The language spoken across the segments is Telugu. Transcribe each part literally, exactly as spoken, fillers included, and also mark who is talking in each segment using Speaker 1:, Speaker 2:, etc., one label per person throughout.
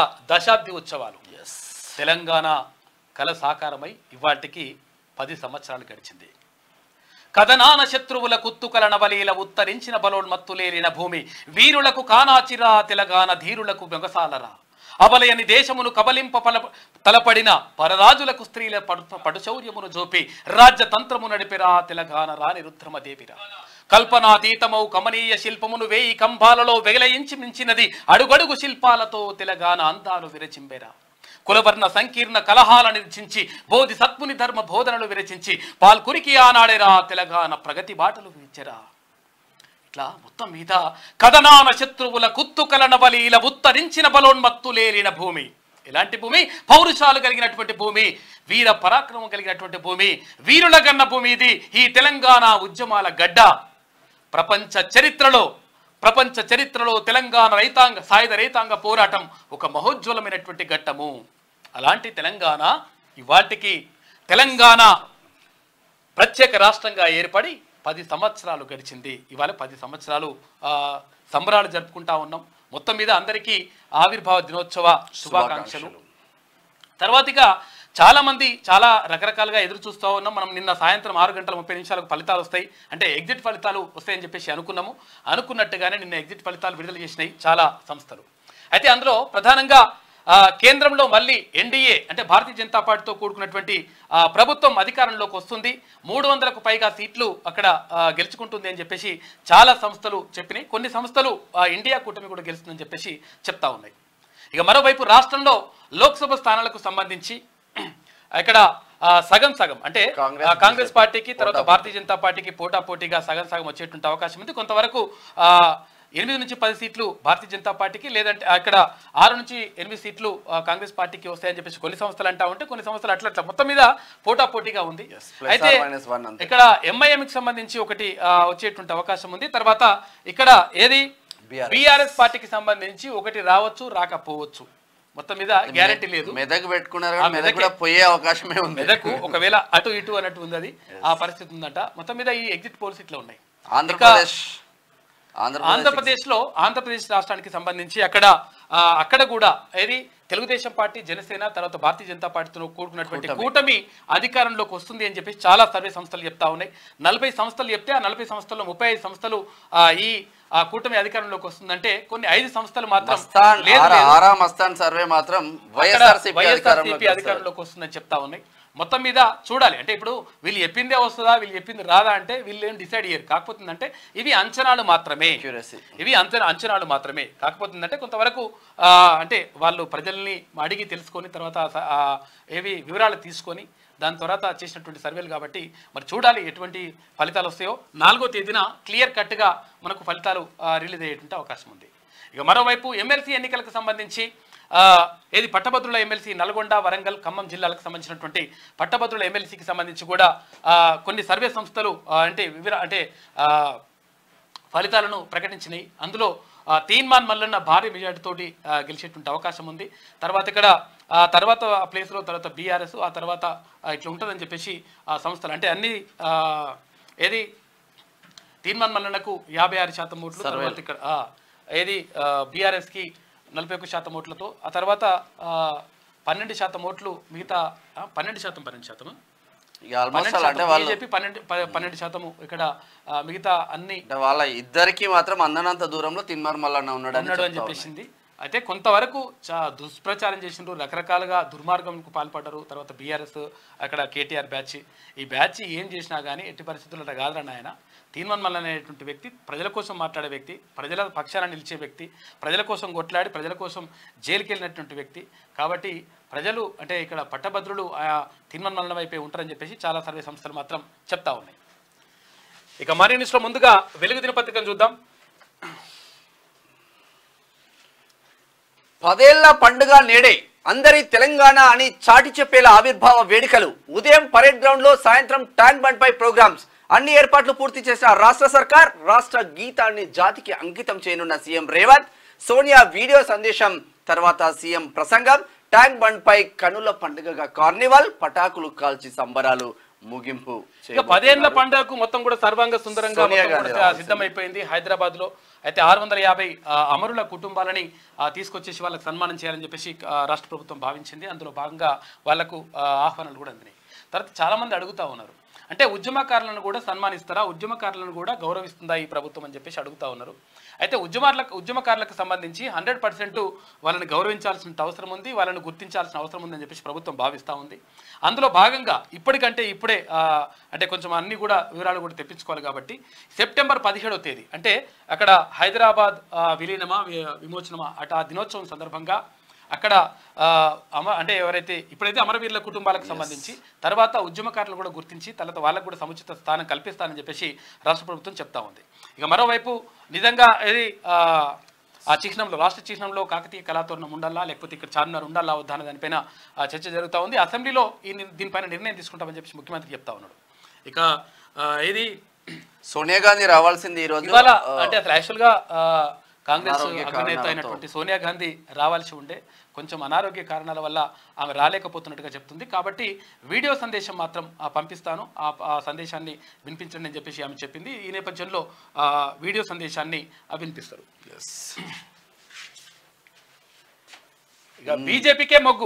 Speaker 1: దశాబ్ది ఉత్సవాలు తెలంగాణ కళ సాకారమై ఇవాటికి పది సంవత్సరాలు గడిచింది. కథనాన శత్రువుల కుత్తుకల నవలీల ఉత్తరించిన బలోన్మత్తులేరిన భూమి వీరులకు కానాచిరా తెలంగాణ ధీరులకు మెగసాలరా అవలయని దేశమును కబలింప పల తలపడిన పరరాజులకు స్త్రీల పడు పడుశౌర్యమును జోపి రాజ్యతంత్రము నడిపిరా తెలంగాణ రాణి రుద్రమదేవిరా కల్పనాతీతమౌ కమనీయ శిల్పమును వేయి కంభాలలో వెగలయించి మించినది అడుగడుగు శిల్పాలతో తెలంగాణ అందాలు విరచింబెరా కులవర్ణ సంకీర్ణ కలహాల నిర్చించి బోధి సత్ముని ధర్మ బోధనలు విరచించి పాల్కురికి ఆనాడేరా తెలంగాణ ప్రగతి బాటలు విచ్చరా. ఇట్లా మొత్తం మీద కథనాన శత్రువుల కుత్తుకల నవలీల ఉత్తరించిన బలోన్మత్తులేరిన భూమి. ఎలాంటి భూమి? పౌరుషాలు కలిగినటువంటి భూమి, వీర పరాక్రమం కలిగినటువంటి భూమి, వీరుల గన్న భూమి ఇది. ఈ తెలంగాణ ఉద్యమాల గడ్డ. ప్రపంచ చరిత్రలో ప్రపంచ చరిత్రలో తెలంగాణ రైతాంగ సాయుధ రైతాంగ పోరాటం ఒక మహోజ్వలమైనటువంటి ఘట్టము. అలాంటి తెలంగాణ ఇవాటికి తెలంగాణ ప్రత్యేక రాష్ట్రంగా ఏర్పడి పది సంవత్సరాలు గడిచింది. ఇవాళ పది సంవత్సరాలు సంబరాలు జరుపుకుంటా ఉన్నాం. మొత్తం మీద అందరికీ ఆవిర్భావ దినోత్సవ శుభాకాంక్షలు. తర్వాతిగా చాలా మంది చాలా రకరకాలుగా ఎదురు చూస్తూ ఉన్నాం. మనం నిన్న సాయంత్రం ఆరు గంటల ముప్పై నిమిషాలకు ఫలితాలు వస్తాయి, అంటే ఎగ్జిట్ ఫలితాలు వస్తాయని చెప్పేసి అనుకున్నాము. అనుకున్నట్టుగానే నిన్న ఎగ్జిట్ ఫలితాలు విడుదల చేసినాయి చాలా సంస్థలు. అయితే అందులో ప్రధానంగా కేంద్రంలో మళ్ళీ ఎన్డీఏ అంటే భారతీయ జనతా పార్టీతో కూడుకున్నటువంటి ప్రభుత్వం అధికారంలోకి వస్తుంది. మూడు వందలకు పైగా సీట్లు అక్కడ గెలుచుకుంటుంది అని చెప్పేసి చాలా సంస్థలు చెప్పినాయి. కొన్ని సంస్థలు ఇండియా కూటమి కూడా గెలుస్తుందని చెప్పేసి చెప్తా ఉన్నాయి. ఇక మరోవైపు రాష్ట్రంలో లోక్సభ స్థానాలకు సంబంధించి ఇక్కడ సగం సగం అంటే కాంగ్రెస్ పార్టీకి తర్వాత భారతీయ జనతా పార్టీకి పోటా పోటీగా సగం సగం వచ్చేటువంటి అవకాశం ఉంది. కొంతవరకు ఆ ఎనిమిది నుంచి పది సీట్లు భారతీయ జనతా పార్టీకి, లేదంటే అక్కడ ఆరు నుంచి ఎనిమిది సీట్లు కాంగ్రెస్ పార్టీకి వస్తాయని చెప్పేసి కొన్ని సంస్థలు అంటా ఉంటే కొన్ని సంస్థలు అట్లా అట్లా మొత్తం మీద పోటా పోటీగా ఉంది. అయితే ఇక్కడ ఎంఐఎంకి సంబంధించి ఒకటి వచ్చేటువంటి అవకాశం ఉంది. తర్వాత ఇక్కడ ఏది బీఆర్ఎస్ పార్టీకి సంబంధించి ఒకటి రావచ్చు రాకపోవచ్చు, మొత్తం మీద గ్యారెంటీ లేదు.
Speaker 2: మెదక్ పెట్టుకున్నారు, పోయే అవకాశమే ఉంది.
Speaker 1: మెదకు ఒకవేళ అటు ఇటు అన్నట్టు ఉంది, అది ఆ పరిస్థితి ఉందంట. మొత్తం మీద ఈ ఎగ్జిట్ పోల్స్ ఇట్లా ఉన్నాయి.
Speaker 2: ఆంధ్రప్రదేశ్
Speaker 1: ఆంధ్రప్రదేశ్ లో ఆంధ్రప్రదేశ్ రాష్ట్రానికి సంబంధించి అక్కడ అక్కడ కూడా ఏది తెలుగుదేశం పార్టీ జనసేన తర్వాత భారతీయ జనతా పార్టీతో కూడుకున్నటువంటి కూటమి అధికారంలోకి వస్తుంది అని చెప్పేసి చాలా సర్వే సంస్థలు చెప్తా ఉన్నాయి. నలభై సంస్థలు చెప్తే ఆ నలభై సంస్థల్లో ముప్పై ఐదు సంస్థలు ఈ ఆ కూటమి అధికారంలోకి వస్తుందంటే కొన్ని ఐదు సంస్థలు మాత్రం
Speaker 2: సర్వే మాత్రం
Speaker 1: వైఎస్ఆర్సీపీ అధికారంలోకి వస్తుందని చెప్తా ఉన్నాయి. మొత్తం మీద చూడాలి, అంటే ఇప్పుడు వీళ్ళు చెప్పిందే వస్తుందా వీళ్ళు చెప్పింది రాదా అంటే వీళ్ళు ఏం డిసైడ్ చేయరు. కాకపోతుందంటే ఇవి అంచనాలు మాత్రమే, ఇవి అంచనా అంచనాలు మాత్రమే. కాకపోతుందంటే కొంతవరకు అంటే వాళ్ళు ప్రజల్ని అడిగి తెలుసుకొని తర్వాత ఏవి వివరాలు తీసుకొని దాని తర్వాత చేసినటువంటి సర్వేలు కాబట్టి మరి చూడాలి ఎటువంటి ఫలితాలు వస్తాయో. నాలుగో తేదీన క్లియర్ కట్గా మనకు ఫలితాలు రిలీజ్ అయ్యేటువంటి అవకాశం ఉంది. ఇక మరోవైపు ఎమ్మెల్సీ ఎన్నికలకు సంబంధించి ఏది పట్టభద్రుల ఎమ్మెల్సీ నల్గొండ వరంగల్ ఖమ్మం జిల్లాలకు సంబంధించినటువంటి పట్టభద్రుల ఎమ్మెల్సీకి సంబంధించి కూడా కొన్ని సర్వే సంస్థలు అంటే వివర అంటే ఫలితాలను ప్రకటించినాయి. అందులో తీన్మాన్ మల్లన్న భారీ మెజార్టీతోటి గెలిచేటువంటి అవకాశం ఉంది. తర్వాత ఇక్కడ ఆ తర్వాత ప్లేస్లో తర్వాత బీఆర్ఎస్ ఆ తర్వాత ఇట్లా ఉంటుందని చెప్పేసి ఆ సంస్థలు అంటే అన్ని ఏది తీన్మాన్ మల్లన్నకు యాభై ఆరు శాతం ఓట్లు, తర్వాత ఇక్కడ ఏది బీఆర్ఎస్కి నలభై ఒక్క శాతం ఓట్లతో ఆ తర్వాత పన్నెండు శాతం ఓట్లు మిగతా పన్నెండు శాతం పన్నెండు శాతం బీజేపీ పన్నెండు పన్నెండు శాతము ఇక్కడ మిగతా అన్ని
Speaker 2: వాళ్ళ ఇద్దరికి మాత్రం అందనంత దూరంలో తీన్మాన్ మల్లన్న ఉన్నాడు
Speaker 1: ఉన్నాడు అని చెప్పేసింది. అయితే కొంతవరకు చా దుష్ప్రచారం చేసిండ్రు, రకరకాలుగా దుర్మార్గంకు పాల్పడ్డారు. తర్వాత బీఆర్ఎస్ అక్కడ కేటీఆర్ బ్యాచ్, ఈ బ్యాచ్ ఏం చేసినా కానీ ఎట్టి పరిస్థితుల్లో కాదురన్న ఆయన. తీన్మాన్ మల్లన్న అనేటువంటి వ్యక్తి ప్రజల కోసం మాట్లాడే వ్యక్తి, ప్రజల పక్షాన నిలిచే వ్యక్తి, ప్రజల కోసం కొట్లాడి ప్రజల కోసం జైలుకి వెళ్ళినటువంటి వ్యక్తి. కాబట్టి ప్రజలు అంటే ఇక్కడ పట్టభద్రులు ఆ తీన్మాన్ మల్లన్న వైపే ఉంటారని చెప్పేసి చాలా సర్వే సంస్థలు మాత్రం చెప్తా ఉన్నాయి. ఇక మరీ న్యూస్లో ముందుగా వెలుగు దినపత్రికను చూద్దాం.
Speaker 2: పదేళ్ల పండుగ నేడే అందరి తెలంగాణ అని చాటి చెప్పేలా ఆవిర్భావ వేడుకలు. ఉదయం పరేడ్ గ్రౌండ్ లో, సాయంత్రం ట్యాంక్ బండ్ పై ప్రోగ్రామ్స్. అన్ని ఏర్పాట్లు పూర్తి చేసిన రాష్ట్ర సర్కార్ రాష్ట్ర గీతాన్ని జాతికి అంకితం చేయనున్న సీఎం రేవంత్. సోనియా వీడియో సందేశం తర్వాత సీఎం ప్రసంగం. ట్యాంక్ బండ్ పై కనుల పండుగగా కార్నివాల్, పటాకులు కాల్చి సంబరాలు. ముగింపు
Speaker 1: ఇక పదేళ్ల పండుగకు మొత్తం కూడా సర్వాంగ సుందరంగా సిద్ధమైపోయింది హైదరాబాద్ లో. అయితే ఆరు వందల యాభై అమరుల కుటుంబాలని తీసుకొచ్చేసి వాళ్ళకి సన్మానం చేయాలని చెప్పేసి రాష్ట్ర ప్రభుత్వం భావించింది. అందులో భాగంగా వాళ్లకు ఆహ్వానాలు కూడా అందినాయి. తర్వాత చాలా మంది అడుగుతా ఉన్నారు, అంటే ఉద్యమకారులను కూడా సన్మానిస్తారా, ఉద్యమకారులను కూడా గౌరవిస్తుందా ఈ ప్రభుత్వం అని చెప్పేసి అడుగుతా ఉన్నారు. అయితే ఉద్యమాలకు ఉద్యమకారులకు సంబంధించి హండ్రెడ్ పర్సెంట్ వాళ్ళని గౌరవించాల్సిన అవసరం ఉంది, వాళ్ళని గుర్తించాల్సిన అవసరం ఉందని చెప్పేసి ప్రభుత్వం భావిస్తూ ఉంది. అందులో భాగంగా ఇప్పటికంటే ఇప్పుడే అంటే కొంచెం అన్ని కూడా వివరాలు కూడా తెప్పించుకోవాలి కాబట్టి సెప్టెంబర్ పదిహేడవ తేదీ అంటే అక్కడ హైదరాబాద్ విలీనమా విమోచనమా అటు ఆ దినోత్సవం సందర్భంగా అక్కడ అమ అంటే ఎవరైతే ఇప్పుడైతే అమరవీరుల కుటుంబాలకు సంబంధించి తర్వాత ఉద్యమకారులు కూడా గుర్తించి తర్వాత వాళ్ళకు కూడా సముచిత స్థానం కల్పిస్తానని చెప్పేసి రాష్ట్ర ప్రభుత్వం చెప్తా ఉంది. ఇక మరోవైపు నిజంగా ఇది ఆ చిహ్నంలో రాష్ట్ర చిహ్నంలో కాకతీయ కళాతోరణం ఉండాలా లేకపోతే ఇక్కడ చార్మినార్ ఉండాలా వద్దా అనే దానిపైన చర్చ జరుగుతూ ఉంది. అసెంబ్లీలో ఈ దీనిపైన నిర్ణయం తీసుకుంటామని చెప్పేసి ముఖ్యమంత్రి చెప్తా ఉన్నాడు. ఇక ఇది
Speaker 2: సోనియా గాంధీ రావాల్సింది ఈ రోజు
Speaker 1: ఇవాళ అంటే అసలు యాక్చువల్గా కాంగ్రెస్ అగ్రనేత అయినటువంటి సోనియా గాంధీ రావాల్సి ఉండే కొంచెం అనారోగ్య కారణాల వల్ల ఆమె రాలేకపోతున్నట్టుగా చెప్తుంది. కాబట్టి వీడియో సందేశం మాత్రం పంపిస్తాను, ఆ సందేశాన్ని వినిపించండి అని చెప్పేసి ఆమె చెప్పింది. ఈ నేపథ్యంలో వీడియో సందేశాన్ని వినిపిస్తారు. ఇక బీజేపీకే మొగ్గు,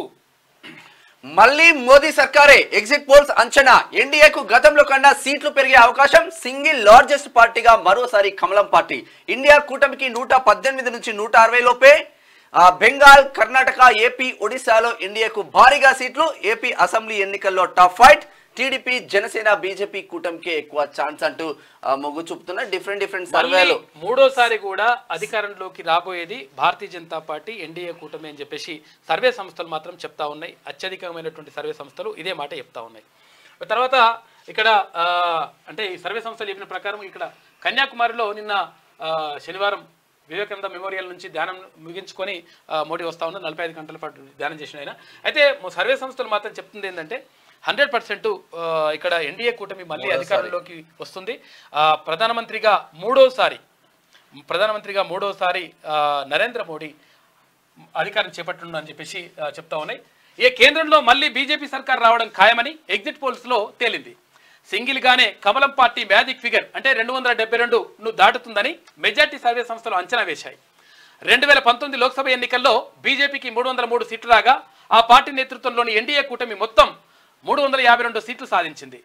Speaker 2: మళ్ళీ మోదీ సర్కారే. ఎగ్జిట్ పోల్స్ అంచనా ఎన్డీఏకు గతంలో కన్నా సీట్లు పెరిగే అవకాశం. సింగిల్ లార్జెస్ట్ పార్టీగా మరోసారి కమలం పార్టీ. ఇండియా కూటమికి నూట పద్దెనిమిది నుంచి నూట అరవై లోపే. బెంగాల్, కర్ణాటక, ఏపీ, ఒడిశాలో ఎన్డీఏకు భారీగా సీట్లు. ఏపీ అసెంబ్లీ ఎన్నికల్లో tough fight. TDP, Janasena, BJP కూటమికి ఎక్కువ ఛాన్స్ అంటూ మొగ్గు చూపుతున్న డిఫరెంట్ డిఫరెంట్ సర్వేలు.
Speaker 1: మూడోసారి కూడా అధికారంలోకి రాబోయేది భారతీయ జనతా పార్టీ ఎన్డీఏ కూటమి అని చెప్పేసి సర్వే సంస్థలు మాత్రం చెప్తా ఉన్నాయి. అత్యధికమైనటువంటి సర్వే సంస్థలు ఇదే మాట చెప్తా ఉన్నాయి. తర్వాత ఇక్కడ అంటే ఈ సర్వే సంస్థలు చెప్పిన ప్రకారం ఇక్కడ కన్యాకుమారిలో నిన్న శనివారం వివేకానంద మెమోరియల్ నుంచి ధ్యానం ముగించుకొని మోడీ వస్తా ఉన్నారు. నలభై ఐదు గంటల పాటు ధ్యానం చేసిన ఆయన. అయితే సర్వే సంస్థలు మాత్రం చెప్తుంది ఏంటంటే హండ్రెడ్ పర్సెంట్ ఇక్కడ ఎన్డీఏ కూటమి మళ్ళీ అధికారంలోకి వస్తుంది. ప్రధానమంత్రిగా మూడోసారి ప్రధానమంత్రిగా మూడోసారి నరేంద్ర మోడీ అధికారం చేపట్టనుందని చెప్పేసి చెప్తా ఉన్నాయి. ఏ కేంద్రంలో మళ్ళీ బీజేపీ సర్కార్ రావడం ఖాయమని ఎగ్జిట్ పోల్స్ లో తేలింది. సింగిల్ గానే కమలం పార్టీ మ్యాజిక్ ఫిగర్ అంటే రెండు వందల డెబ్బై రెండు ను దాటుతుందని మెజార్టీ సర్వే సంస్థలు అంచనా వేశాయి. రెండు వేల పంతొమ్మిది లోక్సభ ఎన్నికల్లో బీజేపీకి మూడు వందల మూడు సీట్లు రాగా ఆ పార్టీ నేతృత్వంలోని ఎన్డీఏ కూటమి మొత్తం మూడు వందల యాభై రెండు సీట్లు సాధించింది.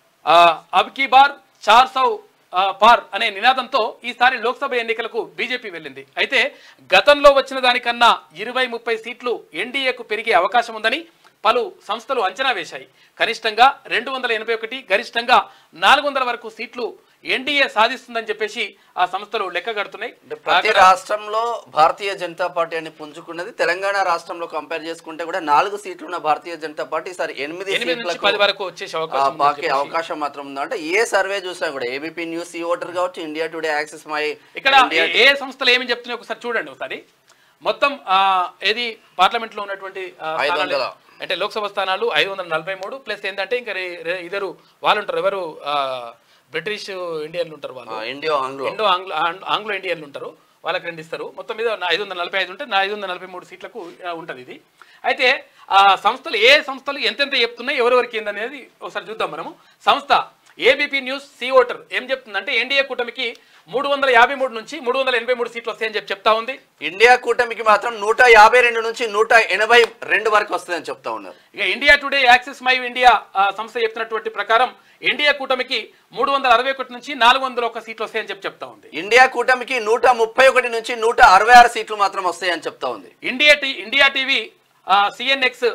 Speaker 1: అబ్ కీ బార్ చార్ సౌ పార్ అనే నినాదంతో ఈసారి లోక్సభ ఎన్నికలకు బీజేపీ వెళ్ళింది. అయితే గతంలో వచ్చిన దానికన్నా ఇరవై ముప్పై సీట్లు ఎన్డీఏకు పెరిగే అవకాశం ఉందని పలు సంస్థలు అంచనా వేశాయి. కనిష్టంగా రెండు వందల ఎనభై ఒకటి గరిష్టంగా నాలుగు వందల వరకు సీట్లు ఎన్డీఏ సాధిస్తుందని చెప్పేసి ఆ సంస్థలు లెక్క కడుతున్నాయి.
Speaker 2: ప్రతి రాష్ట్రంలో భారతీయ జనతా పార్టీ అని పుంజుకున్నది. తెలంగాణ రాష్ట్రంలో కంపేర్ చేసుకుంటే కూడా నాలుగు సీట్లు ఉన్న భారతీయ జనతా పార్టీ ఈసారి ఎనిమిది
Speaker 1: పది వరకు వచ్చేసి
Speaker 2: అవకాశం మాత్రం ఉంది. అంటే ఏ సర్వే చూసినా కూడా ఏబీపీ న్యూస్, ఈ ఓటర్ కావచ్చు, ఇండియా టుడే, యాక్సెస్ మై,
Speaker 1: ఇక్కడ ఏ సంస్థలు ఏమి చెప్తున్నాయి ఒకసారి చూడండి. ఒకసారి మొత్తం ఏది పార్లమెంట్ లో ఉన్నటువంటి అంటే లోక్సభ స్థానాలు ఐదు వందల నలభై మూడు ప్లస్ ఏంటంటే ఇంకా ఇద్దరు వాళ్ళు ఉంటారు, ఎవరు బ్రిటిష్ ఇండియన్లు ఉంటారు, వాళ్ళు ఇండో ఆంగ్లో ఆంగ్లో ఇండియన్లు ఉంటారు, వాళ్ళకి రెండు ఇస్తారు. మొత్తం మీద ఐదు వందల నలభై ఐదు ఉంటే ఐదు వందల నలభై మూడు సీట్లకు ఉంటుంది ఇది. అయితే ఆ సంస్థలు ఏ సంస్థలు ఎంతెంత చెప్తున్నాయి, ఎవరెవరికి ఏందనేది ఒకసారి చూద్దాం మనము. సంస్థ ఏబీపీ న్యూస్ సి ఓటర్ ఏం చెప్తుందంటే ఎన్డీఏ కూటమికి మూడు వందల యాభై మూడు నుంచి మూడు వందల ఎనభై మూడు సీట్లు వస్తాయని చెప్పి చెప్తా ఉంది.
Speaker 2: ఇండియా కూటమికి మాత్రం నూట యాభై రెండు నుంచి నూట ఎనభై రెండు వరకు వస్తుందని చెప్తా ఉన్నారు.
Speaker 1: ఇక India today, Axis my India సంస్థ చెప్తున్నటువంటి ప్రకారం ఇండియా కూటమికి మూడు వందల అరవై ఒకటి నుంచి నాలుగు వందల ఒక సీట్లు వస్తాయని చెప్పి చెప్తా ఉంది.
Speaker 2: ఇండియా కూటమికి నూట ముప్పై ఒకటి నుంచి నూట అరవై ఆరు సీట్లు మాత్రం వస్తాయని చెప్తా ఉంది.
Speaker 1: ఇండియా ఇండియా టీవీ సిఎన్ఎక్స్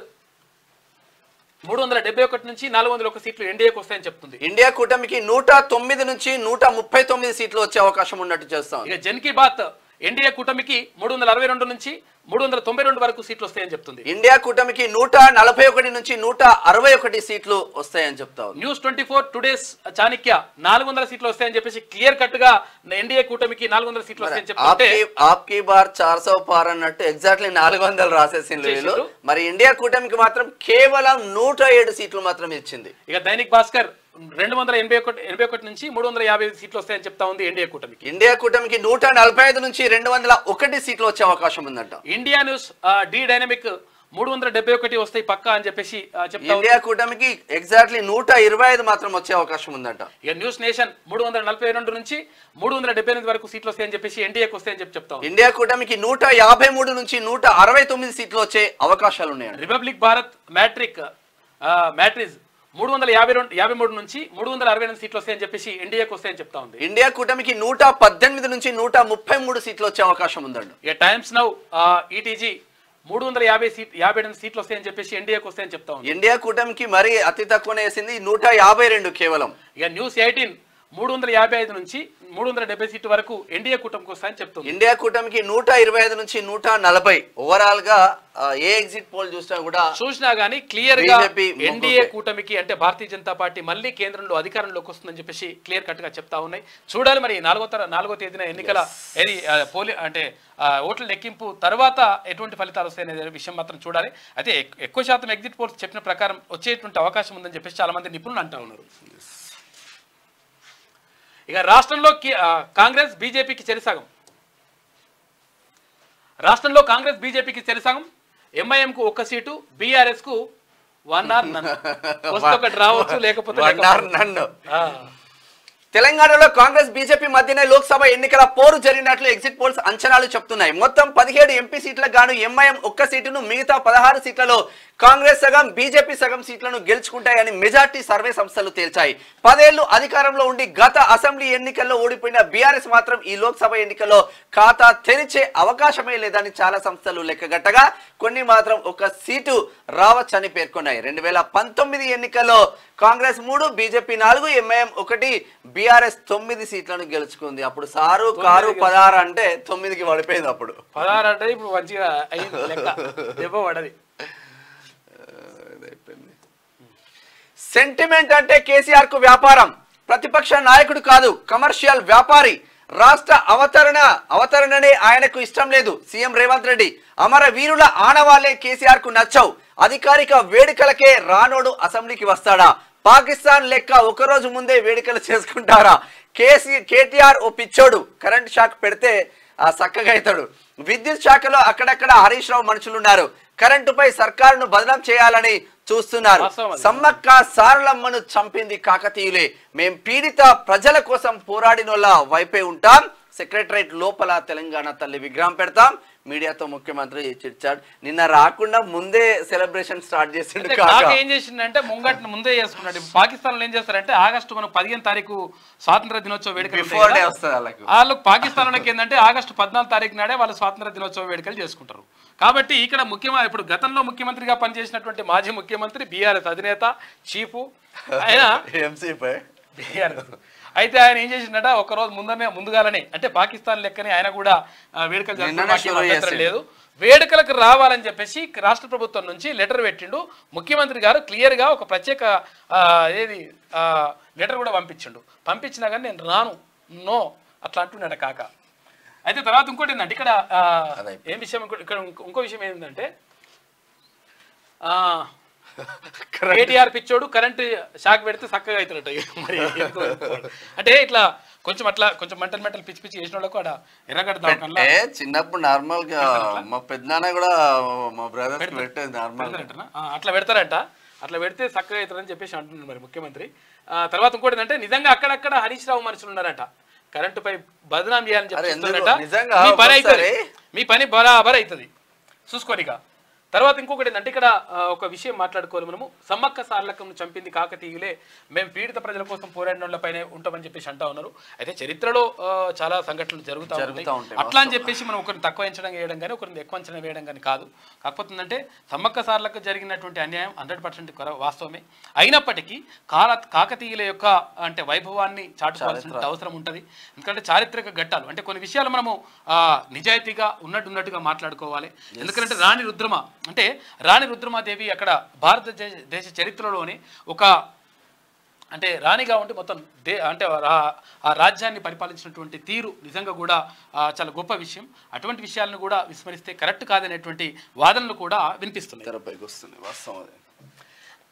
Speaker 1: మూడు వందల డెబ్బై ఒకటి నుంచి నాలుగు వందల ఒక సీట్లు ఎన్డీఏకి వస్తాయని చెప్తుంది.
Speaker 2: ఇండియా కూటమికి నూట తొమ్మిది నుంచి నూట ముప్పై తొమ్మిది సీట్లు వచ్చే అవకాశం ఉన్నట్టు చేస్తాం.
Speaker 1: ఇక జన్ కీ బాత్ ఎన్డీఏ కూటమికి మూడు వందల అరవై రెండు నుంచి మూడు వందల తొంభై రెండు వరకు సీట్లు వస్తాయని చెప్తుంది.
Speaker 2: ఇండియా కూటమికి నూట నలభై ఒకటి నుంచి నూట అరవై ఒకటి సీట్లు వస్తాయని చెప్తా ఉంది.
Speaker 1: News twenty four today's Chanakya నాలుగు వందల సీట్లు వస్తాయని చెప్పేసి క్లియర్ కట్ గా ఎన్డీఏ కూటమికి నాలుగు వందల సీట్లు వస్తాయని చెప్తే
Speaker 2: ఆప్కీ బార్ చార్ సౌ పార్ అన్నట్టు ఎగ్జాక్ట్లీ నాలుగు వందలు రాసేసింది వీళ్ళు. మరి ఇండియా కూటమికి మాత్రం కేవలం నూట ఏడు సీట్లు మాత్రం ఇచ్చింది.
Speaker 1: ఇక దైనిక్ భాస్కర్ రెండు వందల ఎనభై ఒకటి ఎనభై ఒకటి నుంచి మూడు వందల యాభై ఐదు సీట్లు వస్తాయని చెప్తా ఉంది ఎన్డీఏ కూటమికి.
Speaker 2: ఇండియా కూటమికి నూట నలభై ఐదు నుంచి రెండు వందల ఒకటి సీట్లు వచ్చే అవకాశం ఉందంట.
Speaker 1: ఇండియా న్యూస్ డి డైనమిక్ మూడు వందల డెబ్బై ఒకటి వస్తాయి పక్కా అని చెప్పేసి చెప్తా.
Speaker 2: ఇండియా కూటమికి ఎగ్జాక్ట్లీ నూట ఇరవై ఐదు మాత్రం వచ్చే అవకాశం ఉందంట.
Speaker 1: ఇక న్యూస్ నేషన్ మూడు వందల నలభై రెండు నుంచి మూడు వందల డెబ్బై ఎనిమిది వరకు సీట్లు వస్తాయని చెప్పేసి ఎన్డీఏకి వస్తాయని చెప్పి చెప్తాం.
Speaker 2: ఇండియా కూటమికి నూట యాభై మూడు నుంచి నూట అరవై తొమ్మిది సీట్లు వచ్చే అవకాశాలు ఉన్నాయి.
Speaker 1: రిపబ్లిక్ భారత్ మ్యాట్రిక్ మ్యాట్రిజ్ మూడు వందల యాభై రెండు యాభై మూడు నుంచి మూడు వందల అరవై ఎనిమిది సీట్లు వస్తాయని చెప్పేసి ఎన్డీఏకి వస్తాయని చెప్తా ఉంది.
Speaker 2: ఇండియా కూటమికి నూట పద్దెనిమిది నుంచి నూట ముప్పై మూడు సీట్లు వచ్చే అవకాశం ఉందండి.
Speaker 1: ఇక టైమ్స్ నౌ ఈటీజీ మూడు వందల యాభై సీట్ యాభై ఎనిమిది సీట్లు వస్తాయని చెప్పేసి ఎన్డీఏకి వస్తాయని చెప్తా ఉంది.
Speaker 2: ఇండియా కూటమికి మరీ అతి తక్కువనే వేసింది, నూట యాభై రెండు కేవలం.
Speaker 1: ఇక న్యూస్ ఎయిటీన్ మూడు వందల యాభై ఐదు నుంచి మూడు వందల డెబ్బై సీట్ల వరకు ఎన్డీఏ కూటమికి వస్తాయని చెప్తుంది.
Speaker 2: ఇండియా కూటమికి నూట ఇరవై ఐదు నుంచి నూట నలభై ఓవరాల్ గా ఏ ఎగ్జిట్ పోల్ చూసినా కూడా
Speaker 1: చూసినా గానీ క్లియర్ గా ఎన్డీఏ కూటమికి అంటే భారతీయ జనతా పార్టీ మళ్ళీ కేంద్రంలో అధికారంలోకి వస్తుందని చెప్పేసి క్లియర్ కట్ గా చెప్తా ఉన్నాయి. చూడాలి మరి నాలుగో తర నాలుగో తేదీన ఎన్నికల ఏది పోలి అంటే ఓట్ల లెక్కింపు తర్వాత ఎటువంటి ఫలితాలు వస్తాయనే విషయం మాత్రం చూడాలి. అయితే ఎక్కువ శాతం ఎగ్జిట్ పోల్స్ చెప్పిన ప్రకారం వచ్చేటువంటి అవకాశం ఉందని చెప్పేసి చాలా మంది నిపుణులు అంటా ఉన్నారు. ఇక రాష్ట్రంలో కాంగ్రెస్ బీజేపీకి చెరిసగం రాష్ట్రంలో కాంగ్రెస్ బీజేపీకి చెరిసగం ఎంఐఎం కు ఒక్క సీటు, బీఆర్ఎస్ కు వన్ ఆర్ నన్. వస్తే ఒకటి రావచ్చు, లేకపోతే
Speaker 2: నన్ను. తెలంగాణలో కాంగ్రెస్ బీజేపీ మధ్యనే లోక్సభ ఎన్నికల పోరు జరిగినట్లు ఎగ్జిట్ పోల్స్ అంచనాలు చెప్తున్నాయి. మొత్తం పదిహేడు ఎంపీ సీట్లకు గాను ఎంఐఎం ఒక్క సీటును, మిగతా పదహారు సీట్లలో కాంగ్రెస్ సగం బీజేపీ సగం సీట్లను గెలుచుకుంటాయని మెజార్టీ సర్వే సంస్థలు తేల్చాయి. పదేళ్లు అధికారంలో ఉండి గత అసెంబ్లీ ఎన్నికల్లో ఓడిపోయిన బీఆర్ఎస్ మాత్రం ఈ లోక్సభ ఎన్నికల్లో ఖాతా తెరిచే అవకాశమే లేదని చాలా సంస్థలు లెక్కగట్టగా కొన్ని మాత్రం ఒక సీటు రావచ్చని పేర్కొన్నాయి. రెండు వేల పంతొమ్మిది ఎన్నికల్లో కాంగ్రెస్ మూడు, బీజేపీ నాలుగు, ఎంఐఎం ఒకటి, బీఆర్ఎస్ తొమ్మిది సీట్లను గెలుచుకుంది. అప్పుడు సారు కారు పదహారు అంటే తొమ్మిదికి పడిపోయింది. అప్పుడు
Speaker 1: పదహారు అంటే ఇప్పుడు మంచిగా దెబ్బ పడది.
Speaker 2: సెంటిమెంట్ అంటే కేసీఆర్ కు వ్యాపారం, ప్రతిపక్ష నాయకుడు కాదు, కమర్షియల్ వ్యాపారి. రాష్ట్ర అవతరణ అవతరణనే ఆయనకు ఇష్టం లేదు. సీఎం రేవంత్ రెడ్డి అమర వీరుల ఆనవాళ్లే కేసీఆర్ కు నచ్చవు. అధికారిక వేడుకలకే రానోడు అసెంబ్లీకి వస్తాడా? పాకిస్తాన్ లెక్క ఒకరోజు ముందే వేడుకలు చేసుకుంటారా? కేసీ కేటీఆర్ ఓ పిచ్చోడు, కరెంట్ షాక్ పెడితే ఆ చక్కగా అవుతాడు. విద్యుత్ శాఖలో అక్కడక్కడ హరీష్ రావు మనుషులున్నారు. కరెంటుపై సర్కారును బదనాం చేయాలని చూస్తున్నారు. సమ్మక్క సారలమ్మను చంపింది కాకతీయులే. మేం పీడిత ప్రజల కోసం పోరాడినోళ్ళ వైపే ఉంటాం. సెక్రటరేట్ లోపల తెలంగాణ తల్లి విగ్రహం పెడతాం. మీడియాతో ముఖ్యమంత్రి చిట్చాట్. నిన్న రాకుండా ముందే సెలబ్రేషన్ స్టార్ట్ చేసిండు.
Speaker 1: ఏం చేసిందంటే ముంగట్ ముందే చేసుకున్నాడు. పాకిస్తాన్ లో ఏం చేస్తారంటే ఆగస్టు మనం పదిహేను తారీఖు స్వాతంత్ర దినోత్సవ వేడుకలు వాళ్ళకు పాకిస్తాన్ లోకి ఏంటంటే ఆగస్టు పద్నాలుగు తారీఖు నాడే వాళ్ళు స్వాతంత్ర దినోత్సవ వేడుకలు చేసుకుంటారు. కాబట్టి ఇక్కడ ముఖ్యమంత్రి ఇప్పుడు గతంలో ముఖ్యమంత్రిగా పనిచేసినటువంటి మాజీ ముఖ్యమంత్రి బీఆర్ఎస్ అధినేత చీఫ్ ఆయన బీఆర్ఎస్ అయితే ఆయన ఏం చేసిందట ఒక రోజు ముందనే ముందుగానే అంటే పాకిస్తాన్ లెక్కనే ఆయన కూడా వేడుకలు జరుపుకోవడం లేదు. వేడుకలకు రావాలని చెప్పేసి రాష్ట్ర ప్రభుత్వం నుంచి లెటర్ పెట్టిండు. ముఖ్యమంత్రి గారు క్లియర్ గా ఒక ప్రత్యేక ఏది లెటర్ కూడా పంపించిండు. పంపించినా కానీ నేను రాను నో అట్లా అంటున్నాడు కాక. అయితే తర్వాత ఇంకోటి ఏంటంటే ఇక్కడ ఏం విషయం ఇక్కడ ఇంకో విషయం ఏంటంటే కేటీఆర్ పిచ్చోడు కరెంట్ షాక్ పెడితే చక్కగా అవుతున్నట్టు. మరి అంటే ఇట్లా కొంచెం అట్లా కొంచెం మెంటల్ మెంటల్ పిచ్చి పిచ్చి చేసిన వాళ్ళకు అక్కడ ఎర్రగడ్డ దవాఖానలో
Speaker 2: చిన్నప్పుడు నార్మల్ గా మా పెద్దనాన్న కూడా మా బ్రదర్ పెట్టేది నార్మల్
Speaker 1: అట్లా పెడతారంట. అట్లా పెడితే చక్కగా అవుతారని చెప్పేసి అంటున్నారు మరి ముఖ్యమంత్రి. తర్వాత ఇంకోటి ఏంటంటే నిజంగా అక్కడక్కడ హరీష్ రావు మనుషులు ఉన్నారంట. కరెంటుపై బదనాం చేయాలని చెప్తున్నారట. మీ పని అవుతుంది, మీ పని బరాబర్ అవుతుంది చూసుకోనిక. తర్వాత ఇంకొకటి ఏంటంటే ఇక్కడ ఒక విషయం మాట్లాడుకోవాలి మనము. సమ్మక్క సారలక్కను చంపింది కాకతీయులే, మేము పీడిత ప్రజల కోసం పోరాడినోళ్లపైనే ఉంటామని చెప్పేసి అంటా ఉన్నారు. అయితే చరిత్రలో చాలా సంఘటనలు జరుగుతూ ఉంటాయి. అట్లా అని చెప్పేసి మనం ఒకరిని తక్కువ అంచనా వేయడం కానీ ఒకరిని ఎక్కువ అంచనా వేయడం కానీ కాదు. కాకపోతే ఏంటంటే సమ్మక్క సారలకు జరిగినటువంటి అన్యాయం హండ్రెడ్ పర్సెంట్ వాస్తవమే. అయినప్పటికీ కాల కాకతీయుల యొక్క అంటే వైభవాన్ని చాటుకోవాల్సిన అవసరం ఉంటుంది. ఎందుకంటే చారిత్రక ఘట్టాలు అంటే కొన్ని విషయాలు మనము నిజాయితీగా ఉన్నట్టు ఉన్నట్టుగా మాట్లాడుకోవాలి. ఎందుకంటే రాణి రుద్రమ అంటే రాణి రుద్రమాదేవి అక్కడ భారతదేశ చరిత్రలోని ఒక అంటే రాణిగా ఉంటే మొత్తం దే అంటే ఆ రాజ్యాన్ని పరిపాలించినటువంటి తీరు నిజంగా కూడా చాలా గొప్ప విషయం. అటువంటి విషయాలను కూడా విస్మరిస్తే కరెక్ట్ కాదనేటువంటి వాదనలు కూడా వినిపిస్తున్నాయి.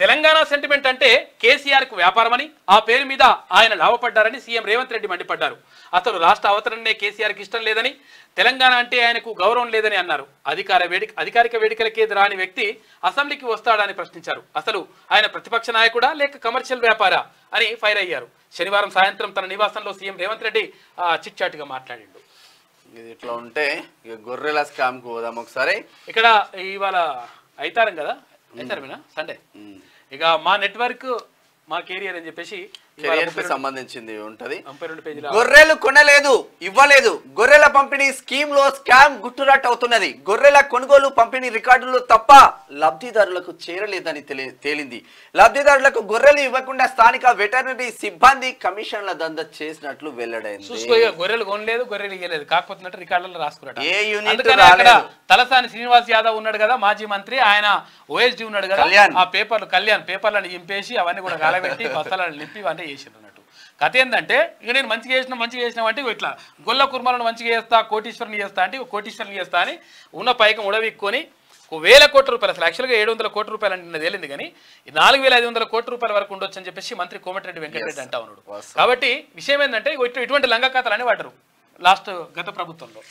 Speaker 1: తెలంగాణ సెంటిమెంట్ అంటే కేసీఆర్ కు వ్యాపారమని, ఆ పేరు మీద ఆయన లాభపడ్డారని సీఎం రేవంత్ రెడ్డి మండిపడ్డారు. అసలు రాష్ట్ర అవతరణనే కేసీఆర్కి ఇష్టం లేదని, తెలంగాణ అంటే ఆయనకు గౌరవం లేదని అన్నారు. అధికార వేదిక అధికారిక వేదికలకే రాని వ్యక్తి అసెంబ్లీకి వస్తాడని ప్రశ్నించారు. అసలు ఆయన ప్రతిపక్ష నాయకుడా లేక కమర్షియల్ వ్యాపారా అని ఫైర్ అయ్యారు. శనివారం సాయంత్రం తన నివాసంలో సీఎం రేవంత్ రెడ్డి చిట్ చాట్గా మాట్లాడిండు.
Speaker 2: ఇది ఇట్లా ఉంటే ఇక గొర్రెల స్కామ్ కు పోదాం ఒకసారి.
Speaker 1: ఇక్కడ ఇవాళ అయితారం కదా, అయితారు మీనా సండే. ఇక మా నెట్వర్క్ మా కెరియర్ అని చెప్పేసి
Speaker 2: సంబంధించింది ఉంటది.
Speaker 1: పేజీలో
Speaker 2: గొర్రెలు కొనలేదు, ఇవ్వలేదు. గొర్రెల పంపిణీ స్కీమ్ లో స్కామ్ గుట్టురట్ అవుతున్నది. గొర్రెల కొనుగోలు పంపిణీ రికార్డులు తప్ప లబ్ధిదారులకు చేరలేదని తేలింది. లబ్ధిదారులకు గొర్రెలు ఇవ్వకుండా స్థానిక వెటర్నరీ సిబ్బంది కమిషన్ల దంద చేసినట్లు వెల్లడైంది.
Speaker 1: గొర్రెలు కొనలేదు, గొర్రెలు ఇవ్వలేదు, కాకపోతే రికార్డులలో రాసుకున్నాడు.
Speaker 2: ఏ యూనిట్
Speaker 1: తలసాని శ్రీనివాస్ యాదవ్ ఉన్నాడు కదా, మాజీ మంత్రి, ఆయన ఓఎస్డీ ఉన్నాడు కదా, ఆ పేపర్లు కళ్యాణ్ పేపర్లను ఇంపేసి అవన్నీ కూడా గాలబెట్టి బస్తాలను నింపి ఇవన్నీ చేసిండ్రు అన్నట్టు. కథ ఏంటంటే ఇక నేను మంచిగా చేసిన మంచిగా చేసినా అంటే ఇట్లా గొల్ల కుర్మలను మంచిగా చేస్తా, కోటీశ్వరుని చేస్తా అంటే కోటీశ్వరుని చేస్తా అని ఉన్న పైకం ఉడవిక్కొని వేల కోట్ల రూపాయలు, అసలు యాక్చువల్గా ఏడు వందల కోట్ల రూపాయలు అంటే తేలింది, కానీ నాలుగు వేల ఐదు వందల కోట్ల రూపాయల వరకు ఉండొచ్చు అని చెప్పేసి మంత్రి కోమటిరెడ్డి వెంకటరెడ్డి అంటా ఉన్నాడు. కాబట్టి విషయం ఏంటంటే ఇటువంటి లంగా ఖాతాలు అని వాడరు లాస్ట్ గత ప్రభుత్వంలో.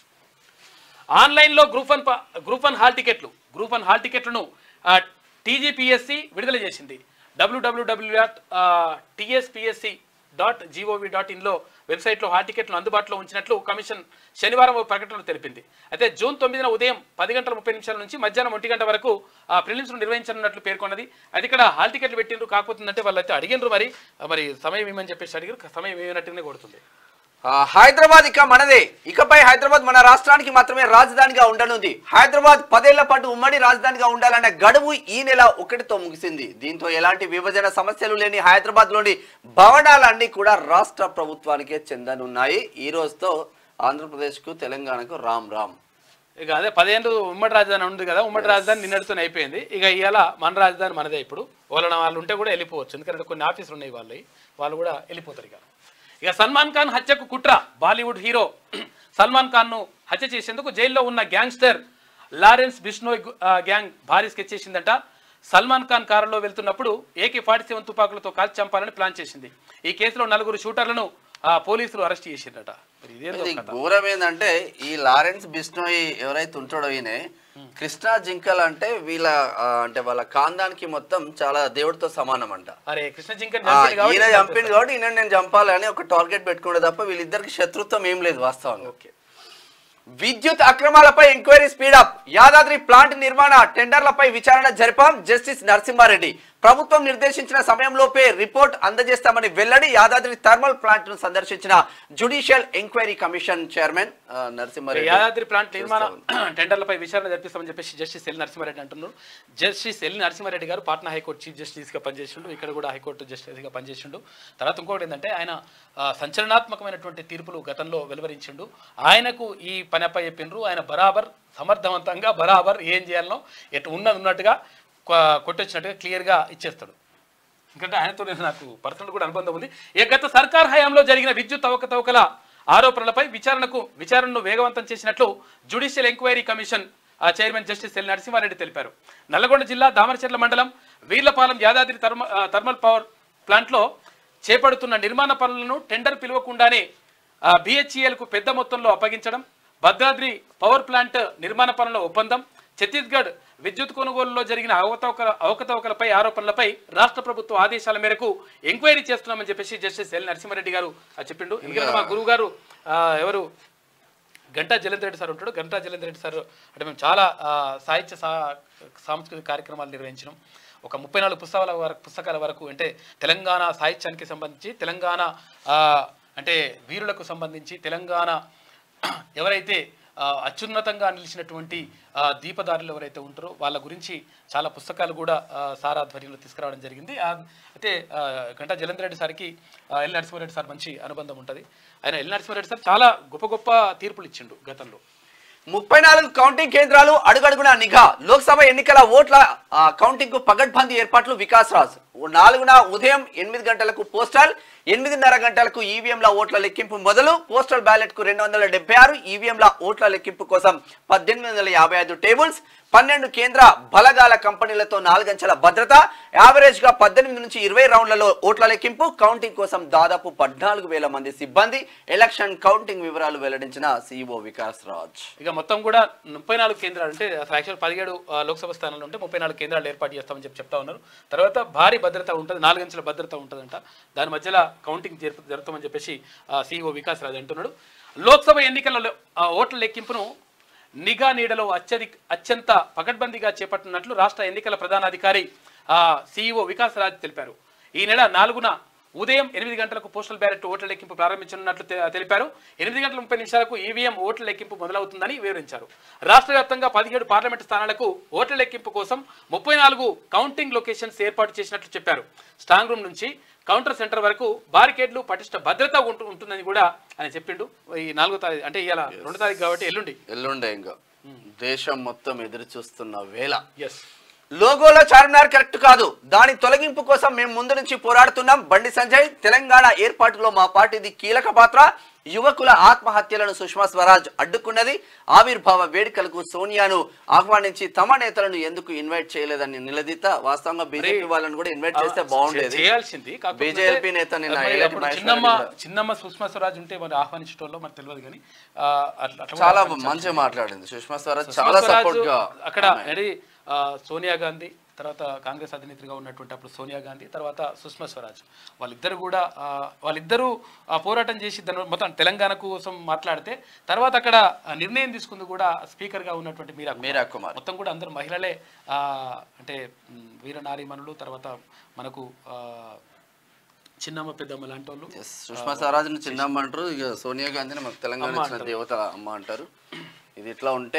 Speaker 1: ఆన్లైన్లో group one group one hall టికెట్లు గ్రూప్ వన్ హాల్ టికెట్లను టీజీపీఎస్సీ విడుదల చేసింది. డబ్ల్యూడబ్ల్యూడబ్ల్యూ dot TSPSC dot gov dot ఇన్లో వెబ్సైట్లో హాల్ టికెట్లను అందుబాటులో ఉంచినట్లు కమిషన్ శనివారం ప్రకటనలో తెలిపింది. అయితే జూన్ తొమ్మిదిన ఉదయం పది గంటల ముప్పై నిమిషాల నుంచి మధ్యాహ్నం ఒంటి గంట వరకు ఆ ప్రిలిమ్స్ను నిర్వహించనున్నట్లు పేర్కొన్నది. అది ఇక్కడ హాల్ టికెట్లు పెట్టిండ్రు, కాకపోతుందంటే వాళ్ళు అయితే అడిగినరు, మరి మరి సమయం ఏమని చెప్పేసి అడిగారు, సమయం ఏమైనట్టుగానే కొడుతుంది.
Speaker 2: హైదరాబాద్ ఇక మనదే. ఇకపై హైదరాబాద్ మన రాష్ట్రానికి మాత్రమే రాజధానిగా ఉండనుంది. హైదరాబాద్ పదేళ్ల పాటు ఉమ్మడి రాజధానిగా ఉండాలన్న గడువు ఈ నెల ఒకటితో ముగిసింది. దీంతో ఎలాంటి విభజన సమస్యలు లేని హైదరాబాద్ లోని భవనాలన్నీ కూడా రాష్ట్ర ప్రభుత్వానికే చెందనున్నాయి. ఈ రోజుతో ఆంధ్రప్రదేశ్ కు తెలంగాణకు రామ్ రామ్.
Speaker 1: ఇక అదే పదేళ్ళు ఉమ్మడి రాజధాని ఉంది కదా, ఉమ్మడి రాజధాని నిన్నటితో అయిపోయింది. ఇక ఇవాళ మన రాజధాని మనదే. ఇప్పుడు వాళ్ళ వాళ్ళు ఉంటే కూడా వెళ్ళిపోవచ్చు, ఎందుకంటే కొన్ని ఆఫీసులు ఉన్నాయి వాళ్ళు, వాళ్ళు కూడా వెళ్ళిపోతారు. ఇక ఇక సల్మాన్ ఖాన్ హత్యకు కుట్ర. బాలీవుడ్ హీరో సల్మాన్ ఖాన్ ను హత్య చేసేందుకు జైల్లో ఉన్న గ్యాంగ్స్టర్ లారెన్స్ బిష్నోయ్ గ్యాంగ్ భారీ స్కెచ్ చేసిందంట. సల్మాన్ ఖాన్ కారులో వెళ్తున్నప్పుడు ఏకే ఫార్టీ సెవెన్ తుపాకులతో కాల్చి చంపాలని ప్లాన్ చేసింది. ఈ కేసులో నలుగురు షూటర్లను పోలీసులు అరెస్ట్ చేసిందట.
Speaker 2: ఘోరం ఏంటంటే ఈ లారెన్స్ బిష్నోయ్ ఎవరైతే ఉంటాడో ఈయన కృష్ణా జింకల్ అంటే వీళ్ళ అంటే వాళ్ళ కాందానికి మొత్తం చాలా దేవుడితో సమానం అంట.
Speaker 1: అరే కృష్ణ జింకల్
Speaker 2: ఈయన చంపింది కాబట్టి ఈయన నేను చంపాలని ఒక టార్గెట్ పెట్టుకుంటే తప్ప వీళ్ళిద్దరికి శత్రుత్వం ఏం లేదు వాస్తవంగా.
Speaker 1: ఓకే.
Speaker 2: విద్యుత్ అక్రమాలపై ఎంక్వైరీ స్పీడప్. యాదాద్రి ప్లాంట్ నిర్మాణ టెండర్లపై విచారణ జరిపాం జస్టిస్ నరసింహారెడ్డి. ప్రభుత్వం నిర్దేశించిన సమయంలోపే రిపోర్ట్ అందజేస్తామని వెల్లడి. యాదాద్రి థర్మల్ ప్లాంట్ ను సందర్శించిన judicial enquiry commission chairman Narasimha Reddy
Speaker 1: Yadadri plant నిర్మాణ టెండర్లపై విచారణ జరిపిస్తామని చెప్పేసి జస్టిస్ ఎల్ నరసింహారెడ్డి అంటున్నారు. జస్టిస్ ఎల్ నరసింహారెడ్డి గారు పాట్నా హైకోర్టు చీఫ్ జస్టిస్ గా పనిచేసిండు, ఇక్కడ కూడా హైకోర్టు జస్టిస్ గా పనిచేసిండు. తర్వాత ఇంకొకటి ఏంటంటే ఆయన సంచలనాత్మకమైనటువంటి తీర్పులు గతంలో వెలువరించిండు. ఆయనకు ఈ పనిపై చెప్పిండ్రు, ఆయన బరాబర్ సమర్థవంతంగా బరాబర్ ఏం చేయాలనో ఎటు ఉన్నది ఉన్నట్టుగా కొట్టొచ్చినట్టుగా క్లియర్గా ఇచ్చేస్తాడు. ఎందుకంటే ఆయనతో నాకు పర్సనల్ కూడా అనుబంధం ఉంది. ఈ గత సర్కార్ హయాంలో జరిగిన విద్యుత్ అవకతవకల ఆరోపణలపై విచారణకు విచారణను వేగవంతం చేసినట్లు judicial enquiry commission chairman justice L Narasimha Reddy తెలిపారు. నల్లగొండ జిల్లా దామరచెర్ల మండలం వీర్లపాలెం యాదాద్రి థర్మ థర్మల్ పవర్ ప్లాంట్లో చేపడుతున్న నిర్మాణ పనులను టెండర్ పిలవకుండానే బిహెచ్ఈఎల్కు పెద్ద మొత్తంలో అప్పగించడం, భద్రాద్రి పవర్ ప్లాంట్ నిర్మాణ పనుల ఒప్పందం, ఛత్తీస్గఢ్ విద్యుత్ కొనుగోలులో జరిగిన అవకతవకల అవకతవకలపై ఆరోపణలపై రాష్ట్ర ప్రభుత్వ ఆదేశాల మేరకు ఎంక్వైరీ చేస్తున్నామని చెప్పేసి జస్టిస్ ఎల్ నరసింహారెడ్డి గారు చెప్పిండు. ఎందుకంటే మా గురువు గారు ఎవరు గంటా జలేంద్ర రెడ్డి సార్ ఉంటాడు. గంటా జలేంద్ర రెడ్డి సార్ అంటే మేము చాలా సాహిత్య సాంస్కృతిక కార్యక్రమాలు నిర్వహించినాం. ఒక ముప్పై నాలుగు పుస్తకాల వరకు పుస్తకాల వరకు అంటే తెలంగాణ సాహిత్యానికి సంబంధించి, తెలంగాణ అంటే వీరులకు సంబంధించి, తెలంగాణ ఎవరైతే అత్యున్నతంగా నిలిచినటువంటి దీపదారులు ఎవరైతే ఉంటారో వాళ్ళ గురించి చాలా పుస్తకాలు కూడా సార్ ఆధ్వర్యంలో తీసుకురావడం జరిగింది. అయితే గంటా జలేంద్ర రెడ్డి సార్కి ఎల్ నరసింహారెడ్డి సార్ మంచి అనుబంధం ఉంటుంది. ఆయన ఎల్ నరసింహారెడ్డి సార్ చాలా గొప్ప గొప్ప తీర్పులు ఇచ్చిండు గతంలో.
Speaker 2: ముప్పై నాలుగు కౌంటింగ్ కేంద్రాలు అడుగడుగున నిఘా. లోక్సభ ఎన్నికల ఓట్ల కౌంటింగ్ కు పగడ్బందీ ఏర్పాట్లు. వికాస్ రాజ్ నాలుగున ఉదయం ఎనిమిది గంటలకు పోస్టల్, ఎనిమిదిన్నర గంటలకు ఈవీఎంల ఓట్ల లెక్కింపు మొదలు. పోస్టల్ బ్యాలెట్ కు రెండు వందల డెబ్బై ఆరు ఈవీఎంల ఓట్ల లెక్కింపు కోసం పద్దెనిమిది వందల యాభై ఐదు టేబుల్స్. పన్నెండు కేంద్ర బలగాల కంపెనీలతో నాలుగంచెల భద్రత, యావరేజ్ గా పద్దెనిమిది నుంచి ఇరవై రౌండ్లలో ఓట్ల లెక్కింపు, కౌంటింగ్ కోసం దాదాపు పద్నాలుగు వేల మంది సిబ్బంది. ఎలక్షన్ కౌంటింగ్ వివరాలు వెల్లడించిన సీఈఓ వికాస్ రాజ్.
Speaker 1: ఇక మొత్తం కూడా ముప్పై నాలుగు కేంద్రాలు అంటే యాక్చువల్ పదిహేడు లోక్సభ స్థానాలు ఉంటే ముప్పై నాలుగు కేంద్రాలు ఏర్పాటు చేస్తామని చెప్పి చెప్తా ఉన్నారు. తర్వాత భారీ భద్రత ఉంటుంది, నాలుగంచెల భద్రత ఉంటుందంట. దాని మధ్యలో కౌంటింగ్ జరుపుతామని చెప్పేసి సీఈఓ వికాస్ రాజ్ అంటున్నాడు. లోక్సభ ఎన్నికలలో ఓట్ల లెక్కింపును నిఘా నీడలో అత్యధిక అత్యంత పకడ్బందీగా చేపట్టినట్లు రాష్ట్ర ఎన్నికల ప్రధానాధికారి సీఈఓ వికాస్ రాజ్ తెలిపారు. ఈ నెల నాలుగున ఉదయం ఎనిమిది గంటలకు పోస్టల్ బ్యాలెట్ ఓట్ల లెక్కింపు ప్రారంభించనున్నట్లు తెలిపారు. ఎనిమిది గంటల ముప్పై నిమిషాలకు ఈవీఎం ఓట్ల లెక్కింపు మొదలవుతుందని వివరించారు. రాష్ట్ర వ్యాప్తంగా పదిహేడు పార్లమెంటు స్థానాలకు ఓట్ల లెక్కింపు కోసం ముప్పై నాలుగు కౌంటింగ్ లొకేషన్స్ ఏర్పాటు చేసినట్లు చెప్పారు. స్ట్రాంగ్ రూమ్ నుంచి కౌంటర్ సెంటర్ వరకు బారికేడ్లు, పటిష్ట భద్రత ఉంటుందని కూడా ఆయన చెప్పిండు. ఈ నాలుగో తారీఖు అంటే ఇవాళ రెండో తారీఖు కాబట్టి ఎల్లుండి
Speaker 2: ఎల్లుండే ఇంకా దేశం మొత్తం ఎదురు చూస్తున్న వేళ.
Speaker 1: ఎస్,
Speaker 2: లోగోలో చార్మినార్ కరెక్ట్ కాదు, దాని తొలగింపు కోసం మేము ముందు నుంచి పోరాడుతున్నాం. బండి సంజయ్. తెలంగాణ ఏర్పాటులో మా పార్టీది కీలక పాత్ర. యువకుల ఆత్మహత్యలను సుష్మా స్వరాజ్ అడ్డుకున్నది. ఆవిర్భావ వేడుకలకు సోనియాను ఆహ్వానించి తమ నేతలను ఎందుకు ఇన్వైట్ చేయలేదని నిలదీత. వాస్తవంగా బీజేపీ వాళ్ళని కూడా ఇన్వైట్ చేస్తే బాగుండేది.
Speaker 1: చేయాల్సింది.
Speaker 2: బీజేపీ నేత
Speaker 1: చిన్నమ్మ చిన్నమ్మ సుష్మా స్వరాజ్ ఉంటే మరి ఆహ్వానించడంలో మరి తెలియదు కానీ
Speaker 2: చాలా మంచిగా మాట్లాడింది సుష్మా స్వరాజ్. చాలా సపోర్ట్ గా
Speaker 1: అక్కడ సోనియా గాంధీ, తర్వాత కాంగ్రెస్ అధినేత్రిగా ఉన్నటువంటి అప్పుడు సోనియా గాంధీ, తర్వాత సుష్మా స్వరాజ్ వాళ్ళిద్దరు కూడా వాళ్ళిద్దరూ పోరాటం చేసి దాని మొత్తం తెలంగాణ కోసం మాట్లాడితే తర్వాత అక్కడ నిర్ణయం తీసుకుంది కూడా స్పీకర్గా ఉన్నటువంటి మీరా
Speaker 2: మీరా కుమార్.
Speaker 1: మొత్తం కూడా అందరు మహిళలే అంటే వీర నారీమణులు, తర్వాత మనకు చిన్నమ్మ పెద్దమ్మ లాంటి వాళ్ళు.
Speaker 2: సుష్మా స్వరాజ్ని చిన్నమ్మ అంటారు, ఇక సోనియా గాంధీని మనకు తెలంగాణ దేవత అమ్మ అంటారు. ఇది ఇట్లా ఉంటే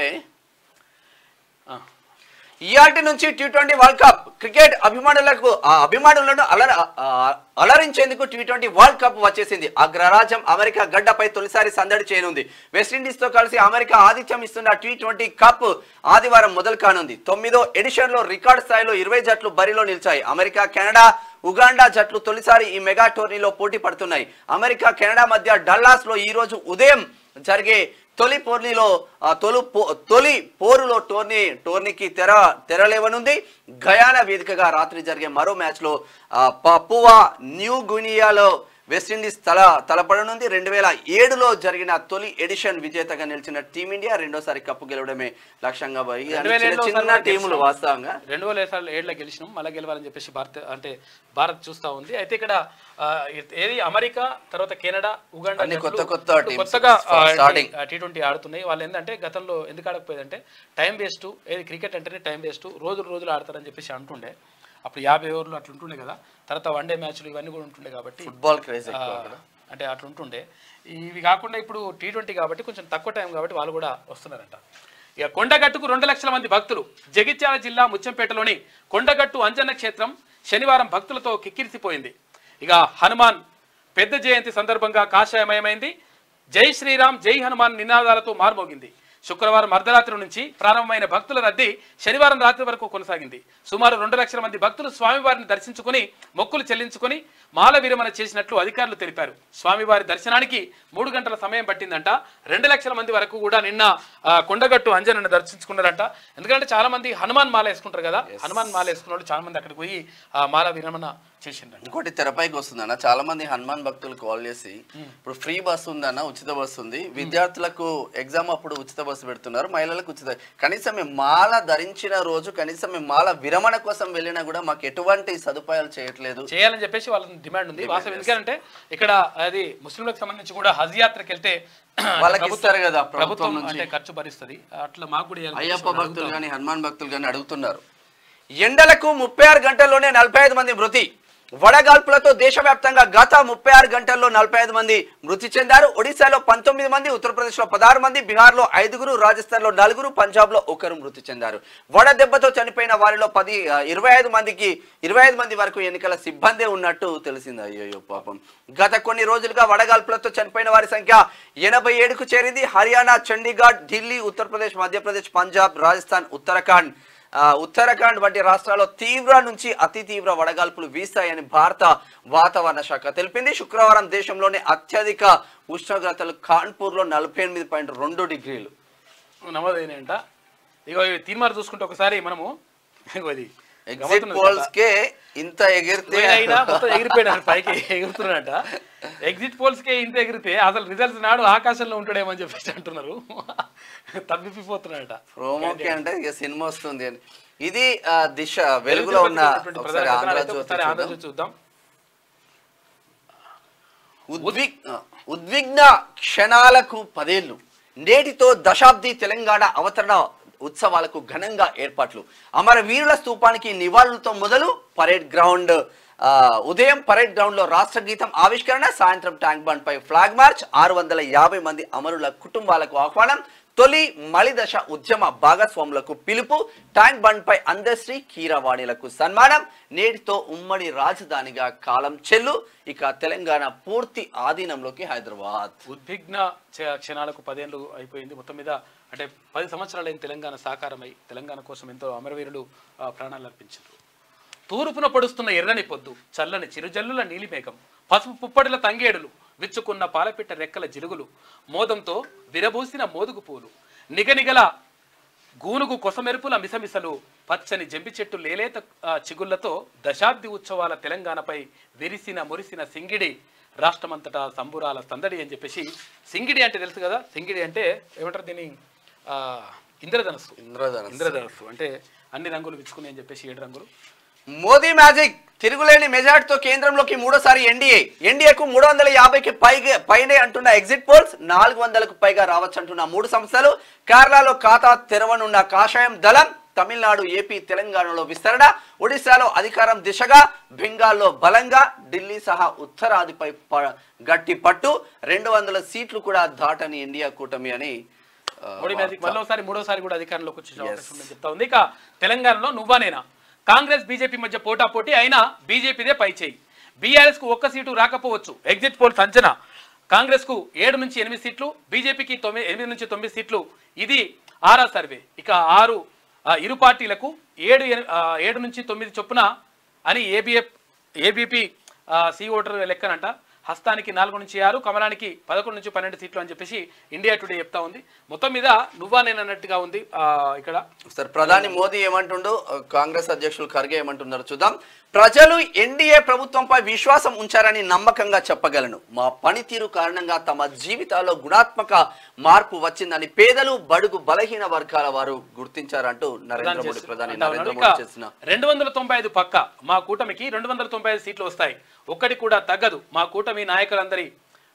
Speaker 2: ఇయాల్టి నుంచి T twenty world cup cricket అభిమానులకు అభిమానులను అలర అలరించేందుకు టీ ట్వంటీ వరల్డ్ కప్ వచ్చేసింది. అగ్రరాజ్యం అమెరికా గడ్డపై తొలిసారి సందడి చేయనుంది. వెస్టిండీస్ తో కలిసి అమెరికా ఆతిథ్యం ఇస్తున్న టీ ట్వంటీ కప్ ఆదివారం మొదలు కానుంది. తొమ్మిదో ఎడిషన్ లో రికార్డు స్థాయిలో ఇరవై జట్లు బరిలో నిలిచాయి. అమెరికా, కెనడా, ఉగాండా జట్లు తొలిసారి ఈ మెగా టోర్నీలో పోటీ పడుతున్నాయి. అమెరికా, కెనడా మధ్య డల్లాస్ లో ఈ రోజు ఉదయం జరిగే తొలి పోర్నీలో తొలి తొలి పోరులో టోర్నీ టోర్నీకి తెర తెరలేవనుంది. గయానా వేదికగా రాత్రి జరిగే మరో మ్యాచ్ లో పపువా న్యూ గినియాలో వెస్టిండీస్ తల తలపడనుంది. రెండు వేల ఏడులో జరిగిన తొలి ఎడిషన్ విజేతగా నిలిచిన టీమిండియా రెండోసారి కప్పు గెలవడమే లక్ష్యంగా చిన్న టీములు వాస్తవంగా
Speaker 1: రెండు వేల ఏడులో గెలిచినాం, మళ్ళీ గెలవాలని చెప్పేసి భారత్ అంటే భారత్ చూస్తా ఉంది. అయితే ఇక్కడ ఏది అమెరికా, తర్వాత కెనడా, ఉగాండా
Speaker 2: కొత్త కొత్త
Speaker 1: కొత్తగా టీ ట్వంటీ ఆడుతున్నాయి. వాళ్ళు ఏంటంటే గతంలో ఎందుకు ఆడకపోయేదంటే టైం వేస్ట్, ఏది క్రికెట్ అంటేనే టైం వేస్ట్, రోజులు రోజులు ఆడతారని చెప్పేసి అంటుండే. అప్పుడు యాభై ఓవర్లు అట్లా ఉంటుండే కదా, తర్వాత వన్ డే మ్యాచ్లు ఇవన్నీ కూడా ఉంటుండే కాబట్టి
Speaker 2: ఫుట్బాల్ క్రేజ్
Speaker 1: అంటే అట్లా ఉంటుండే. ఇవి కాకుండా ఇప్పుడు టీ ట్వంటీ కాబట్టి కొంచెం తక్కువ టైం కాబట్టి వాళ్ళు కూడా వస్తున్నారంట. ఇక కొండగట్టుకు రెండు లక్షల మంది భక్తులు. జగిత్యాల జిల్లా ముచ్చంపేటలోని కొండగట్టు అంజన్న క్షేత్రం శనివారం భక్తులతో కిక్కిరిసిపోయింది. ఇక హనుమాన్ పెద్ద జయంతి సందర్భంగా కాషాయమయమైంది. జై శ్రీరామ్, జై హనుమాన్ నినాదాలతో మార్మోగింది. శుక్రవారం అర్ధరాత్రి నుంచి ప్రారంభమైన భక్తుల రద్దీ శనివారం రాత్రి వరకు కొనసాగింది. సుమారు రెండు లక్షల మంది భక్తులు స్వామివారిని దర్శించుకుని మొక్కులు చెల్లించుకుని మాల విరమణ చేసినట్లు అధికారులు తెలిపారు. స్వామివారి దర్శనానికి మూడు గంటల సమయం పట్టిందంట. రెండు లక్షల మంది వరకు కూడా నిన్న కొండగట్టు అంజనను దర్శించుకున్నారంట. ఎందుకంటే చాలా మంది హనుమాన్ మాల వేసుకుంటారు కదా, హనుమాన్ మాల వేసుకున్న వాళ్ళు చాలా మంది అక్కడికి పోయి మాల విరమణ చేసిండ్రు.
Speaker 2: ఇంకోటి తెరపైకి వస్తుందన్న, చాలా మంది హనుమాన్ భక్తులు కాల్ చేసి ఇప్పుడు ఫ్రీ బస్సు ఉందన్న, ఉచిత బస్సు ఉంది, విద్యార్థులకు ఎగ్జామ్ అప్పుడు ఉచిత బస్సు పెడుతున్నారు, మహిళలకు ఉచిత, కనీసం మేము మాల ధరించిన రోజు కనీసం మేము మాల విరమణ కోసం వెళ్ళినా కూడా మాకు ఎటువంటి సదుపాయాలు చేయట్లేదు
Speaker 1: చేయాలని చెప్పేసి వాళ్ళ డిమాండ్ ఉంది. వాస్తవం ఎందుకంటే ఇక్కడ అది ముస్లింలకు సంబంధించి కూడా హజ్ యాత్రకి వెళ్తే
Speaker 2: వాళ్ళకి ఇస్తారు కదా
Speaker 1: ప్రభుత్వం అంటే ఖర్చు భరిస్తుంది. అట్లా మాకు కూడా
Speaker 2: అయ్యప్ప భక్తులు కానీ హనుమాన్ భక్తులు కానీ అడుగుతున్నారు. ఎండలకు ముప్పై ఆరు గంటల్లోనే నలభై ఐదు మంది మృతి. వడగాల్పులతో దేశవ్యాప్తంగా గత ముప్పై ఆరు గంటల్లో నలభై ఐదు మంది మృతి చెందారు. ఒడిశాలో పంతొమ్మిది మంది, ఉత్తరప్రదేశ్ లో పదహారు మంది, బీహార్ లో ఐదుగురు, రాజస్థాన్ లో నలుగురు, పంజాబ్ లో ఒకరు మృతి చెందారు. వడ దెబ్బతో చనిపోయిన వారిలో పది ఇరవై ఐదు మందికి ఇరవై ఐదు మంది వరకు ఎన్నికల సిబ్బందే ఉన్నట్టు తెలిసింది. అయ్యో పాపం. గత కొన్ని రోజులుగా వడగాల్పులతో చనిపోయిన వారి సంఖ్య ఎనభై ఏడుకు చేరింది. హర్యానా, చండీగఢ్, ఢిల్లీ, ఉత్తరప్రదేశ్, మధ్యప్రదేశ్, పంజాబ్, రాజస్థాన్, ఉత్తరాఖండ్ ఉత్తరాఖండ్ వంటి రాష్ట్రాల్లో తీవ్ర నుంచి అతి తీవ్ర వడగాల్పులు వీస్తాయని భారత వాతావరణ శాఖ తెలిపింది. శుక్రవారం దేశంలోనే అత్యధిక ఉష్ణోగ్రతలు కాన్పూర్ లో నలభై ఎనిమిది పాయింట్ రెండు డిగ్రీలు
Speaker 1: నమోదైనాయంట. ఇగో తీర్మానం చూసుకుంటే ఒకసారి మనము ఇగో ఇది
Speaker 2: ఎగ్జిట్ పోల్స్ కే ఇంత ఎగిరితే
Speaker 1: అయినా మొత్తం ఎగిరిపోయినారు పైకి ఎగురుతున్నారట. ఎగ్జిట్ పోల్స్ కే ఇంత ఎగిరితే అసలు రిజల్ట్స్ నాడు ఆకాశంలో ఉంటాడేమో అని చెప్పేసి అంటున్నారు. తప్పిపోతున్నాడట.
Speaker 2: ప్రోమోకి అంటే ఇక సినిమా వస్తుంది అని. ఇది దిశ వెలుగులో ఉన్న
Speaker 1: ఆంధ్రజ్యోతి చూద్దాం.
Speaker 2: ఉద్విగ్న ఉద్విగ్న క్షణాలకు పదేళ్లు, నేటితో దశాబ్ది తెలంగాణ అవతరణ ఉత్సవాలకు ఘనంగా ఏర్పాట్లు. అమరవీరుల స్తూపానికి నివాళులతో మొదలు పరేడ్ గ్రౌండ్ ఉదయం పరేడ్ గ్రౌండ్ లో రాష్ట్ర గీతం ఆవిష్కరణ, సాయంత్రం ట్యాంక్ బండ్ పై ఫ్లాగ్ మార్చ్, ఆరు వందల యాభై మంది అమరుల కుటుంబాలకు ఆహ్వానం, తొలి మలిదశ ఉద్యమ భాగస్వాములకు పిలుపు, ట్యాంక్ బండ్ పై అందశ్రీ కీరవాణిలకు సన్మానం, నేటితో ఉమ్మడి రాజధానిగా కాలం చెల్లు. ఇక తెలంగాణ పూర్తి ఆధీనంలోకి హైదరాబాద్.
Speaker 1: ఉద్విగ్న క్షణాలకు పదేళ్ళు అయిపోయింది. మొత్తం మీద అంటే పది సంవత్సరాలైన తెలంగాణ సాకారమై తెలంగాణ కోసం ఎంతో అమరవీరులు ప్రాణాలు అర్పించారు. తూర్పున పడుస్తున్న ఎర్రని పొద్దు, చల్లని చిరుజల్లుల నీలిమేఘం, పసుపు పుప్పడిల తంగేడులు, విచ్చుకున్న పాలపిట్ట రెక్కల జిలుగులు, మోదంతో విరబూసిన మోదుగు పూలు, నిగనిగల గూనుగు కొసమెరుపుల మిసమిసలు, పచ్చని జంబి చెట్టు లేలేత చిగుళ్లతో దశాబ్ది ఉత్సవాల తెలంగాణపై విరిసిన మురిసిన సింగిడి, రాష్ట్రమంతటా సంబురాల సందడి అని చెప్పేసి. సింగిడి అంటే తెలుసు కదా, సింగిడి అంటే ఏమంటారు దీన్ని, ఇంద్రధనస్సు.
Speaker 2: ఇంద్రధనస్సు
Speaker 1: ఇంద్రధనస్సు అంటే అన్ని రంగులు విచ్చుకుని అని చెప్పేసి ఏడు రంగులు.
Speaker 2: మోదీ మ్యాజిక్, తిరుగులేని మెజార్టీతో కేంద్రంలోకి మూడోసారి ఎన్డీఏ. ఎన్డీఏకు మూడు వందల యాభైకి పైగా పైనే అంటున్న ఎగ్జిట్ పోల్స్, నాలుగు వందలకు పైగా రావచ్చు అంటున్న మూడు సంస్థలు. కేరళలో ఖాతా తెరవనున్న కాషాయం దళం, తమిళనాడు, ఏపీ, తెలంగాణలో విస్తరణ, ఒడిశాలో అధికారం దిశగా, బెంగాల్లో బలంగా, ఢిల్లీ సహా ఉత్తరాదిపై గట్టి పట్టు, రెండు వందల సీట్లు కూడా దాటని ఇండియా కూటమి అని
Speaker 1: మోడీ మ్యాజిక్ మరోసారి మూడోసారి కూడా అధికారంలోకి వచ్చే అవకాశం ఉందని చెప్తా ఉంది. ఇక తెలంగాణలో నువ్వానేనా, కాంగ్రెస్ బీజేపీ మధ్య పోటాపోటీ అయినా బీజేపీదే పై చేయి. బీఆర్ఎస్ కు ఒక్క సీటు రాకపోవచ్చు, ఎగ్జిట్ పోల్స్ అంచనా. కాంగ్రెస్ కు ఏడు నుంచి ఎనిమిది సీట్లు, బీజేపీకి తొమ్మిది ఎనిమిది నుంచి తొమ్మిది సీట్లు. ఇది ఆరా సర్వే. ఇక ఆరు ఇరు పార్టీలకు ఏడు ఏడు నుంచి తొమ్మిది చొప్పున అని ఏబిఎఫ్ ఏబీపీ సి ఓటర్ లెక్కనంట. హస్తానికి నాలుగు నుంచి ఆరు, కమలానికి పదకొండు నుంచి పన్నెండు సీట్లు అని చెప్పేసి ఇండియా టుడే చెప్తా ఉంది. మొత్తం మీద నువ్వా నేను అన్నట్టుగా ఉంది. ఇక్కడ
Speaker 2: సార్ ప్రధాని మోదీ ఏమంటుండో, కాంగ్రెస్ అధ్యక్షులు ఖర్గే ఏమంటున్నారు చూద్దాం. ప్రజలు ఎన్డీఏ ప్రభుత్వంపై విశ్వాసం ఉంచారని నమ్మకంగా చెప్పగలను. మా పనితీరు కారణంగా తమ జీవితాల్లో గుణాత్మక మార్పు వచ్చిందని పేదలు, బడుగు, బలహీన వర్గాల వారు గుర్తించారంటూ నరేంద్ర మోడీ ప్రధాని నరేంద్ర మోడీ చేసిన
Speaker 1: రెండు వందల తొంభై ఐదు పక్క మా కూటమికి రెండు వందల తొంభై ఐదు సీట్లు వస్తాయి, ఒక్కటి కూడా తగ్గదు. మా కూటమి నాయకులందరి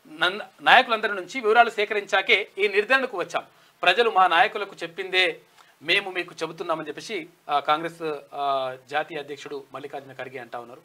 Speaker 1: నాయకులందరి నుంచి వివరాలు సేకరించాకే ఈ నిర్ధారణకు వచ్చాం. ప్రజలు మా నాయకులకు చెప్పిందే మేము మీకు చెబుతున్నామని చెప్పేసి కాంగ్రెస్ జాతీయ అధ్యక్షుడు మల్లికార్జున ఖర్గే అంటా ఉన్నారు.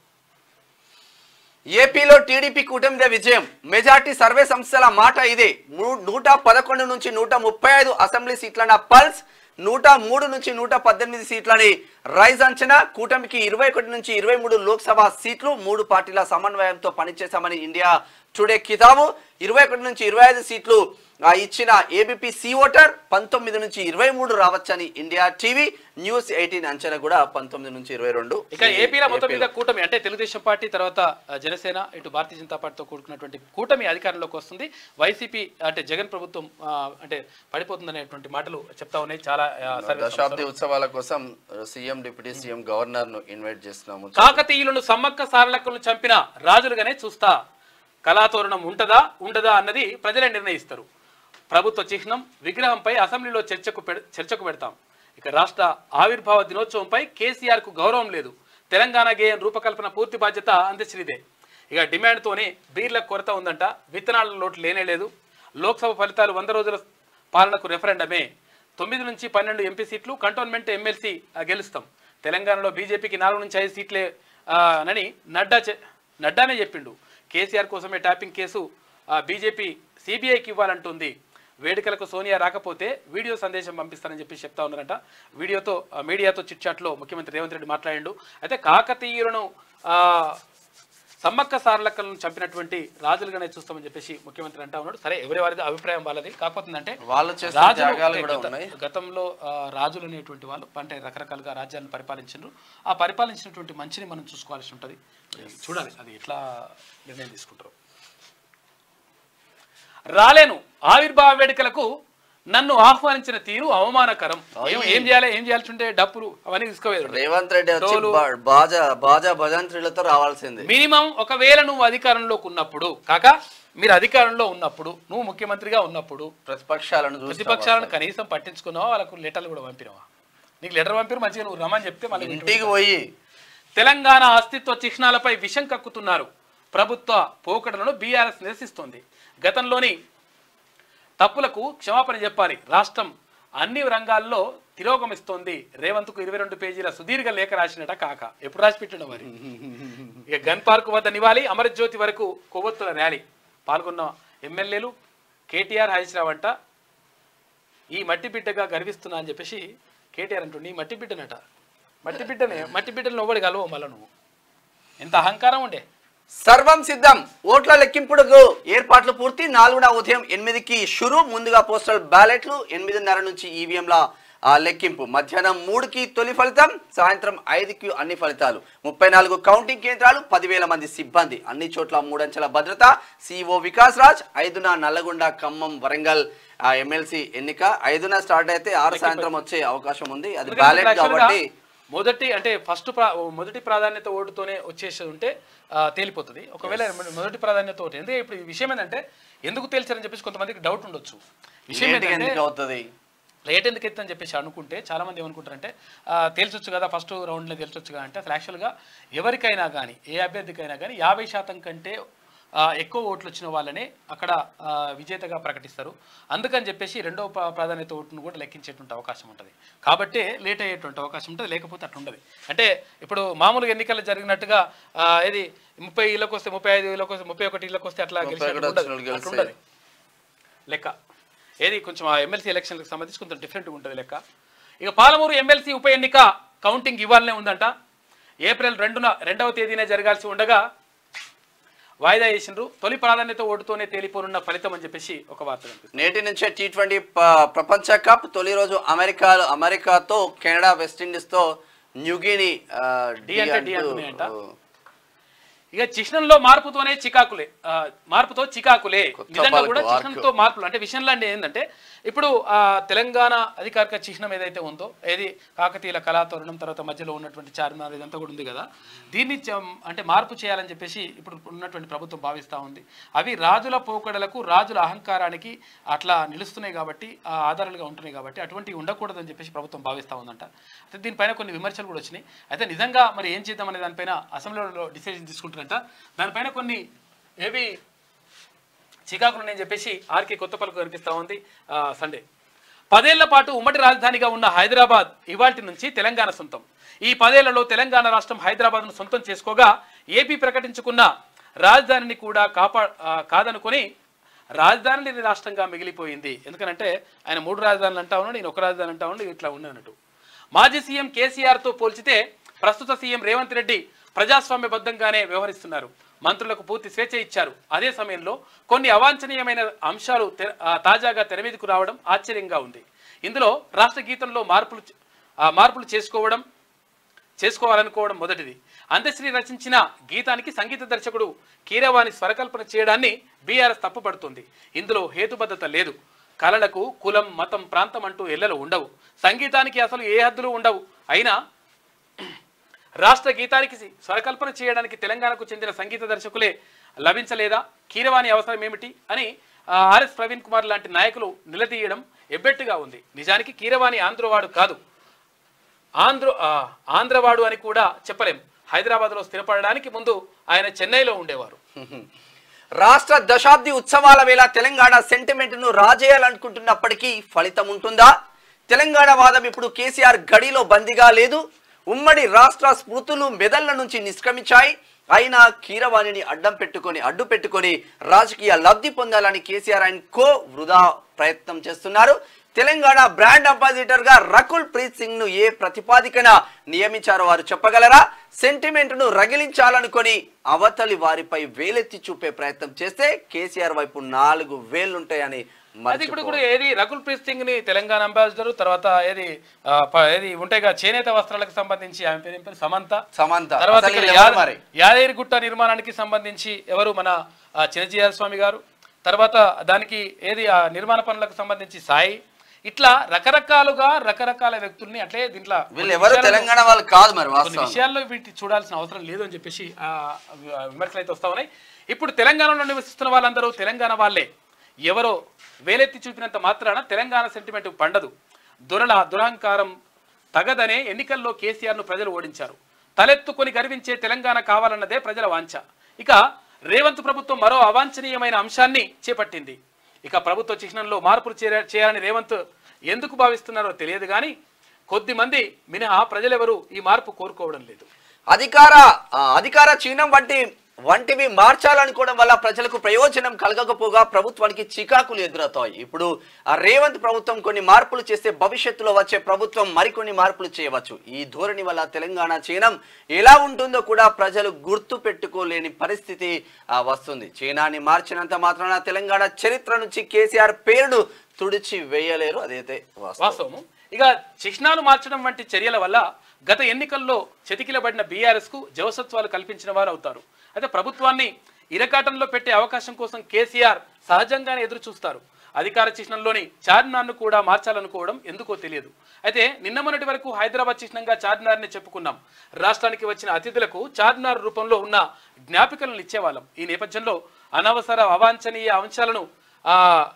Speaker 2: ఏపీలో టీడీపీ కూటమిదే విజయం. మెజార్టీ సర్వే సంస్థల మాట ఇదే. నూట పదకొండు నుంచి నూట ముప్పై ఐదు అసెంబ్లీ సీట్లన పల్స్, నూట మూడు నుంచి నూట పద్దెనిమిది సీట్లని రైజ్ అంచనా. కూటమికి ఇరవై ఒకటి నుంచి ఇరవై మూడు లోక్సభ సీట్లు. మూడు పార్టీల సమన్వయంతో పనిచేశామని ఇండియా టుడే కితాబు. ఇరవై ఒకటి నుంచి ఇరవై ఐదు సీట్లు ఇచ్చిన ఏబీపీ సి ఓటర్, పంతొమ్మిది నుంచి ఇరవై మూడు రావచ్చని ఇండియా టీవీ న్యూస్ ఎయిటీన్ అంచనా కూడా పంతొమ్మిది నుంచి ఇరవై రెండు.
Speaker 1: ఇక ఏపీలో మొత్తం మీద కూటమి అంటే తెలుగుదేశం పార్టీ తర్వాత జనసేన, ఇటు భారతీయ జనతా పార్టీతో కూడుకున్నటువంటి కూటమి అధికారంలోకి వస్తుంది. వైసీపీ అంటే జగన్ ప్రభుత్వం అంటే పడిపోతుందనేటువంటి మాటలు చెప్తా ఉన్నాయి. చాలా
Speaker 2: దశాబ్ది ఉత్సవాల కోసం సీఎం, డిప్యూటీ సీఎం, గవర్నర్ ను ఇన్వైట్ చేస్తున్నాము.
Speaker 1: కాకతీయులను సమ్మక్క సారలక్కలను చంపిన రాజులుగానే చూస్తా, కళాతోరణం ఉంటదా ఉండదా అన్నది ప్రజలే నిర్ణయిస్తారు. ప్రభుత్వ చిహ్నం విగ్రహంపై అసెంబ్లీలో చర్చకు చర్చకు పెడతాం. ఇక రాష్ట్ర ఆవిర్భావ దినోత్సవంపై కేసీఆర్ కు గౌరవం లేదు. తెలంగాణ గేయం రూపకల్పన పూర్తి బాధ్యత అందశ్రీదే. ఇక డిమాండ్తోనే బీర్ల కొరత ఉందంట, విత్తనాల లోటు లేనే లేదు. లోక్సభ ఫలితాలు వంద రోజుల పాలనకు రెఫరెండమే. తొమ్మిది నుంచి పన్నెండు ఎంపీ సీట్లు, కంటోన్మెంట్ ఎమ్మెల్సీ గెలుస్తాం. తెలంగాణలో బీజేపీకి నాలుగు నుంచి ఐదు సీట్లే నని నడ్డా నడ్డానే చెప్పిండు. కేసీఆర్ కోసమే ట్యాపింగ్ కేసు బీజేపీ సిబిఐకి ఇవ్వాలంటుంది. వేడుకలకు సోనియా రాకపోతే వీడియో సందేశం పంపిస్తానని చెప్పి చెప్తా ఉన్నారంట. వీడియోతో మీడియాతో చిట్ చాట్లో ముఖ్యమంత్రి రేవంత్ రెడ్డి మాట్లాడిండు. అయితే కాకతీయులను సమ్మక్క సారలక్కలను చంపినటువంటి రాజులుగానే చూస్తామని చెప్పేసి ముఖ్యమంత్రి అంటా ఉన్నాడు. సరే, ఎవరి వారిది అభిప్రాయం వాళ్ళది. కాకపోతుందంటే గతంలో రాజులు అనేటువంటి వాళ్ళు అంటే రకరకాలుగా రాజ్యాలను పరిపాలించారు. ఆ పరిపాలించినటువంటి మంచిని మనం చూసుకోవాల్సి ఉంటుంది. చూడాలి అది ఎట్లా నిర్ణయం తీసుకుంటారు. రాలేను ఆవిర్భావ వేడుకలకు నన్ను ఆహ్వానించిన తీరు అవమానకరం. ఏం ఏం చేయాలి ఏం చేయాల్సి ఉంటే డప్పులు అవన్నీ తీసుకోలేదు.
Speaker 2: రేవంత్ రెడ్డి వచ్చి బాజా బాజా భజంత్రులతో రావాల్సింది.
Speaker 1: మినిమం ఒకవేళ నువ్వు అధికారంలోకి ఉన్నప్పుడు కాక మీరు అధికారంలో ఉన్నప్పుడు నువ్వు ముఖ్యమంత్రిగా ఉన్నప్పుడు
Speaker 2: ప్రతిపక్షాలను
Speaker 1: ప్రతిపక్షాలను కనీసం పట్టించుకున్నావా, వాళ్ళకు లెటర్లు కూడా పంపినావా? నీకు లెటర్ పంపిరు మంచిగా నువ్వు రమ్మని చెప్తే మళ్ళీ
Speaker 2: ఇంటికి పోయి
Speaker 1: తెలంగాణ అస్తిత్వ చిహ్నాలపై విషం కక్కుతున్నారు. ప్రభుత్వ పోకడలను బీఆర్ఎస్ నిరసిస్తోంది. గతంలోని తప్పులకు క్షమాపణ చెప్పాలి. రాష్ట్రం అన్ని రంగాల్లో తిరోగమిస్తోంది. రేవంత్కు ఇరవై రెండు పేజీల సుదీర్ఘ లేఖ రాసినట కాక ఎప్పుడు రాసి పెట్టడం మరి. ఇక గన్ పార్క్ వద్ద నివాళి, అమరజ్యోతి వరకు కొవ్వొత్తుల ర్యాలీ పాల్గొన్న ఎమ్మెల్యేలు కేటీఆర్ హరీశ్రావు అంట ఈ మట్టి బిడ్డగా గర్విస్తున్నా అని చెప్పేసి కేటీఆర్ అంటుండే. ఈ మట్టి బిడ్డనట మట్టి బిడ్డనే మట్టి బిడ్డను ఒకటి కలవు మళ్ళీ నువ్వు. ఎంత అహంకారం ఉండే.
Speaker 2: సర్వం సిద్ధం. ఓట్ల లెక్కింపుడుకు ఏర్పాట్లు పూర్తి. నాలుగున ఉదయం ఎనిమిదికి షురు. ముందుగా పోస్టల్ బ్యాలెట్లు, ఎనిమిదిన్నర నుంచి ఈవీఎంల లెక్కింపు. మధ్యాహ్నం మూడుకి తొలి ఫలితం, సాయంత్రం ఐదుకి అన్ని ఫలితాలు. ముప్పై నాలుగు కౌంటింగ్ కేంద్రాలు, పదివేల మంది సిబ్బంది, అన్ని చోట్ల మూడంచెల భద్రత. సిఇఓ వికాస్ రాజ్. ఐదున నల్లగొండ, ఖమ్మం, వరంగల్ ఎమ్మెల్సీ ఎన్నిక. ఐదున స్టార్ట్ అయితే ఆరు సాయంత్రం వచ్చే అవకాశం ఉంది. అది బ్యాలెట్ కాబట్టి
Speaker 1: మొదటి అంటే ఫస్ట్ మొదటి ప్రాధాన్యత ఓటుతోనే వచ్చేసి ఉంటే తేలిపోతుంది. ఒకవేళ మొదటి ప్రాధాన్యత ఓటు ఎందుకంటే ఇప్పుడు ఈ విషయం ఏంటంటే ఎందుకు తేల్చారని చెప్పేసి కొంతమందికి డౌట్ ఉండొచ్చు. విషయం ఏంటంటే
Speaker 2: అవుతుంది
Speaker 1: రేట్ ఎందుకు ఎత్తుందని చెప్పేసి అనుకుంటే చాలా మంది ఏమనుకుంటారంటే తేల్చొచ్చు కదా ఫస్ట్ రౌండ్లో తేల్చొచ్చు కదా అంటే అసలు యాక్చువల్గా ఎవరికైనా కానీ ఏ అభ్యర్థికైనా కానీ యాభై శాతం కంటే ఎక్కువ ఓట్లు వచ్చిన వాళ్ళనే అక్కడ విజేతగా ప్రకటిస్తారు. అందుకని చెప్పేసి రెండవ ప్రాధాన్యత ఓటును కూడా లెక్కించేటువంటి అవకాశం ఉంటుంది. కాబట్టి లేట్ అయ్యేటువంటి అవకాశం ఉంటుంది. లేకపోతే అట్లా ఉండదు. అంటే ఇప్పుడు మామూలుగా ఎన్నికలు జరిగినట్టుగా ఏది ముప్పై ఇళ్ళకి వస్తే ముప్పై ఐదు ఇళ్ళకి వస్తే ముప్పై ఒకటి ఇళ్ళకి వస్తే అట్లా ఉండదు లెక్క. ఏది కొంచెం ఆ ఎమ్మెల్సీ ఎలక్షన్లకు సంబంధించి కొంచెం డిఫరెంట్గా ఉంటుంది లెక్క. ఇక పాలమూరు ఎమ్మెల్సీ ఉప ఎన్నిక కౌంటింగ్ ఇవ్వాలనే ఉందంట. ఏప్రిల్ రెండున రెండవ తేదీనే జరగాల్సి ఉండగా వాయిదా వేసిండ్రు. తొలి ప్రాధాన్యత ఓటుతోనే తేలిపోనున్న ఫలితం అని చెప్పేసి ఒక వార్త కనిపిస్తుంది.
Speaker 2: నేటి నుంచే టీ ట్వంటీ ప్రపంచ కప్ తొలి రోజు అమెరికా అమెరికాతో కెనడా, వెస్టిండీస్ తో న్యూగిని
Speaker 1: అంట. ఇక చిహ్నంలో మార్పుతోనే చికాకులే మార్పుతో చికాకులే నిజంగా కూడా చిహ్నంతో మార్పులు అంటే విషయంలో అంటే ఏంటంటే ఇప్పుడు ఆ తెలంగాణ అధికారిక చిహ్నం ఏదైతే ఉందో ఏది కాకతీయుల కళాతోరణం తర్వాత మధ్యలో ఉన్నటువంటి చార్మినార్ ఇదంతా కూడా ఉంది కదా, దీన్ని అంటే మార్పు చేయాలని చెప్పేసి ఇప్పుడు ఉన్నటువంటి ప్రభుత్వం భావిస్తూ ఉంది. అవి రాజుల పోకడలకు రాజుల అహంకారానికి అట్లా నిలుస్తున్నాయి కాబట్టి ఆ ఆధారాలుగా ఉంటున్నాయి కాబట్టి అటువంటివి ఉండకూడదని చెప్పేసి ప్రభుత్వం భావిస్తూ ఉందంట. అయితే దీనిపైన కొన్ని విమర్శలు కూడా వచ్చినాయి. అయితే నిజంగా మరి ఏం చేద్దామనే దానిపైన అసెంబ్లీలో డిసిజన్ తీసుకుంటారంట. దానిపైన కొన్ని ఏవి చికాకులు నేను చెప్పేసి ఆర్కే కొత్త పలుకు కనిపిస్తూ ఉంది. సండే పదేళ్ల పాటు ఉమ్మడి రాజధానిగా ఉన్న హైదరాబాద్ ఇవాల్టి నుంచి తెలంగాణ సొంతం. ఈ పదేళ్లలో తెలంగాణ రాష్ట్రం హైదరాబాద్ను సొంతం చేసుకోగా ఏపీ ప్రకటించుకున్న రాజధానిని కూడా కాపా కాదనుకొని రాజధాని లేని రాష్ట్రంగా మిగిలిపోయింది. ఎందుకనంటే ఆయన మూడు రాజధానులు అంటా ఉన్నాడు, నేను ఒక రాజధాని అంటా ఉన్నాడు, ఇట్లా ఉన్నట్టు. మాజీ సీఎం కేసీఆర్తో పోల్చితే ప్రస్తుత సీఎం రేవంత్ రెడ్డి ప్రజాస్వామ్యబద్ధంగానే వ్యవహరిస్తున్నారు. మంత్రులకు పూర్తి స్వేచ్ఛ ఇచ్చారు. అదే సమయంలో కొన్ని అవాంఛనీయమైన అంశాలు తాజాగా తెరమీదకు రావడం ఆశ్చర్యంగా ఉంది. ఇందులో రాష్ట్ర గీతంలో మార్పులు మార్పులు చేసుకోవడం చేసుకోవాలనుకోవడం మొదటిది. అందశ్రీ రచించిన గీతానికి సంగీత దర్శకుడు కీరవాణి స్వరకల్పన చేయడాన్ని బీఆర్ఎస్ తప్పుపడుతుంది. ఇందులో హేతుబద్ధత లేదు. కళలకు కులం, మతం, ప్రాంతం అంటూ ఎల్లలు ఉండవు. సంగీతానికి అసలు ఏ హద్దులు ఉండవు. అయినా రాష్ట్ర గీతానికి స్వరకల్పన చేయడానికి తెలంగాణకు చెందిన సంగీత దర్శకులే లభించలేదా? కీరవాణి అవసరం ఏమిటి అని ఆర్ఎస్ ప్రవీణ్ కుమార్ లాంటి నాయకులు నిలదీయడం ఎబ్బెట్టుగా ఉంది. నిజానికి కీరవాణి ఆంధ్రవాడు కాదు, ఆంధ్ర ఆంధ్రవాడు అని కూడా చెప్పలేం. హైదరాబాద్లో స్థిరపడడానికి ముందు ఆయన చెన్నైలో ఉండేవారు.
Speaker 2: రాష్ట్ర దశాబ్ది ఉత్సవాల వేళ తెలంగాణ సెంటిమెంట్ ను రాజేయాలనుకుంటున్నప్పటికీ ఫలితం ఉంటుందా? తెలంగాణ వాదం ఇప్పుడు కేసీఆర్ గడిలో బందీగా లేదు. ఉమ్మడి రాష్ట్ర స్మృతులు మెదళ్ల నుంచి నిష్క్రమించాయి. అయినా కీరవాణిని అడ్డం పెట్టుకొని అడ్డు పెట్టుకొని రాజకీయ లబ్ధి పొందాలని కేసీఆర్ అండ్ కో వృధా ప్రయత్నం చేస్తున్నారు. తెలంగాణ బ్రాండ్ అంబాసిడర్ గా రకుల్ ప్రీత్ సింగ్ ను ఏ ప్రతిపాదికన నియమించారో వారు చెప్పగలరా? సెంటిమెంట్ ను రగిలించాలనుకొని అవతలి వారిపై వేలెత్తి చూపే ప్రయత్నం చేస్తే కేసీఆర్ వైపు నాలుగు వేలుంటాయని
Speaker 1: అది ఇప్పుడు కూడా ఏది రకుల్ ప్రీత్ సింగ్ ని తెలంగాణ అంబాసిడర్ తర్వాత ఏది ఏది ఉంటాయిగా చేనేత వస్త్రాలకు సంబంధించి ఆమె పేరు పేరు సమంత
Speaker 2: సమంత
Speaker 1: తర్వాత యాదగిరిగుట్ట నిర్మాణానికి సంబంధించి ఎవరు మన చిన్నజీఆర్ స్వామి గారు, తర్వాత దానికి ఏది ఆ నిర్మాణ పనులకు సంబంధించి సాయి, ఇట్లా రకరకాలుగా రకరకాల వ్యక్తుల్ని అట్లే దీంట్లో
Speaker 2: వీళ్ళు ఎవరు తెలంగాణ వాళ్ళు కాదు మరి
Speaker 1: కొన్ని విషయాల్లో వీటి చూడాల్సిన అవసరం లేదు అని చెప్పేసి ఆ విమర్శలు అయితే వస్తా ఉన్నాయి. ఇప్పుడు తెలంగాణలో నివసిస్తున్న వాళ్ళందరూ తెలంగాణ వాళ్ళే. ఎవరో వేలెత్తి చూపినంత మాత్రాన తెలంగాణ సెంటిమెంట్ పండదు. దురల దురహంకారం తగదనే ఎన్నికల్లో కేసీఆర్ను ప్రజలు ఓడించారు. తలెత్తుకొని గర్వించే తెలంగాణ కావాలన్నదే ప్రజల వాంఛ. ఇక రేవంత్ ప్రభుత్వం మరో అవాంఛనీయమైన అంశాన్ని చేపట్టింది. ఇక ప్రభుత్వ చిహ్నంలో మార్పులు చేయాలని రేవంత్ ఎందుకు భావిస్తున్నారో తెలియదు కానీ కొద్ది మంది మినహా ప్రజలెవరూ ఈ మార్పు కోరుకోవడం లేదు.
Speaker 2: అధికార అధికార చిహ్నం వంటి వంటివి మార్చాలనుకోవడం వల్ల ప్రజలకు ప్రయోజనం కలగకపోగా ప్రభుత్వానికి చికాకులు ఎదురవుతాయి. ఇప్పుడు ఆ రేవంత్ ప్రభుత్వం కొన్ని మార్పులు చేస్తే భవిష్యత్తులో వచ్చే ప్రభుత్వం మరికొన్ని మార్పులు చేయవచ్చు. ఈ ధోరణి వల్ల తెలంగాణ చిహ్నం ఎలా ఉంటుందో కూడా ప్రజలు గుర్తు పెట్టుకోలేని పరిస్థితి వస్తుంది. చిహ్నాన్ని మార్చినంత మాత్రాన తెలంగాణ చరిత్ర నుంచి కేసీఆర్ పేరును తుడిచి వేయలేరు. అదైతే
Speaker 1: వాస్తవం. ఇక చిహ్నాలు మార్చడం వంటి చర్యల వల్ల గత ఎన్నికల్లో చతికిలబడిన బీఆర్ఎస్ కు జవసత్వాలు కల్పించిన వారు అవుతారు. అయితే ప్రభుత్వాన్ని ఇరకాటంలో పెట్టే అవకాశం కోసం కేసీఆర్ సహజంగానే ఎదురు చూస్తారు. అధికార చిహ్నంలోని చార్మినార్ను కూడా మార్చాలనుకోవడం ఎందుకో తెలియదు. అయితే నిన్న మొన్నటి వరకు హైదరాబాద్ చిహ్నంగా చార్మినార్ని చెప్పుకున్నాం. రాష్ట్రానికి వచ్చిన అతిథులకు చార్మినార్ రూపంలో ఉన్న జ్ఞాపికలను ఇచ్చేవాళ్ళం. ఈ నేపథ్యంలో అనవసర అవాంఛనీయ అంశాలను ఆ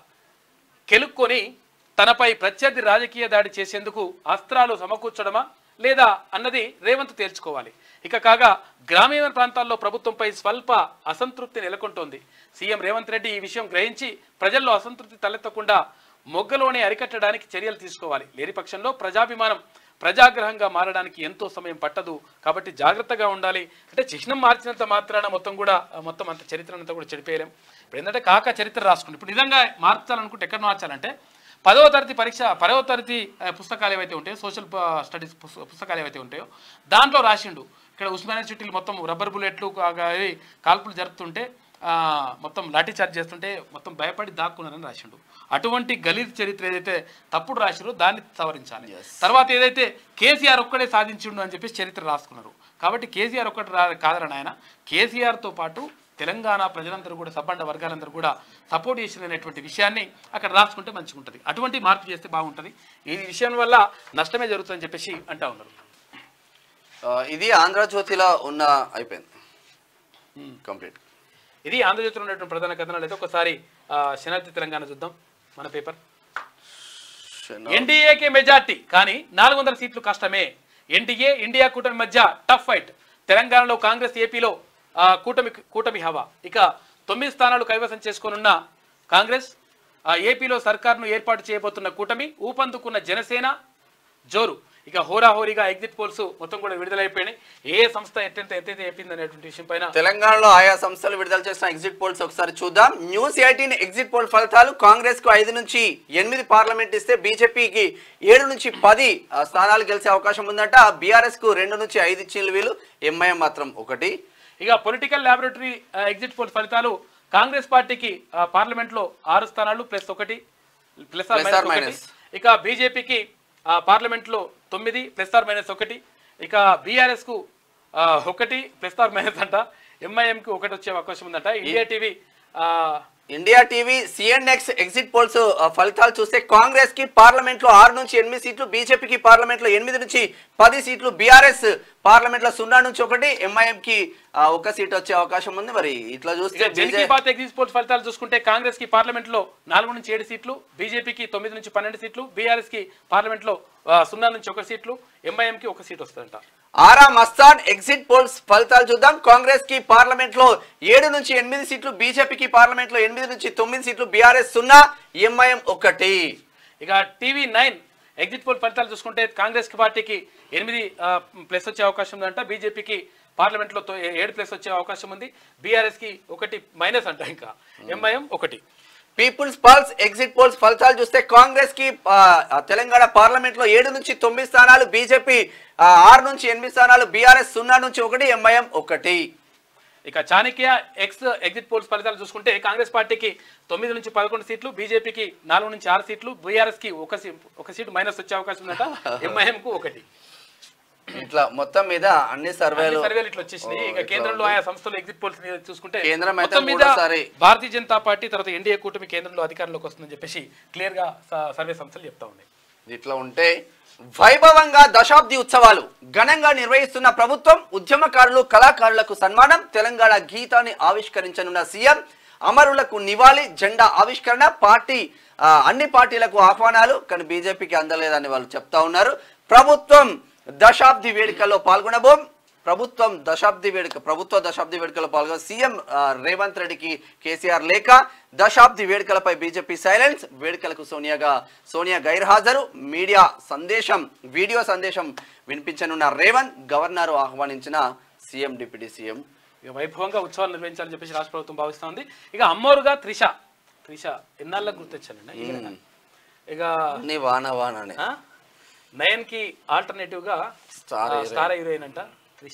Speaker 1: కెలుక్కొని తనపై ప్రత్యర్థి రాజకీయ దాడి చేసేందుకు అస్త్రాలు సమకూర్చడమా లేదా అన్నది రేవంత్ తేల్చుకోవాలి. ఇక కాగా గ్రామీణ ప్రాంతాల్లో ప్రభుత్వంపై స్వల్ప అసంతృప్తి నెలకొంటోంది. సీఎం రేవంత్ రెడ్డి ఈ విషయం గ్రహించి ప్రజల్లో అసంతృప్తి తలెత్తకుండా మొగ్గలోనే అరికట్టడానికి చర్యలు తీసుకోవాలి. లేని పక్షంలో ప్రజాభిమానం ప్రజాగ్రహంగా మారడానికి ఎంతో సమయం పట్టదు. కాబట్టి జాగ్రత్తగా ఉండాలి. అంటే చిహ్నం మార్చినంత మాత్రాన మొత్తం కూడా మొత్తం అంత చరిత్ర అంతా కూడా చెడిపోయలేం. ఇప్పుడు ఏంటంటే కాక చరిత్ర రాసుకుంటే ఇప్పుడు నిజంగా మార్చాలనుకుంటే ఎక్కడ మార్చాలంటే పదవ తరగతి పరీక్ష పదవ తరగతి పుస్తకాలు ఏవైతే ఉంటాయో సోషల్ స్టడీస్ పుస్తకాలు ఏవైతే ఉంటాయో దాంట్లో రాసిండు. ఇక్కడ ఉస్మానియా యూనివర్సిటీలు మొత్తం రబ్బర్ బుల్లెట్లు కాల్పులు జరుపుతుంటే మొత్తం లాఠీ చార్జ్ చేస్తుంటే మొత్తం భయపడి దాక్కున్నారని రాసిండు. అటువంటి గలీజ్ చరిత్ర ఏదైతే తప్పుడు రాసిరో దాన్ని సవరించాలి. తర్వాత ఏదైతే కేసీఆర్ ఒక్కడే సాధించిండు అని చెప్పేసి చరిత్ర రాసుకున్నారు. కాబట్టి కేసీఆర్ ఒక్కటి రా కాదని ఆయన కేసీఆర్తో పాటు తెలంగాణ ప్రజలందరూ కూడా సబ్బండ వర్గాలందరూ కూడా సపోర్ట్ చేసినటువంటి విషయాన్ని అక్కడ రాసుకుంటే మంచిగా ఉంటుంది. అటువంటి మార్పు చేస్తే బాగుంటుంది. ఈ విషయం వల్ల నష్టమే జరుగుతుందని చెప్పేసి అంటా ఉన్నారు.
Speaker 2: ఇది ఆంధ్రజ్యోతిలో ఉన్న అయిపోయింది కంప్లీట్.
Speaker 1: ఇది ఆంధ్రజ్యోతిలో ఉన్నటువంటి ప్రధాన కథనాలు. అయితే ఒకసారి శనార్థి తెలంగాణ చూద్దాం. మన పేపర్ ఎన్డీఏకే మెజార్టీ కానీ నాలుగు వందల సీట్లు కష్టమే. ఎన్డీఏ ఇండియా కూటమి మధ్య టఫ్ ఫైట్. తెలంగాణలో కాంగ్రెస్, ఏపీలో కూటమి కూటమి హవా. ఇక తొమ్మిది స్థానాలు కైవసం చేసుకోనున్న కాంగ్రెస్, ఏపీలో సర్కార్ను ఏర్పాటు చేయబోతున్న కూటమి, ఊపందుకున్న జనసేన జోరు. ఇక హోరాహోరీగా ఎగ్జిట్ పోల్స్ మొత్తం కూడా విడుదలైపోయినాయి. ఏ సంస్థ ఎంతెంత ఎంతైతే చెప్పింది అనేటువంటి విషయం పైన
Speaker 2: తెలంగాణలో ఆయా సంస్థలు విడుదల చేసిన ఎగ్జిట్ పోల్స్ ఒకసారి చూద్దాం. న్యూస్ ఎయిటీన్ ఎగ్జిట్ పోల్ ఫలితాలు కాంగ్రెస్ కు ఐదు నుంచి ఎనిమిది పార్లమెంట్ ఇస్తే బీజేపీకి ఏడు నుంచి పది స్థానాలు గెలిచే అవకాశం ఉందంట. బీఆర్ఎస్ కు రెండు నుంచి ఐదు ఇచ్చిన వీళ్ళు, ఎంఐఎం మాత్రం ఒకటి.
Speaker 1: ఇక పొలిటికల్ ల్యాబొరేటరీ ఎగ్జిట్ పోల్ ఫలితాలు కాంగ్రెస్ పార్టీకి పార్లమెంట్ లో ఆరు స్థానాలు ప్లస్ ఒకటి ప్లస్ ఆర్ మైనస్. ఇక బీజేపీకి పార్లమెంట్ లో తొమ్మిది ప్లస్ ఆర్ మైనస్ ఒకటి. ఇక బీఆర్ఎస్ కు ఒకటి ప్లస్ ఆర్ మైనస్ అంట. ఎంఐఎం కి ఒకటి వచ్చే అవకాశం ఉందంట. India TV
Speaker 2: India TV CNX exit polls ఫలితాలు చూస్తే కాంగ్రెస్ కి పార్లమెంట్ లో ఆరు నుంచి ఎనిమిది సీట్లు, బీజేపీకి పార్లమెంట్ లో ఎనిమిది నుంచి పది సీట్లు, బీఆర్ఎస్ పార్లమెంట్ లో సున్నా నుంచి ఒకటి, ఎంఐఎం కి ఒక సీట్ వచ్చే అవకాశం ఉంది. మరి ఇట్లా చూస్తే
Speaker 1: ఎగ్జిట్ పోల్ ఫలితాలు చూసుకుంటే కాంగ్రెస్ కి పార్లమెంట్ లో నాలుగు నుంచి ఏడు సీట్లు, బీజేపీకి తొమ్మిది నుంచి పన్నెండు సీట్లు, బీఆర్ఎస్ కి పార్లమెంట్ లో సున్నా నుంచి ఒక సీట్లు, ఎంఐఎం కి ఒక సీట్ వస్తుందంట.
Speaker 2: ఆరా మస్తాన్ ఎగ్జిట్ పోల్స్ ఫలితాలు చూద్దాం. కాంగ్రెస్ కి పార్లమెంట్ లో ఏడు నుంచి ఎనిమిది సీట్లు, బీజేపీకి పార్లమెంట్ లో ఎనిమిది నుంచి తొమ్మిది సీట్లు, బీఆర్ఎస్ సున్నా, ఎంఐఎం ఒకటి.
Speaker 1: ఇక టీవీ నైన్ ఎగ్జిట్ పోల్ ఫలితాలు చూసుకుంటే కాంగ్రెస్ కి పార్టీకి ఎనిమిది ప్లస్ వచ్చే అవకాశం ఉందంట, బీజేపీకి పార్లమెంట్ లో ఏడు ప్లస్ వచ్చే అవకాశం ఉంది, బీఆర్ఎస్ కి ఒకటి మైనస్ అంట, ఇంకా ఎంఐఎం ఒకటి.
Speaker 2: పీపుల్స్ పల్స్ ఎగ్జిట్ పోల్స్ ఫలితాలు చూస్తే కాంగ్రెస్ కి తెలంగాణ పార్లమెంట్ లో ఏడు నుంచి తొమ్మిది స్థానాలు, బీజేపీ ఆరు నుంచి ఎనిమిది స్థానాలు, బీఆర్ఎస్ సున్నా నుంచి ఒకటి, ఎంఐఎం ఒకటి.
Speaker 1: ఇక చాణక్య ఎక్స్ ఎగ్జిట్ పోల్స్ ఫలితాలు చూసుకుంటే కాంగ్రెస్ పార్టీకి తొమ్మిది నుంచి పదకొండు సీట్లు, బీజేపీకి నాలుగు నుంచి ఆరు సీట్లు, బీఆర్ఎస్ కి ఒక ఒక సీటు మైనస్ వచ్చే అవకాశం ఉందట, ఎంఐఎం కు ఒకటి.
Speaker 2: ఇట్లా మొత్తం మీద అన్ని సర్వేలు
Speaker 1: సర్వేలు ఇట్లా వచ్చేసినాయి. ఇక కేంద్రంలో ఆయా సంస్థలు ఎగ్జిట్ పోల్స్ చూసుకుంటే
Speaker 2: కేంద్రం అయితే
Speaker 1: మొత్తం మీద
Speaker 2: మూడోసారి
Speaker 1: భారతీయ జనతా పార్టీ తర్వాత ఎన్డీఏ కూటమి కేంద్రంలో అధికారంలోకి వస్తుందని చెప్పేసి క్లియర్ గా సర్వే సంస్థలు చెప్తా ఉన్నాయి.
Speaker 2: ఇట్లా ఉంటే వైభవంగా దశాబ్ది ఉత్సవాలు ఘనంగా నిర్వహిస్తున్న ప్రభుత్వం, ఉద్యమకారులు కళాకారులకు సన్మానం, తెలంగాణ గీతాన్ని ఆవిష్కరించనున్న సీఎం, అమరులకు నివాళి, జెండా ఆవిష్కరణ, పార్టీ అన్ని పార్టీలకు ఆహ్వానాలు. కానీ బీజేపీకి అందలేదని వాళ్ళు చెప్తా ఉన్నారు. ప్రభుత్వం దశాబ్ది వేడుకల్లో పాల్గొనబోం ప్రభుత్వం దశాబ్ది వేడుక ప్రభుత్వ దశాబ్ది వేడుకల్లో పాల్గొన సీఎం రేవంత్ రెడ్డికి కేసీఆర్ లేఖ, దశాబ్ది వేడుకలపై బీజేపీ సైలెన్స్, వేడుకలకు సోనియాగా సోనియా గైర్హాజరు, మీడియా సందేశం వీడియో సందేశం వినిపించనున్న రేవంత్, గవర్నర్ ఆహ్వానించిన సీఎం డిప్యూటీ సీఎం.
Speaker 1: ఇక వైభవంగా ఉత్సవాలు నిర్వహించాలని చెప్పేసి రాష్ట్ర ప్రభుత్వం భావిస్తోంది. ఇక అమ్మోరుగా త్రిష త్రిష ఎన్నాళ్ళకు గుర్తొచ్చానండి. ఇక
Speaker 2: వాన వాన
Speaker 1: నయన్ కి ఆల్టర్నేటివ్ గా స్టార్ హీరోయిన్ అంట త్రిష.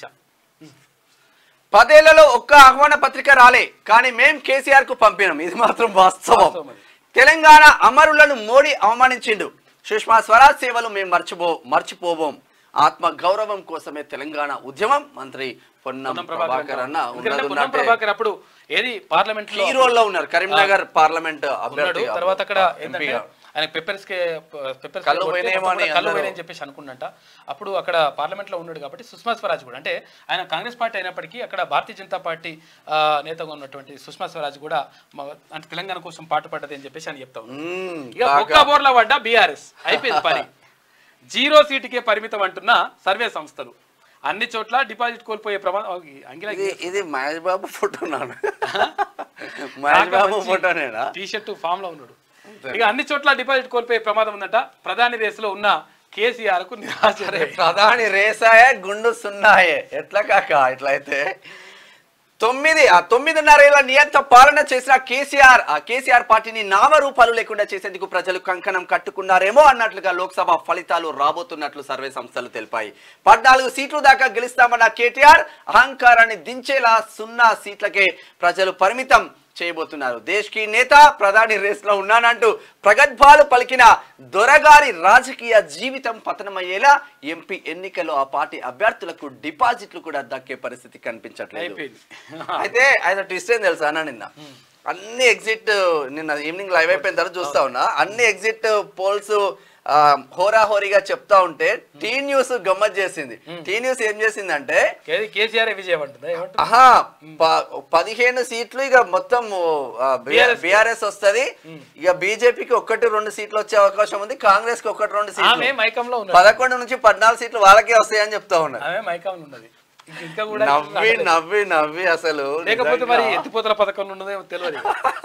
Speaker 2: పదేళ్లలో ఒక్క ఆహ్వాన పత్రిక రాలే, కానీ మేం కేసీఆర్ కు పంపినాం. ఇది మాత్రం వాస్తవం. తెలంగాణ అమరులను మోడీ అవమానించిండు. సుష్మా స్వరాజ్ సేవలు మేము మర్చిపో మర్చిపోబోం ఆత్మ గౌరవం కోసమే తెలంగాణ ఉద్యమం. మంత్రి పొన్నం ప్రభాకర్ అన్న
Speaker 1: ప్రభాకర్ అప్పుడు ఏది పార్లమెంట్
Speaker 2: ఈ రోల్లో ఉన్నారు, కరీంనగర్ పార్లమెంట్ అభ్యర్థి.
Speaker 1: తర్వాత అక్కడ ఆయన పెప్పర్స్ కే పెప్పర్స్ కళ్ళు పోయినాయని చెప్పేసి అనుకున్నట. అప్పుడు అక్కడ పార్లమెంట్ లో ఉన్నాడు కాబట్టి సుష్మా స్వరాజ్ కూడా, అంటే ఆయన కాంగ్రెస్ పార్టీ అయినప్పటికీ అక్కడ భారతీయ జనతా పార్టీ నేతగా ఉన్నటువంటి సుష్మా స్వరాజ్ కూడా అంటే తెలంగాణ కోసం పాటుపడ్డది అని చెప్పేసి అని చెప్తా ఉన్నాడు. ఇక ఒక్క బోర్ల పడ్డ బీఆర్ఎస్ అయిపోయింది పని, జీరో సీటుకే పరిమితం అంటున్న సర్వే సంస్థలు. అన్ని చోట్ల డిపాజిట్ కోల్పోయే ప్రమాదం.
Speaker 2: ఇది మహేష్ బాబు ఫోటో మహేష్ బాబు ఫోటోనేనా?
Speaker 1: టీ షర్ట్ ఫామ్ లో ఉన్నాడు. ఇక అన్ని చోట్ల డిపాజిట్ కోల్పోయే ప్రమాదం ఉందట. ప్రధాని రేసులో ఉన్న కేసీఆర్ కు నిరాశ.
Speaker 2: ప్రధాని రేసాయే గుండు సున్నాయే ఎట్లా కాక ఇట్లయితే తొమ్మిది ఆ తొమ్మిదిన్నర ఏళ్ల నియంత పాలన చేసిన కేసీఆర్ ఆ కేసీఆర్ పార్టీని నామరూపాలు లేకుండా చేసేందుకు ప్రజలు కంకణం కట్టుకున్నారేమో అన్నట్లుగా లోక్సభ ఫలితాలు రాబోతున్నట్లు సర్వే సంస్థలు తెలిపాయి. పద్నాలుగు సీట్లు దాకా గెలుస్తామన్న కేటీఆర్ అహంకారాన్ని దించేలా సున్నా సీట్లకే ప్రజలు పరిమితం చేయబోతున్నారు. దేశ్ కి నేత ప్రధాని రేస్ లో ఉన్నానంటూ ప్రగల్భాలు పలికిన దొరగారి రాజకీయ జీవితం పతనమయ్యేలా ఎంపీ ఎన్నికల్లో ఆ పార్టీ అభ్యర్థులకు డిపాజిట్లు కూడా దక్కే పరిస్థితి కనిపించట్లేదు. అయితే ఆయన ట్విస్ట్ ఏం తెలుసా అన్న, నిన్న అన్ని ఎగ్జిట్ నిన్న ఈవినింగ్ లైవ్ అయిపోయిన తర్వాత చూస్తా ఉన్నా, అన్ని ఎగ్జిట్ పోల్స్ హోరాహోరీగా చెప్తా ఉంటే టీ న్యూస్ గమ్మత్ చేసింది. టీ న్యూస్ ఏం చేసిందంటే
Speaker 1: కేసీఆర్ విజయం అంటుంది.
Speaker 2: ఆహా పదిహేను సీట్లు ఇక మొత్తం బీఆర్ఎస్ వస్తది, ఇక బీజేపీకి ఒకటి రెండు సీట్లు వచ్చే అవకాశం ఉంది, కాంగ్రెస్ కి ఒకటి రెండు సీట్లు, పదకొండు నుంచి పద్నాలుగు సీట్లు వాళ్ళకే వస్తాయని చెప్తా ఉన్నారు. నవ్వి నవ్వి నవ్వి అసలు
Speaker 1: లేకపోతే మరి ఎత్తిపోతల పథకం ఉన్నదేమో తెలియదు.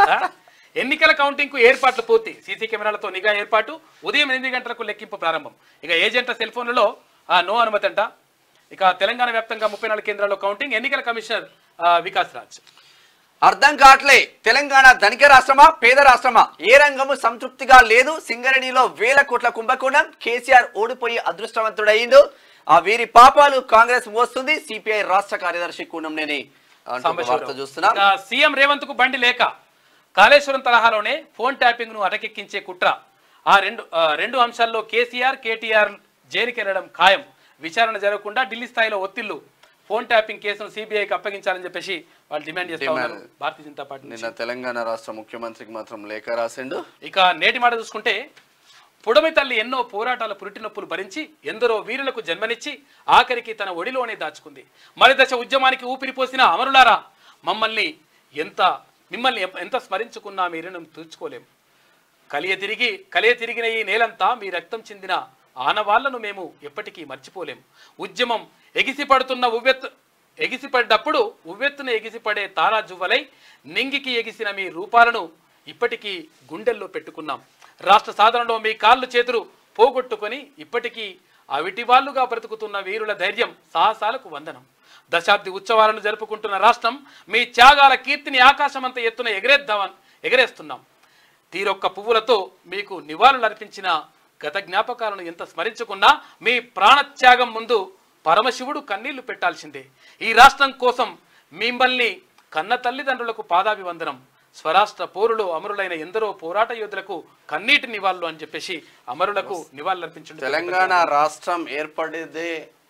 Speaker 1: ఎన్నికల కౌంటింగ్ కు ఏర్పాట్లు పూర్తి, సీసీ కెమెరాలతో నిఘా ఏర్పాటు, ఉదయం ఎనిమిది గంటలకు లెక్కింపు ప్రారంభం. ఇక ఏజెంట్ల సెల్ ఫోన్లలో నో అనుమతి అంట. ఇక తెలంగాణ వ్యాప్తంగా ముప్పై నాలుగు కేంద్రాల్లో కౌంటింగ్. ఎన్నికల కమిషనర్ వికాస్ రాజ్.
Speaker 2: అర్థం కావట్లే, తెలంగాణ ధనిక రాష్ట్రమా పేద రాష్ట్రమా, ఏ రంగము సంతృప్తిగా లేదు. సింగరేణిలో వేల కోట్ల కుంభకోణం, కేసీఆర్ ఓడిపోయి అదృష్టవంతుడయ్యిండు, ఆ వీరి పాపాలు కాంగ్రెస్ మోస్తుంది. సిపిఐ రాష్ట్ర కార్యదర్శి కూనంనేని చూస్తున్నాం.
Speaker 1: సీఎం రేవంత్ కు బండి లేక కాళేశ్వరం తరహాలోనే ఫోన్ ట్యాపింగ్ ను అటకెక్కించే కుట్ర. ఆ రెండు రెండు అంశాల్లో కేసీఆర్ కేటీఆర్ జైలుకెళ్లడం ఖాయం. విచారణ జరగకుండా ఢిల్లీ స్థాయిలో ఒత్తిళ్లు. ఫోన్ ట్యాపింగ్ కేసును సిబిఐకి అప్పగించాలని చెప్పేసి వాళ్ళు డిమాండ్ చేస్తా ఉన్నారు భారతీయ జనతా పార్టీ.
Speaker 2: నిన్న తెలంగాణ రాష్ట్ర ముఖ్యమంత్రికి మాత్రం లేఖ రాసిండు.
Speaker 1: ఇక నేటి మాట చూసుకుంటే, పుడమి తల్లి ఎన్నో పోరాటాల పురిటి నొప్పులు భరించి ఎందరో వీరులకు జన్మనిచ్చి ఆఖరికి తన ఒడిలోనే దాచుకుంది. మరి దశ ఉద్యమానికి ఊపిరి పోసిన అమరులారా, మమ్మల్ని ఎంత మిమ్మల్ని ఎంత స్మరించుకున్నా మీ రుణం తీర్చుకోలేం. కలియ తిరిగి కలియ తిరిగిన ఈ నేలంతా మీ రక్తం చెందిన ఆనవాళ్లను మేము ఎప్పటికీ మర్చిపోలేం. ఉద్యమం ఎగిసిపడుతున్న ఉవ్వెత్తు ఎగిసిపడ్డప్పుడు ఉవ్వెత్తున ఎగిసిపడే తారా జువ్వలై నింగికి ఎగిసిన మీ రూపాలను ఇప్పటికీ గుండెల్లో పెట్టుకున్నాం. రాష్ట్ర సాధనలో మీ కాళ్ళు చేతులు పోగొట్టుకొని ఇప్పటికీ అవిటి వాళ్ళుగా బ్రతుకుతున్న వీరుల ధైర్యం సాహసాలకు వందనం. దశాబ్ది ఉత్సవాలను జరుపుకుంటున్న రాష్ట్రం మీ త్యాగాల కీర్తిని ఆకాశమంత ఎత్తున ఎగరేద్దామని ఎగరేస్తున్నాం. తీరొక్క పువ్వులతో మీకు నివాళులు అర్పించిన గత జ్ఞాపకాలను ఎంత స్మరించుకున్నా మీ ప్రాణత్యాగం ముందు పరమశివుడు కన్నీళ్లు పెట్టాల్సిందే. ఈ రాష్ట్రం కోసం మిమ్మల్ని కన్న తల్లిదండ్రులకు పాదాభివందనం. స్వరాష్ట్ర పోరులో అమరులైన ఎందరో పోరాట యోధులకు కన్నీటి నివాళులు అని చెప్పేసి అమరులకు నివాళులు అర్పించండి.
Speaker 2: తెలంగాణ రాష్ట్రం ఏర్పడేదే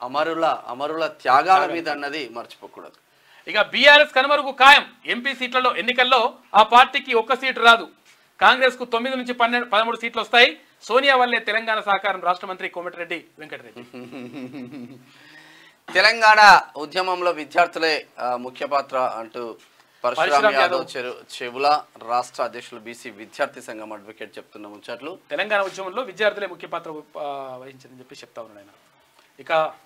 Speaker 2: అమరుల అమరుల త్యాగాల మీద అన్నది మర్చిపోకూడదు.
Speaker 1: ఇక బీఆర్ఎస్ కనుమరుగు ఖాయం. ఎంపీ సీట్లలో ఎన్నికల్లో ఆ పార్టీకి ఒక్క సీటు రాదు. కాంగ్రెస్ కు తొమ్మిది నుంచి పన్నెండు పదమూడు సీట్లు వస్తాయి. సోనియా వల్లే తెలంగాణ సహకారం. రాష్ట్ర మంత్రి కోమటిరెడ్డి వెంకటరెడ్డి.
Speaker 2: తెలంగాణ ఉద్యమంలో విద్యార్థులే ముఖ్య పాత్ర అంటూ పరశురామ్ యాదవ్ చెవుల రాష్ట్ర అధ్యక్షులు బీసీ విద్యార్థి సంఘం అడ్వకేట్ చెప్తున్న ముచ్చట్లు.
Speaker 1: తెలంగాణ ఉద్యమంలో విద్యార్థులే ముఖ్య పాత్ర వహించని చెప్పి చెప్తా ఉన్నాడు ఆయన. ఇక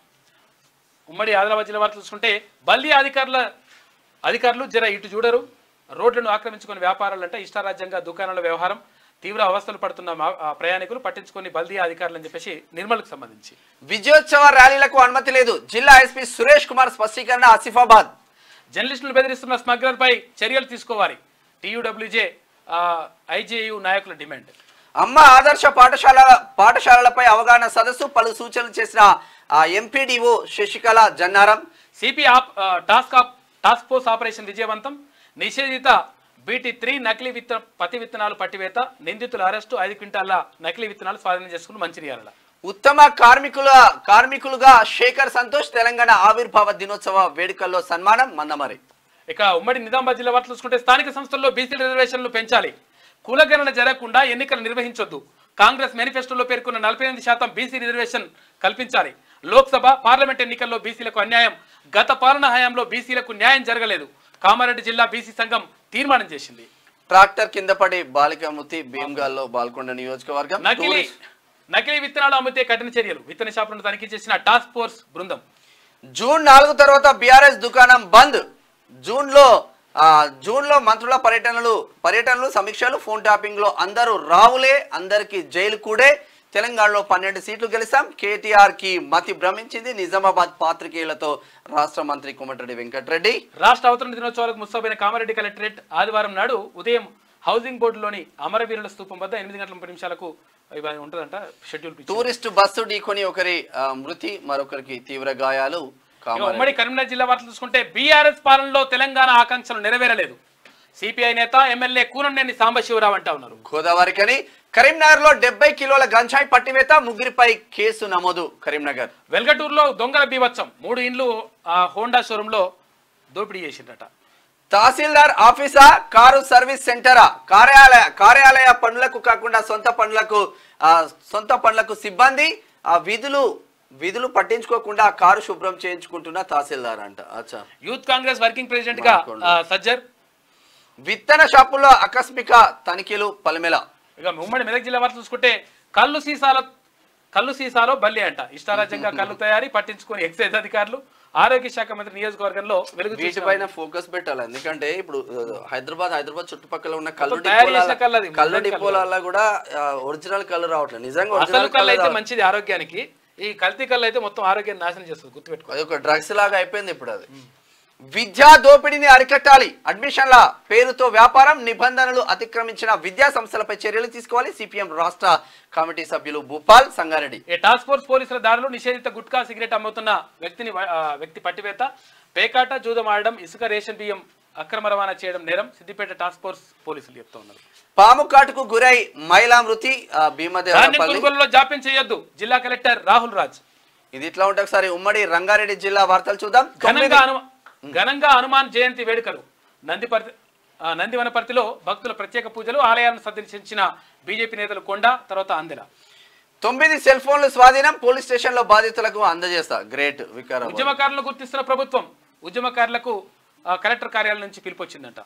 Speaker 1: ఉమ్మడి ఆదిలాబాద్ జిల్లా వార్తలు చూసుకుంటే బల్దీ అధికారుల అధికారులు జర ఇటు చూడరు. రోడ్లను ఆక్రమించుకుని వ్యాపారాలంటే ఇష్టారాజ్యంగా దుకాణాల వ్యవహారం. తీవ్ర అవస్థలు పడుతున్న ప్రయాణికులు పట్టించుకుని బల్దీ అధికారులు అని చెప్పేసి నిర్మల్కు సంబంధించి
Speaker 2: విజయోత్సవ ర్యాలీలకు అనుమతి లేదు. జిల్లా ఎస్పీ సురేష్ కుమార్ స్పష్టీకరణ. ఆసిఫాబాద్
Speaker 1: జర్నలిస్టులు బెదిరిస్తున్న స్మగ్లర్ పై చర్యలు తీసుకోవాలి. టీయూడబ్ల్యూజే ఐజేయు నాయకుల డిమాండ్.
Speaker 2: అమ్మ ఆదర్శ పాఠశాల పాఠశాలలపై అవగాహన సదస్సు. పలు సూచనలు చేసిన MPDO Sasikala Jannaram.
Speaker 1: CP task task force operation విజయవంతం. నిషేధిత బీటీ త్రీ నకిలీ విత్త పత్తి విత్తనాలు పట్టివేత. నిందితుల అరెస్టు. ఐదు క్వింటాల నకిలీ విత్తనాలు స్వాధీనం చేసుకుని మంచిర్యాల.
Speaker 2: ఉత్తమ కార్మికుల కార్మికులుగా శేఖర్ సంతోష్. తెలంగాణ ఆవిర్భావ దినోత్సవ వేడుకల్లో సన్మానం. మందమరి.
Speaker 1: ఇక ఉమ్మడి నిజామాబాద్ జిల్లా వార్తలు చూసుకుంటే స్థానిక సంస్థల్లో బీసీ రిజర్వేషన్లు పెంచాలి. కులగణన జరగకుండా ఎన్నికలు నిర్వహించొద్దు. కాంగ్రెస్ మేనిఫెస్టోలో పేర్కొన్న నలభై ఎనిమిది శాతం బీసీ రిజర్వేషన్ కల్పించాలి. లోక్సభ పార్లమెంట్ ఎన్నికల్లో బీసీలకు అన్యాయం. గత పాలనా హయాంలో బీసీలకు న్యాయం జరగలేదు. కామారెడ్డి జిల్లా బీసీ సంఘం తీర్మానం చేసింది.
Speaker 2: ట్రాక్టర్ కింద పడి బాలిక మృతి. భీమ్గాల్లో బాల్కొండ నియోజకవర్గం.
Speaker 1: నకిలీ నకిలీ విత్తనాలు అమ్మితే కఠిన చర్యలు. విత్తన షాపులను తనిఖీ చేసిన టాస్క్ ఫోర్స్ బృందం.
Speaker 2: జూన్ నాలుగు తర్వాత బీఆర్ఎస్ దుకాణం బంద్. జూన్ లో జూన్ లో మంత్రుల పర్యటనలు పర్యటనలు సమీక్షలు. ఫోన్ ట్యాపింగ్ లో అందరూ రావులే. అందరికి జైలు కూడే. తెలంగాణలో పన్నెండు సీట్లు గెలిచాం. కేటీఆర్ కి మతి భ్రమించింది. నిజామాబాద్ పాత్రికేయులతో రాష్ట్ర మంత్రి కోమటిరెడ్డి వెంకటరెడ్డి.
Speaker 1: రాష్ట్ర అవతరణ దినోత్సవాలకు ముస్తాబైన కామారెడ్డి కలెక్టరేట్ ఆదివారం నాడు ఉదయం హౌసింగ్ బోర్డులోని అమరవీరుల స్తూపం వద్ద ఎనిమిది గంటల ముప్పై నిమిషాలకు ఉంటుందంట షెడ్యూల్.
Speaker 2: టూరిస్టు బస్సు ఢీకొని ఒకరి మృతి, మరొకరికి తీవ్ర గాయాలు.
Speaker 1: ఉమ్మడి కరీంనగర్ జిల్లా వార్తలు చూసుకుంటే బీఆర్ఎస్ పాలనలో తెలంగాణ ఆకాంక్షలు నెరవేరలేదు. సిపిఐ నేత ఎమ్మెల్యే కూనంనేని సాంబశివరావు అంటా ఉన్నారు.
Speaker 2: గోదావరికని కరీంనగర్ లో డెబ్బై కిలోల గంజాయి పట్టివేత. ముగ్గురిపై కేసు నమోదు. కరీంనగర్
Speaker 1: వెల్గటూరులో దొంగల బీభత్సం. మూడు ఇండ్లు హోండా షోరూమ్ లో దోపిడీ చేసిందట.
Speaker 2: తహసీల్దార్ ఆఫీసా, కారు సర్వీస్ సెంటరా? కార్యాలయ కార్యాలయ పనులకు కాకుండా సొంత పనులకు సొంత పనులకు సిబ్బంది విధులు విధులు పట్టించుకోకుండా కారు శుభ్రం చేయించుకుంటున్న తహసీల్దార్ అంట. అచ్చా.
Speaker 1: యూత్ కాంగ్రెస్ వర్కింగ్ ప్రెసిడెంట్ గా సజ్జర్.
Speaker 2: విత్తన షాపుల్లో ఆకస్మిక తనిఖీలు. పలమెల.
Speaker 1: ఇక ఉమ్మడి మెదక్ జిల్లా వార్తలు చూసుకుంటే కళ్ళు సీసాల కళ్ళు సీసాలో బల్లి అంట. ఇష్టారాజ్యంగా కళ్ళు తయారీ పట్టించుకొని ఎక్సైజ్ అధికారులు. ఆరోగ్య శాఖ మంత్రి నియోజకవర్గంలో వెలుగు
Speaker 2: వీటిపైన ఫోకస్ పెట్టాలి. ఎందుకంటే ఇప్పుడు హైదరాబాద్ హైదరాబాద్ చుట్టుపక్కల ఉన్న కళ్ళు డిపోల కళ్ళు డిపోల కూడా ఒరిజినల్ కళ్ళు రావట్లేదు. నిజంగా
Speaker 1: అసలు కళ్ళు అయితే మంచిది ఆరోగ్యానికి. ఈ కల్తీ కళ్ళు అయితే మొత్తం ఆరోగ్యాన్ని నాశనం చేస్తుంది. గుర్తుపెట్టుకో.
Speaker 2: అది ఒక డ్రగ్స్ లాగా అయిపోయింది ఇప్పుడు అది. విద్యా దోపిడీని అరికట్టాలి. అడ్మిషన్ల పేరుతో వ్యాపారం, నిబంధనలు అతిక్రమించిన విద్యా సంస్థలపై చర్యలు తీసుకోవాలి. సిపిఎం రాష్ట్ర కమిటీ సభ్యులు భూపాల్ సంగారెడ్డి.
Speaker 1: టాస్క్ ఫోర్స్ పోలీసుల దాడులు. నిషేధిత గుట్కా సిగరెట్ అమ్ముతున్న వ్యక్తిని వ్యక్తి పట్టివేత. పేకాట, జూదం ఆడడం, ఇసుక రేషన్ బియ్యం అక్రమ రవాణా చేయడం నేరం. సిద్దిపేట టాస్క్ ఫోర్స్ పోలీసులు చెప్తా ఉన్నారు.
Speaker 2: పాము కాటుకు గురై మహిళా మృతి. భీమదేవరపల్లిలో
Speaker 1: జాప్యం చేయొద్దు. జిల్లా కలెక్టర్ రాహుల్ రాజ్.
Speaker 2: ఇది ఇట్లా ఉంటే ఒకసారి ఉమ్మడి రంగారెడ్డి జిల్లా వార్తలు చూద్దాం.
Speaker 1: ఘనంగా ఘనంగా హనుమాన్ జయంతి వేడుకలు. నందిపర్తి నందివనపర్తిలో భక్తుల ప్రత్యేక పూజలు. ఆలయాలను సందర్శించిన బీజేపీ నేతలు కొండ, తర్వాత అందెల.
Speaker 2: తొమ్మిది సెల్ ఫోన్లు స్వాధీనం. పోలీస్ స్టేషన్ లో బాధితులకు అందజేస్తా. గ్రేట్. వికారాబాద్.
Speaker 1: ఉద్యమకారులను గుర్తిస్తున్న ప్రభుత్వం. ఉద్యమకారులకు కలెక్టర్ కార్యాలయం నుంచి పిలుపొచ్చిందంట.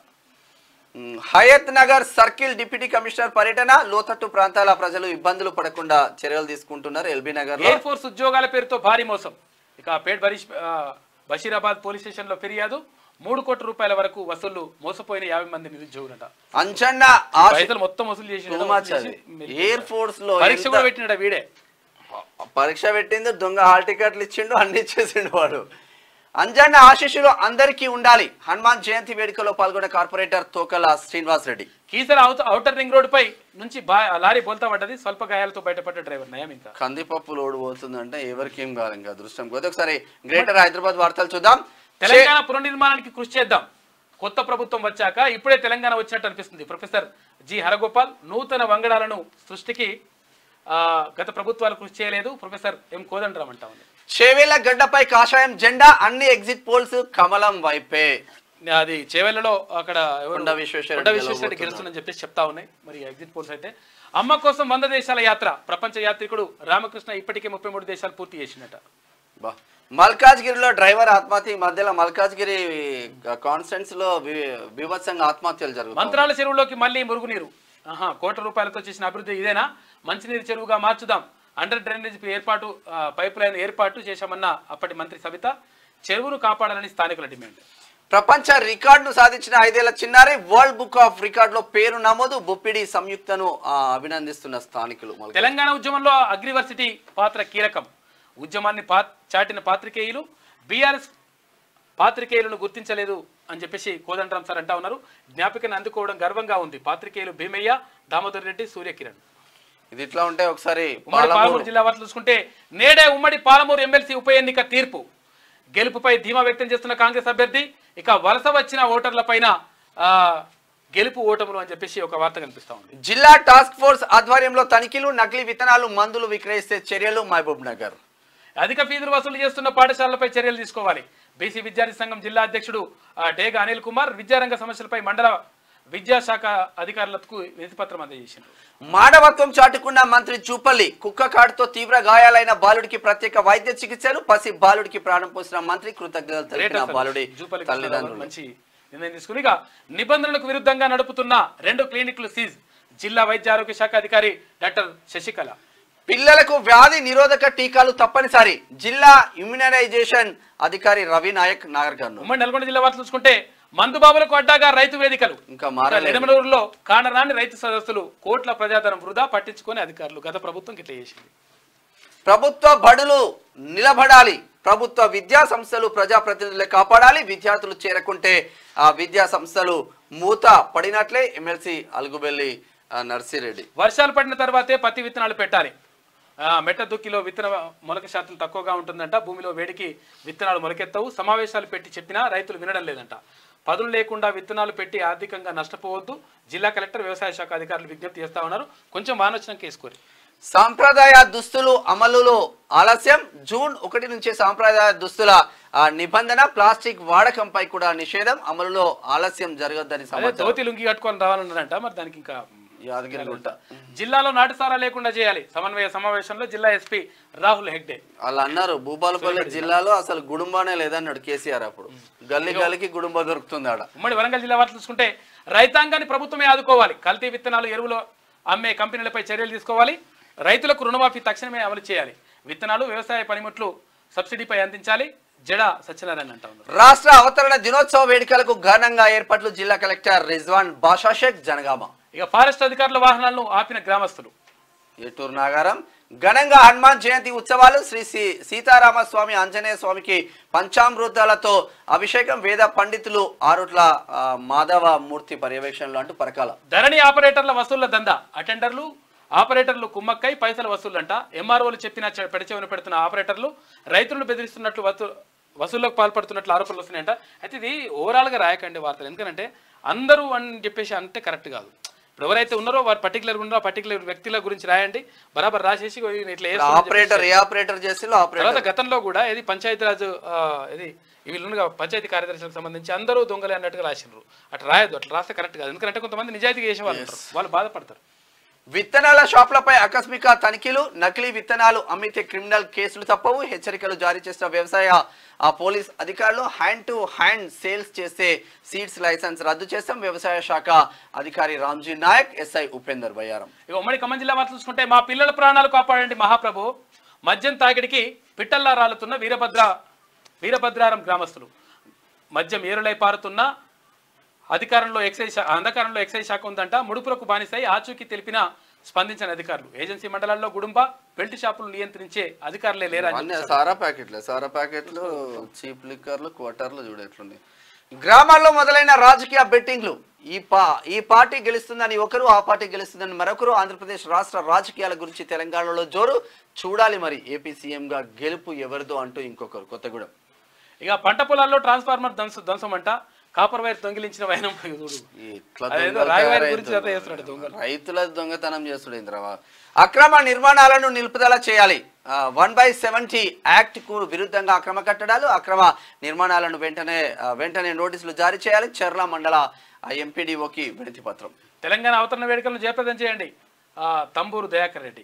Speaker 2: Hayath Nagar circle deputy commissioner పర్యటన. లోతట్టు ప్రాంతాల ప్రజలు ఇబ్బందులు పడకుండా చర్యలు తీసుకుంటున్నారు. ఎల్బీ నగర్
Speaker 1: ఎయిర్ ఫోర్స్ ఉద్యోగాల పేరుతో భారీ మోసం. ఇక పేట్ బరీష్ బషీరాబాద్ పోలీస్ స్టేషన్ లో ఫిర్యాదు. మూడు కోట్ల రూపాయల వరకు వసూలు. మోసపోయిన యాభై మంది నిరుద్యోగులట.
Speaker 2: అంచన్నా
Speaker 1: పైసలు మొత్తం వసూలు చేసి
Speaker 2: ఎయిర్ ఫోర్స్ లో
Speaker 1: పరీక్ష కూడా పెట్టినట. వీడే
Speaker 2: పరీక్ష పెట్టింది. దొంగ హాల్ టికెట్లు ఇచ్చిండు, అన్ని ఇచ్చేసిండు వాడు. అంజన్న ఆశీస్సులు అందరికీ ఉండాలి. హనుమాన్ జయంతి వేడుకలో పాల్గొన్న corporator Tokala Srinivas Reddy.
Speaker 1: Keesara outer ring road పై నుంచి లారీ బోల్తా పడ్డది. స్వల్ప గాయాలతో బయటపడ్డ డ్రైవర్ నయం. ఇంకా
Speaker 2: కందిపప్పు లోడ్ పోతుందంటే ఎవరికి ఏం కాదు. ఇంకా అదృష్టం పోతే ఒకసారి గ్రేటర్ హైదరాబాద్ వార్తలు చూద్దాం.
Speaker 1: తెలంగాణ పునర్నిర్మాణానికి కృషి చేద్దాం. కొత్త ప్రభుత్వం వచ్చాక ఇప్పుడే తెలంగాణ వచ్చినట్టు అనిపిస్తుంది. Professor G Haragopal. నూతన వంగడాలను సృష్టికి గత ప్రభుత్వాలు కృషి చేయలేదు. ప్రొఫెసర్ ఎం కోదండరామ్ అంటా ఉంది.
Speaker 2: చేవేళ్ల గడ్డపై కాషాయం జెండా, అన్ని ఎగ్జిట్ పోల్స్ కమలం వైపే.
Speaker 1: అది చేవెళ్లలో అక్కడ
Speaker 2: కొండ విశ్వేశ్వర
Speaker 1: విశ్వేశ్వరరెడ్డి గెలుస్తుందని చెప్పేసి చెప్తా ఉన్నాయి. మరి ఎగ్జిట్ పోల్స్ అయితే అమ్మ కోసం వంద దేశాల యాత్ర, ప్రపంచ యాత్రికుడు రామకృష్ణ ఇప్పటికే ముప్పై మూడు దేశాలు పూర్తి చేసినట.
Speaker 2: బా మల్కాజ్గిరిలో డ్రైవర్ ఆత్మహత్య. మధ్యలో మల్కాజ్గిరి కాన్స్టెన్స్ లో బీభత్సంగా ఆత్మహత్యలు జరుగుతాయి.
Speaker 1: మంత్రాల చెరువులోకి మళ్ళీ మురుగునీరు. ఆహా కోట్ల రూపాయలతో చేసిన అభివృద్ధి ఇదేనా? మంచినీరు చెరువుగా మార్చుదాం, అండర్ డ్రైనేజ్ ఏర్పాటు, పైప్ లైన్ ఏర్పాటు చేశామన్న అప్పటి మంత్రి సవిత. చెరువును కాపాడాలని స్థానికుల డిమాండ్.
Speaker 2: ప్రపంచ రికార్డును సాధించిన ఐదేళ్ల చిన్నారి వరల్డ్ బుక్ ఆఫ్ రికార్డ్ లో పేరు నమోదు. బొప్పిడి సంయుక్తను అభినందిస్తున్న స్థానికులు.
Speaker 1: తెలంగాణ ఉద్యమంలో అగ్రివర్సిటీ పాత్ర కీలకం. ఉద్యమాన్ని పా చాటిన పాత్రికేయులు బీఆర్ఎస్ పాత్రికేయులను గుర్తించలేదు అని చెప్పేసి కోదండరాం సార్ అంటా ఉన్నారు. జ్ఞాపికను అందుకోవడం గర్వంగా ఉంది. పాత్రికేయులు భీమయ్య, దామోదర్ రెడ్డి, సూర్యకిరణ్.
Speaker 2: ఇది ఇట్లా ఉంటే ఒకసారి
Speaker 1: ఉమ్మడి పాలమూరు జిల్లా వార్తలు చూసుకుంటే నేడే ఉమ్మడి పాలమూరు ఎమ్మెల్సీ ఉప ఎన్నిక తీర్పు. గెలుపుపై ధీమా వ్యక్తం చేస్తున్న కాంగ్రెస్ అభ్యర్థి. ఇక వలస వచ్చిన ఓటర్ల పైన గెలుపు ఓటములు అని చెప్పేసి ఒక వార్త కనిపిస్తా ఉంది.
Speaker 2: జిల్లా టాస్క్ ఫోర్స్ ఆధ్వర్యంలో తనిఖీలు, నకిలీ విత్తనాలు, మందులు విక్రయిస్తే చర్యలు. మహబూబ్ నగర్
Speaker 1: అధిక ఫీజులు వసూలు చేస్తున్న పాఠశాలలపై చర్యలు తీసుకోవాలి. బీసీ విద్యార్థి సంఘం జిల్లా అధ్యక్షుడు డేగ అనిల్ కుమార్ విద్యారంగ సమస్యలపై మండల విద్యాశాఖ అధికారులకు వినతిపత్రం అందజేసింది.
Speaker 2: మానవత్వం చాటుకున్న మంత్రి జూపల్లి. కుక్క కాటుతో తీవ్ర గాయాలైన బాలుడికి ప్రత్యేక వైద్య చికిత్సలు. పసి బాలుడికి ప్రాణం పోసిన మంత్రి కృతజ్ఞతలు తెలిపిన బాలుడి తల్లిదండ్రులు.
Speaker 1: మంచి నిర్ణయం తీసుకుని ఇక నిబంధనలకు విరుద్ధంగా నడుపుతున్న రెండు క్లినిక్లు సీజ్. జిల్లా వైద్య ఆరోగ్య శాఖ అధికారి డాక్టర్ శశికళ.
Speaker 2: పిల్లలకు వ్యాధి నిరోధక టీకాలు తప్పనిసరి. జిల్లా ఇమ్యునైజేషన్ అధికారి రవి నాయక్ నాగర్కర్నూలు.
Speaker 1: ఉమ్మడి నల్గొండ జిల్లా వార్తలు చూసుకుంటే మందుబాబులకు అడ్డాగా రైతు వేదికలు.
Speaker 2: ఇంకా
Speaker 1: నిడమనూరులో కానరాని రైతు సదస్సులు. కోట్ల ప్రజాధనం వృధా పట్టించుకొని అధికారులు. గత ప్రభుత్వం ఇట్లా చేసింది.
Speaker 2: ప్రభుత్వ బడులు నిలబడాలి. ప్రభుత్వ విద్యా సంస్థలు ప్రజాప్రతినిధులే కాపాడాలి. విద్యార్థులు చేరకుంటే ఆ విద్యా సంస్థలు మూత పడినట్లే. ఎమ్మెల్సీ అలుగుబెల్లి నర్సిరెడ్డి.
Speaker 1: వర్షాలు పడిన తర్వాతే పత్తి విత్తనాలు పెట్టాలి. మెట్ట దుక్కిలో విత్తన మొలక శాతం తక్కువగా ఉంటుందంట. భూమిలో వేడికి విత్తనాలు మొలకెత్తవు. సమావేశాలు పెట్టి చెప్పినా రైతులు వినడం లేదంట. పదులు లేకుండా విత్తనాలు పెట్టి ఆర్థికంగా నష్టపోవద్దు. జిల్లా కలెక్టర్ వ్యవసాయ శాఖ అధికారులు విజ్ఞప్తి చేస్తా ఉన్నారు. కొంచెం వానొచ్చిన కేసుకోరి.
Speaker 2: సాంప్రదాయ దుస్తులు అమలులో ఆలస్యం. జూన్ ఒకటి నుంచి సాంప్రదాయ దుస్తుల నిబంధన, ప్లాస్టిక్ వాడకంపై కూడా నిషేధం. అమలులో ఆలస్యం జరగద్దని సమాచారం.
Speaker 1: ధోతి లుంగి కట్టుకొని రావాలన్నారంట. మరి దానికి ఇంకా
Speaker 2: యాదగిరిగుట్ట
Speaker 1: జిల్లాలో నాటుసారా లేకుండా చేయాలి. సమన్వయ సమావేశంలో జిల్లా ఎస్పీ రాహుల్ హెగ్డే.
Speaker 2: వాళ్ళు అన్నారు భూపాలపల్లి జిల్లాలో అసలు గుడుంబానే లేదన్నాడు కేసీఆర్. అప్పుడు గల్లీ గల్లీకి గుడుంబా దొరుకుతుంది ఆడ.
Speaker 1: ఉమ్మడి వరంగల్ జిల్లా వార్తలు చూసుకుంటే రైతాంగాన్ని ప్రభుత్వమే ఆదుకోవాలి. కల్తీ విత్తనాలు, ఎరువులు అమ్మే కంపెనీలపై చర్యలు తీసుకోవాలి. రైతులకు రుణమాఫీ తక్షణమే అమలు చేయాలి. విత్తనాలు, వ్యవసాయ పనిముట్లు సబ్సిడీపై అందించాలి. జడ సత్యనారాయణ అంటా ఉన్నారు.
Speaker 2: రాష్ట్ర అవతరణ దినోత్సవ వేడుకలకు ఘనంగా ఏర్పాట్లు. జిల్లా కలెక్టర్ రిజ్వాన్ బాషా షేక్ జనగామ.
Speaker 1: ఇక ఫారెస్ట్ అధికారుల వాహనాలను ఆపిన గ్రామస్తులు.
Speaker 2: ఏటూరు నాగారం ఘనంగా హనుమాన్ జయంతి ఉత్సవాలు. శ్రీ సీతారామ స్వామి ఆంజనేయ స్వామికి పంచామృతాలతో అభిషేకం. వేద పండితులు ఆరుట్ల మాధవ మూర్తి పర్యవేక్షణలు అంటూ పరకాల.
Speaker 1: ధరణి ఆపరేటర్ల వసూళ్ల దందా. అటెండర్లు, ఆపరేటర్లు కుమ్మక్కై పైసల వసూళ్లంట. ఎంఆర్ఓలు చెప్పిన పెడచెవిన పెడుతున్న ఆపరేటర్లు రైతులను బెదిరిస్తున్నట్లు వసూళ్లకు పాల్పడుతున్నట్లు ఆరోపణలు వస్తున్నాయంట. అయితే ఇది ఓవరాల్గా రాయకండి వార్తలు. ఎందుకంటే అందరూ అని చెప్పేసి అంటే కరెక్ట్ కాదు. ఇప్పుడు ఎవరైతే ఉన్నారో వారు పర్టికులర్ ఉన్నారో పర్టికులర్ వ్యక్తుల గురించి రాయండి. బరాబర్ రాసేసి ఇట్లా
Speaker 2: ఆపరేటర్ ఏ ఆపరేటర్ చేసి
Speaker 1: తర్వాత గతంలో కూడా ఇది పంచాయతీరాజ్ ఇది వీళ్ళుగా పంచాయతీ కార్యదర్శులకు సంబంధించి అందరూ దొంగలే అన్నట్టుగా రాసినారు. అట్లా రాయదు. అట్లా రాస్తే కరెక్ట్ కాదు. ఎందుకంటే కొంతమంది నిజాయితీగా చేసే వాళ్ళు ఉంటారు. వాళ్ళు బాధపడతారు.
Speaker 2: విత్తనాల షాపులపై ఆకస్మిక తనిఖీలు. నకిలీ విత్తనాలు అమ్మితే క్రిమినల్ కేసులు తప్పవు. హెచ్చరికలు జారీ చేసిన వ్యవసాయ ఆ పోలీస్ అధికారులు. హ్యాండ్ టు హ్యాండ్ సేల్స్ చేస్తే సీడ్స్ లైసెన్స్ రద్దు చేస్తాం. వ్యవసాయ శాఖ అధికారి రామ్జీ నాయక్, ఎస్ఐ ఉపేందర్ బయ్యారం.
Speaker 1: ఇక ఉమ్మడి ఖమ్మం జిల్లా వార్తలు చూసుకుంటే మా పిల్లల ప్రాణాలు కాపాడండి మహాప్రభు. మద్యం తాకిడికి పిట్టల్లా రాలుతున్న వీరభద్ర వీరభద్రారం గ్రామస్తులు. మద్యం ఏరులై పారుతున్న అధికారంలో ఎక్సైజ్ అంధకారంలో ఎక్సైజ్ శాఖ ఉందంట. ముడుపులకు బానిసై ఆచూకీ తెలిపిన స్పందించిన అధికారులు. ఏజెన్సీ మండలాల్లో గుడుంబ, బెల్ట్ షాపులు నియంత్రించే అధికారులే లేరా.
Speaker 2: సారా ప్యాకెట్లు సారా ప్యాకెట్లు చీప్ లిక్కర్లు, క్వార్టర్లు చూడేట్లుంది. గ్రామాల్లో మొదలైన రాజకీయ బెట్టింగ్లు. ఈ పా ఈ పార్టీ గెలుస్తుందని ఒకరు, ఆ పార్టీ గెలుస్తుందని మరొకరు. ఆంధ్రప్రదేశ్ రాష్ట్ర రాజకీయాల గురించి తెలంగాణలో జోరు. చూడాలి మరి ఏపీ సీఎంగా గెలుపు ఎవరిదో అంటూ ఇంకొకరు. కొత్తగూడెం
Speaker 1: ఇక పంట పొలాల్లో ట్రాన్స్ఫార్మర్ ధ్వంసం ధ్వంసం అంట. కాపర్ వైర్ దొంగిలించిన వైనం చూడు
Speaker 2: ఇట్లా
Speaker 1: అదేదో
Speaker 2: దొంగలు
Speaker 1: రాయవారి
Speaker 2: తయారై
Speaker 1: గురించి అదే చేస్తున్నాడు దొంగలు.
Speaker 2: రైతుల దొంగతనం చేస్తుడు ఇంద్రవా. అక్రమ నిర్మాణాలను నిలుపుదల చేయాలి. వన్ బై సెవెంటీ యాక్ట్ కు విరుద్ధంగా అక్రమ కట్టడాలు అక్రమ నిర్మాణాలను వెంటనే ఆ, వెంటనే నోటీసులు జారీ చేయాలి. చర్ల మండల ఎంపీడీఓకి వినతి పత్రం.
Speaker 1: తెలంగాణ అవతరణ వేడుకలను జయప్రదం చేయండి ఆ, తంబూరు దయాకర్ రెడ్డి.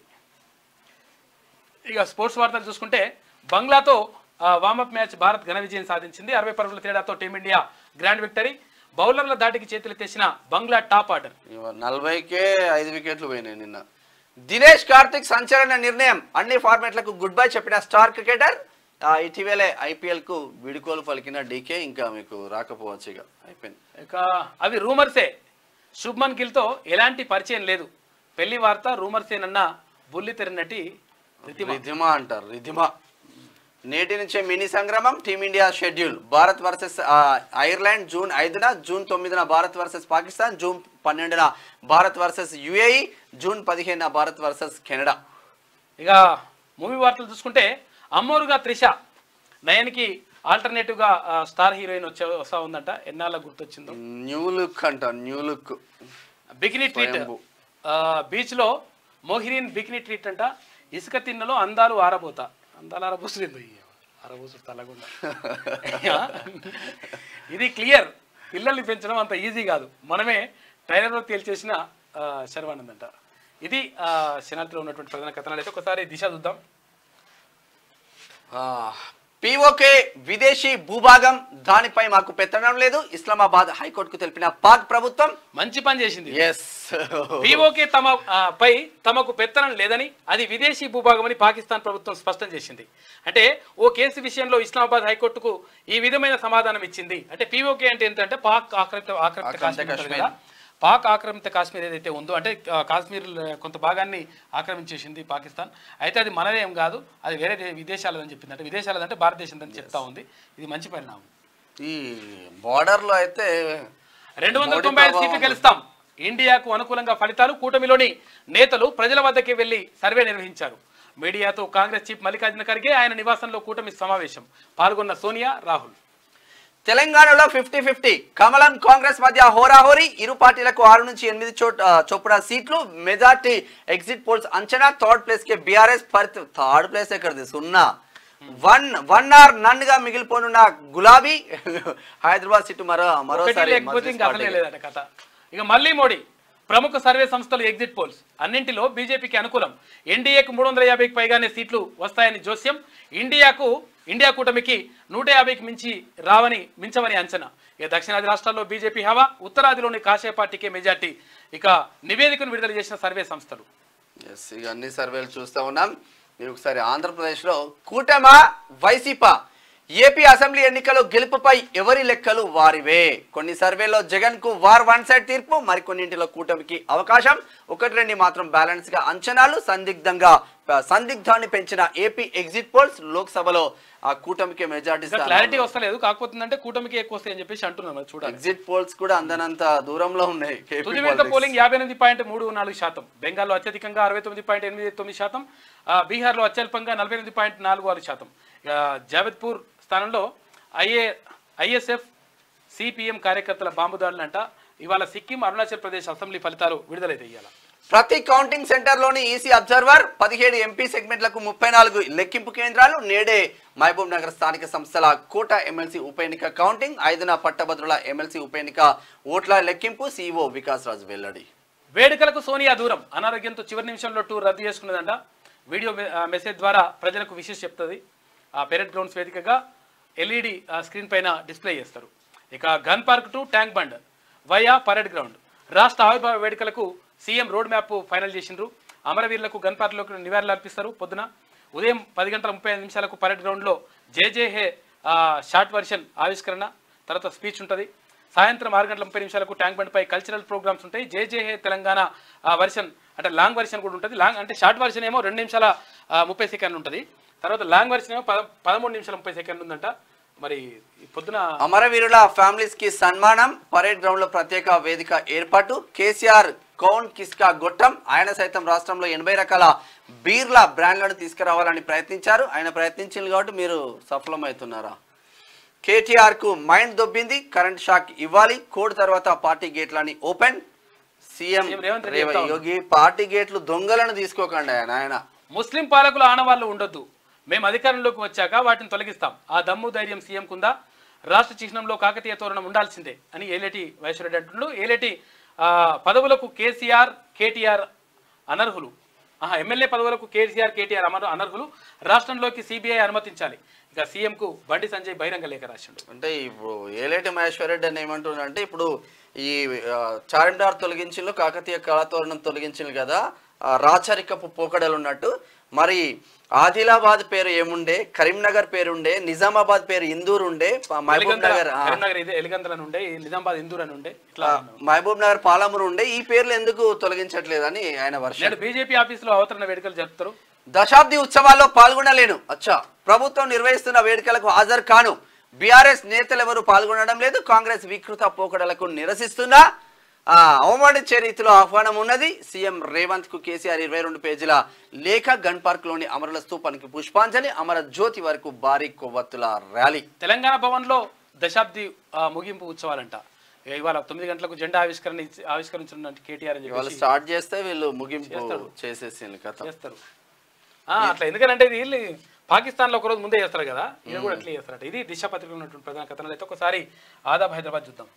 Speaker 1: ఇక స్పోర్ట్స్ వార్తలు చూసుకుంటే బంగ్లాతో వామప్ మ్యాచ్ భారత్ ఘన విజయం సాధించింది. అరవై పరుగుల తేడాతో టీమిండియా గ్రాండ్ విక్టరీ. బౌలర్ల దాటికి చేతులు తెచ్చిన బంగ్లా టాప్ ఆర్డర్.
Speaker 2: నలభైకే ఐదు వికెట్లు పోయినాయి నిన్న. దినేష్ కార్తిక్ సంచలన నిర్ణయం. అన్ని ఫార్మాట్లకు గుడ్ బై చెప్పిన స్టార్ క్రికెటర్. ఇటీవలే ఐపీఎల్ కు వీడుకోలు పలికిన డీకే ఇంకా మీకు రాకపోవచ్చు. ఇక అయిపోయింది.
Speaker 1: ఇక అవి రూమర్సే. శుభ్మన్ గిల్ తో ఎలాంటి పరిచయం లేదు. పెళ్లి వార్త రూమర్సేనన్న బుల్లితెర నటి
Speaker 2: రిధిమా అంటారు. రిధిమా. నేటి నుంచే మినీ సంగ్రామం. Team India schedule. Bharat versus Ireland June ఐదున, జూన్ తొమ్మిదిన భారత్ వర్సెస్ పాకిస్తాన్, జూన్ పన్నెండున భారత్ వర్సెస్ యుఏఈ, జూన్ పదిహేనున భారత్ వర్సెస్ కెనడా.
Speaker 1: ఇక మూవీ వార్తలు చూసుకుంటే అమ్మోరుగా త్రిష నయన్కి ఆల్టర్నేటివ్ గా స్టార్ హీరోయిన్ వచ్చే వస్తా ఉందంట. ఎన్నాళ్ళ గుర్తొచ్చిందో.
Speaker 2: న్యూ లుక్ అంట. New look.
Speaker 1: Bikini treat. Beach లో మోహిరీన్ బికినీ ట్రీట్ అంట. ఇసుక తిన్నలో అందాలు ఆరబోతా. అందాలు ఆరబోస్తుంది ఆరబోసు తలగుండా. ఇది క్లియర్. పిల్లల్ని పెంచడం అంత ఈజీ కాదు. మనమే ట్రైలర్లో తేల్చేసిన శర్వానంద్ అంట. ఇది శనార్థిలో ఉన్నటువంటి ప్రధాన కథనాలు. అయితే ఒకసారి దిశ చూద్దాం.
Speaker 2: పీఓకే విదేశీ భూభాగం, దానిపై మాకు పెత్తనం లేదు. ఇస్లామాబాద్ హైకోర్టుకు తెలిపిన పాక్ ప్రభుత్వం.
Speaker 1: మంచి పని చేసింది.
Speaker 2: ఎస్.
Speaker 1: పీఓకే తమ పై తమకు పెత్తనం లేదని, అది విదేశీ భూభాగం అని పాకిస్తాన్ ప్రభుత్వం స్పష్టం చేసింది. అంటే ఓ కేసు విషయంలో ఇస్లామాబాద్ హైకోర్టుకు ఈ విధమైన సమాధానం ఇచ్చింది. అంటే పీఓకే అంటే ఏంటంటే పాక్ ఆక్రమిత ఆక్రమిత కాశ్మీర్. పాక్ ఆక్రమిత కాశ్మీర్ ఏదైతే ఉందో అంటే కాశ్మీర్ కొంత భాగాన్ని ఆక్రమించేసింది పాకిస్తాన్. అయితే అది మనదేం కాదు, అది వేరే విదేశాలని చెప్పింది. అంటే విదేశాలదంటే భారతదేశం అని చెప్తా ఉంది. ఇది మంచి పరిణామం.
Speaker 2: ఈ బార్డర్ లో అయితే
Speaker 1: రెండు వందల తొంభై ఐదు సీట్లు గెలుస్తాం. ఇండియాకు అనుకూలంగా ఫలితాలు. కూటమిలోని నేతలు ప్రజల వద్దకే వెళ్లి సర్వే నిర్వహించారు. మీడియాతో కాంగ్రెస్ చీఫ్ మల్లికార్జున ఖర్గే ఆయన నివాసంలో కూటమి సమావేశం. పాల్గొన్న సోనియా, రాహుల్.
Speaker 2: తెలంగాణలో ఫిఫ్టీ ఫిఫ్టీ కమలం కాంగ్రెస్ మధ్య హోరాహోరీ. ఇరు పార్టీలకు ఆరు నుంచి ఎనిమిది చోట చొప్పున సీట్లు. మెజార్టీ ఎగ్జిట్ పోల్స్ అంచనా. థర్డ్ ప్లేస్ కి బీఆర్ఎస్. థర్డ్ ప్లేస్ ఎక్కడిది? సున్నా. వన్ వన్ ఆర్ నన్ గా మిగిలిపోనున్న గులాబీ. హైదరాబాద్ సీటు మరో మరోసారి.
Speaker 1: కథ. ఇక మళ్ళీ మోడీ. ప్రముఖ సర్వే సంస్థలు ఎగ్జిట్ పోల్స్ అన్నింటిలో బీజేపీకి అనుకూలం. ఎన్డీఏకు మూడు వందల యాభైకి పైగానే సీట్లు వస్తాయని జోస్యం. ఇండియాకు ఇండియా కూటమికి నూట యాభైకి మించి రావని మించవని అంచనా. ఇక దక్షిణాది రాష్ట్రాల్లో బీజేపీ హవా. ఉత్తరాదిలోని కాషాయ పార్టీకే మెజార్టీ. ఇక నివేదికను విడుదల చేసిన సర్వే సంస్థలు.
Speaker 2: ఎస్. ఇక అన్ని సర్వేలు చూస్తూ ఉన్నాం. మీరు ఒకసారి ఆంధ్రప్రదేశ్లో కూటమా వైసీపా. ఏపీ అసెంబ్లీ ఎన్నికల్లో గెలుపుపై ఎవరి లెక్కలు వారివే. కొన్ని సర్వేలో జగన్ కు వార్ వన్ సైడ్ తీర్పు, మరికొన్నింటిలో కూటమికి అవకాశం. ఒకటి రెండు మాత్రం బ్యాలెన్స్ గా అంచనాలు. సందిగ్ధంగా సందిగ్ధాన్ని పెంచిన ఏపీ ఎగ్జిట్ పోల్స్. లోక్సభలో ఆ కూటమికి మెజార్టీ.
Speaker 1: క్లారిటీ వస్తలేదు, కాకపోతుందంటే కూటమికి ఎక్కువ వస్తాయి అని చెప్పేసి అంటున్నాను. చూడండి,
Speaker 2: ఎగ్జిట్ పోల్స్ కూడా అందనంత దూరంలో ఉన్నాయి.
Speaker 1: పోలింగ్ యాభై ఎనిమిది పాయింట్ మూడు నాలుగు శాతం. బెంగాల్లో అత్యధికంగా అరవై తొమ్మిది పాయింట్ ఎనిమిది తొమ్మిది శాతం. బీహార్లో అత్యల్పంగా నలభై ఎనిమిది పాయింట్ నాలుగు ఆరు శాతం. జావేద్పూర్ స్థానంలో ఐఏ ఐఎస్ఎఫ్ సిపిఎం కార్యకర్తల బాంబు దాడులంట. ఇవాళ సిక్కిం, అరుణాచల్ ప్రదేశ్ అసెంబ్లీ ఫలితాలు విడుదలైతే ఇయ్యాల.
Speaker 2: ప్రతి కౌంటింగ్ సెంటర్ లోని ఈసీ అబ్జర్వర్. పదిహేడు ఎంపీ సెగ్మెంట్లకు ముప్పై నాలుగు లెక్కింపు కేంద్రాలు. నేడే మహబూబ్ నగర్ స్థానిక సంస్థల కోట ఎమ్మెల్సీ ఉప ఎన్నిక కౌంటింగ్. ఐదున పట్టభద్రుల ఎమ్మెల్సీ ఉప ఎన్నిక ఓట్ల లెక్కింపు. సీఈఓ వికాస్ రాజు వెల్లడి.
Speaker 1: వేడుకలకు సోనియా దూరం. అనారోగ్యంతో చివరి నిమిషంలో టూర్ రద్దు చేసుకున్నదంట. వీడియో మెసేజ్ ద్వారా ప్రజలకు విషయం చెప్తుంది. ఆ పెరెడ్ గ్రౌండ్స్ వేదికగా ఎల్ఈడి స్క్రీన్ పైన డిస్ప్లే చేస్తారు. ఇక gun park to Tank Bund via parade ground. రాష్ట్ర ఆవిర్భావ వేడుకలకు సీఎం రోడ్ మ్యాప్ ఫైనల్ చేసిండ్రు. అమరవీరులకు గన్ పార్క్లోకి నివాళులు అర్పిస్తారు. పొద్దున ఉదయం పది గంటల ముప్పై ఐదు నిమిషాలకు పరేడ్ గ్రౌండ్లో జే జే హే షార్ట్ వర్షన్ ఆవిష్కరణ, తర్వాత స్పీచ్ ఉంటుంది. సాయంత్రం ఆరు గంటల ముప్పై నిమిషాలకు ట్యాంక్ బండ్ పై కల్చరల్ ప్రోగ్రామ్స్ ఉంటాయి. జే జే హే తెలంగాణ వర్షన్ అంటే లాంగ్ వర్షన్ కూడా ఉంటుంది. లాంగ్ అంటే షార్ట్ వర్షన్ ఏమో రెండు నిమిషాల ముప్పై సెకండ్లు ఉంటుంది. తర్వాత లాంగ్ వర్షన్ ఏమో పద పదమూడు నిమిషాల ముప్పై సెకండ్లు ఉందంట. మరి పొద్దున
Speaker 2: అమరవీరుల ఫ్యామిలీస్ కి సన్మానం. పరేడ్ గ్రౌండ్ లో ప్రత్యేక వేదిక ఏర్పాటు. కేసీఆర్ కౌన్ కిస్కా గొట్టం. ఆయన సైతం రాష్ట్రంలో ఎనభై రకాల బీర్ల బ్రాండ్లను తీసుకురావాలని ప్రయత్నించారు. ఆయన ప్రయత్నించారు కాబట్టి మీరు సఫలమవుతున్నారా? కేటీఆర్ కు మైండ్ దొబ్బింది, కరెంట్ షాక్ ఇవ్వాలి, కోడ్ తర్వాత పార్టీ గేట్లని open. CM Revanth Yogi party గేట్లు దొంగలను తీసుకోకండి ఆయన.
Speaker 1: ముస్లిం పాలకుల ఆనవాళ్లు ఉండొద్దు, మేము అధికారంలోకి వచ్చాక వాటిని తొలగిస్తాం. ఆ దమ్ము ధైర్యం సీఎం కుందా? రాష్ట్ర చిహ్నంలో కాకతీయ తోరణం ఉండాల్సిందే అని ఏలేటి వైశ్వరెడ్డి అంటున్నాడు. ఏలేటి పదవులకు కేసీఆర్ కేటీఆర్ అనర్హులు. ఆహా ఎమ్మెల్యే పదవులకు కేసీఆర్ కేటీఆర్ అమర్ అనర్హులు. రాష్ట్రంలోకి సిబిఐ అనుమతించాలి. ఇక సీఎంకు బండి సంజయ్ బహిరంగ లేఖ రాసిండు.
Speaker 2: అంటే ఇప్పుడు ఏలేటి మహేశ్వరరెడ్డి అని ఏమంటున్నారంటే ఇప్పుడు ఈ చార్మినార్ తొలగించిండ్రు, కాకతీయ కళాతోరణం తొలగించిండ్రు కదా, రాచరికపు పోకడలు ఉన్నట్టు. మరి ఆదిలాబాద్ పేరు ఏముండే, కరీంనగర్ పేరు ఉండే, నిజామాబాద్ పేరు ఇందూర్ ఉండే, మహబూబ్ నగర్
Speaker 1: నిజామాబాద్ ఇందూర్ అని ఉండే,
Speaker 2: మహబూబ్ నగర్ పాలమూరు ఉండే. ఈ పేర్లు ఎందుకు తొలగించట్లేదని ఆయన వర్షం.
Speaker 1: బీజేపీ ఆఫీసులో అవతరణ వేడుకలు జరుపుతారు.
Speaker 2: దశాబ్ది ఉత్సవాల్లో పాల్గొనలేను, అచ్చా ప్రభుత్వం నిర్వహిస్తున్న వేడుకలకు హాజరు కాను. బీఆర్ఎస్ నేతలు ఎవరు పాల్గొనడం లేదు. కాంగ్రెస్ వికృత పోకడలకు నిరసిస్తున్నా. ఆ అవమానించే రీతిలో ఆహ్వానం ఉన్నది. సీఎం రేవంత్ కు కేసీఆర్ ఇరవై రెండు పేజీల లేఖ. గన్ పార్క్ లోని అమరుల స్తూపానికి పుష్పాంజలి, అమర జ్యోతి వరకు భారీ కొవ్వొత్తుల ర్యాలీ.
Speaker 1: తెలంగాణ భవన్ లో దశాబ్ది ముగింపు ఉత్సవాలంట. ఇవాళ తొమ్మిది గంటలకు జెండా ఆవిష్కరణ ఆవిష్కరించిన కేటీఆర్
Speaker 2: వాళ్ళు స్టార్ట్ చేస్తే వీళ్ళు ముగింపు చేసేసి
Speaker 1: చేస్తారు. అట్లా ఎందుకంటే వీళ్ళు పాకిస్తాన్ లో ఒకరోజు ముందే చేస్తారు కదా, ఇది కూడా అట్లా చేస్తారట. ఇది దిశ పత్రికలో ఉన్నటువంటి ప్రధాన కథనాలు. అయితే ఒకసారి ఆదాబ్ హైదరాబాద్ చూద్దాం.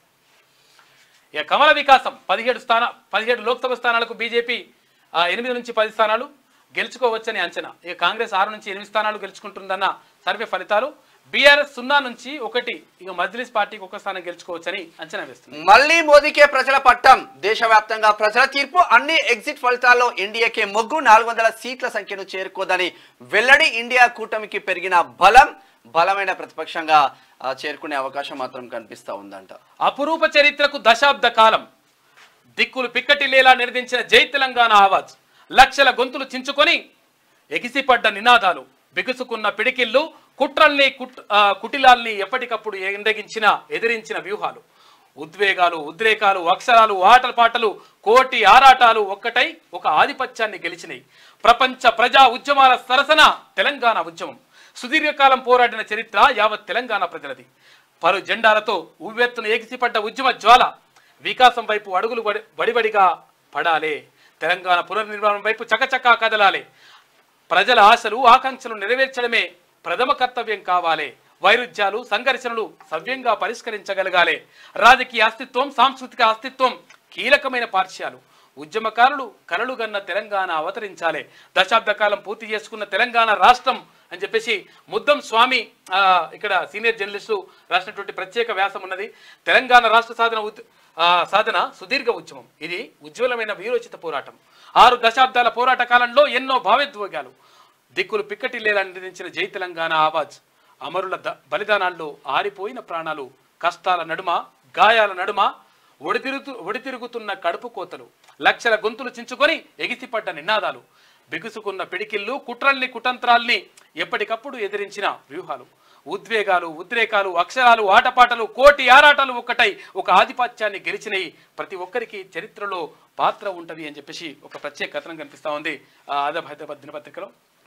Speaker 1: ఇక కమల వికాసం పదిహేడు స్థాన పదిహేడు లోక్సభ స్థానాలకు బీజేపీ ఎనిమిది నుంచి పది స్థానాలు గెలుచుకోవచ్చని అంచనా. ఇక కాంగ్రెస్ ఆరు నుంచి ఎనిమిది స్థానాలు గెలుచుకుంటుందన్న సర్వే ఫలితాలు. బీఆర్ఎస్ సున్నా నుంచి ఒకటి, ఇక మజ్లిస్ పార్టీకి ఒక స్థానం గెలుచుకోవచ్చని అంచనా వేస్తుంది.
Speaker 2: మళ్లీ మోదీకే ప్రజల పట్టం. దేశవ్యాప్తంగా ప్రజల తీర్పు. అన్ని ఎగ్జిట్ ఫలితాల్లో ఎన్డీఏకే మొగ్గు. నాలుగు వందల సీట్ల సంఖ్యను చేరుకోదని వెల్లడి. ఇండియా కూటమికి పెరిగిన బలం. బలమైన ప్రతిపక్షంగా చేరుకునే అవకాశం మాత్రం కనిపిస్తా ఉందంట.
Speaker 1: అపురూప చరిత్రకు దశాబ్ద కాలం. దిక్కులు పిక్కటిల్లేలా నిర్దించిన జై తెలంగాణ ఆవాజ్. లక్షల గొంతులు చించుకొని ఎగిసిపడ్డ నినాదాలు. బిగుసుకున్న పిడికిళ్ళు. కుట్రల్ని కుట్ కుటిలాల్ని ఎప్పటికప్పుడు ఎండగించిన ఎదిరించిన వ్యూహాలు. ఉద్వేగాలు ఉద్రేకాలు అక్షరాలు ఆటల పాటలు కోటి ఆరాటాలు ఒక్కటై ఒక ఆధిపత్యాన్ని గెలిచినాయి. ప్రపంచ ప్రజా ఉద్యమాల సరసన తెలంగాణ ఉద్యమం. సుదీర్ఘకాలం పోరాడిన చరిత్ర యావత్ తెలంగాణ ప్రజలది. పలు జెండాలతో ఉవ్వెత్తున ఎగిసిపడ్డ ఉద్యమ జ్వాల. వికాసం వైపు అడుగులు బడిబడిగా పడాలే. తెలంగాణ పునర్నిర్మాణం వైపు చకచకా కదలాలే. ప్రజల ఆశలు ఆకాంక్షలు నెరవేర్చడమే ప్రథమ కర్తవ్యం కావాలి. వైరుధ్యాలు సంఘర్షణలు సవ్యంగా పరిష్కరించగలగాలి. రాజకీయ అస్తిత్వం సాంస్కృతిక అస్తిత్వం కీలకమైన పార్శ్యాలు. ఉద్యమకారులు కలలుగన్న తెలంగాణ అవతరించాలి. దశాబ్ద కాలం పూర్తి చేసుకున్న తెలంగాణ రాష్ట్రం అని చెప్పేసి ముద్దం స్వామి ఇక్కడ సీనియర్ జర్నలిస్టు రాసినటువంటి ప్రత్యేక వ్యాసం ఉన్నది. తెలంగాణ రాష్ట్ర సాధన సాధన సుదీర్ఘ ఉద్యమం. ఇది ఉజ్వలమైన వీరోచిత పోరాటం. ఆరు దశాబ్దాల పోరాట కాలంలో ఎన్నో భావోద్వేగాలు. దిక్కులు పిక్కటిల్లేలా నిర్మించిన జై తెలంగాణ ఆవాజ్. అమరుల బలిదానాల్లో ఆరిపోయిన ప్రాణాలు. కష్టాల నడుమ గాయాల నడుమ ఒడితిరుగు ఒడితిరుగుతున్న కడుపు కోతలు. లక్షల గొంతులు చించుకొని ఎగిసిపడ్డ నినాదాలు. బిగుసుకున్న పిడికిళ్ళు. కుట్రల్ని కుతంత్రాల్ని ఎప్పటికప్పుడు ఎదిరించిన వ్యూహాలు. ఉద్వేగాలు ఉద్రేకాలు అక్షరాలు ఆటపాటలు కోటి ఆరాటాలు ఒక్కటై ఒక ఆధిపత్యాన్ని గెలిచినవి. ప్రతి ఒక్కరికి చరిత్రలో పాత్ర ఉంటది అని చెప్పేసి ఒక ప్రత్యేక కథనం కనిపిస్తా ఉంది ఆదాబ్ హైదరాబాద్ దినపత్రికలో.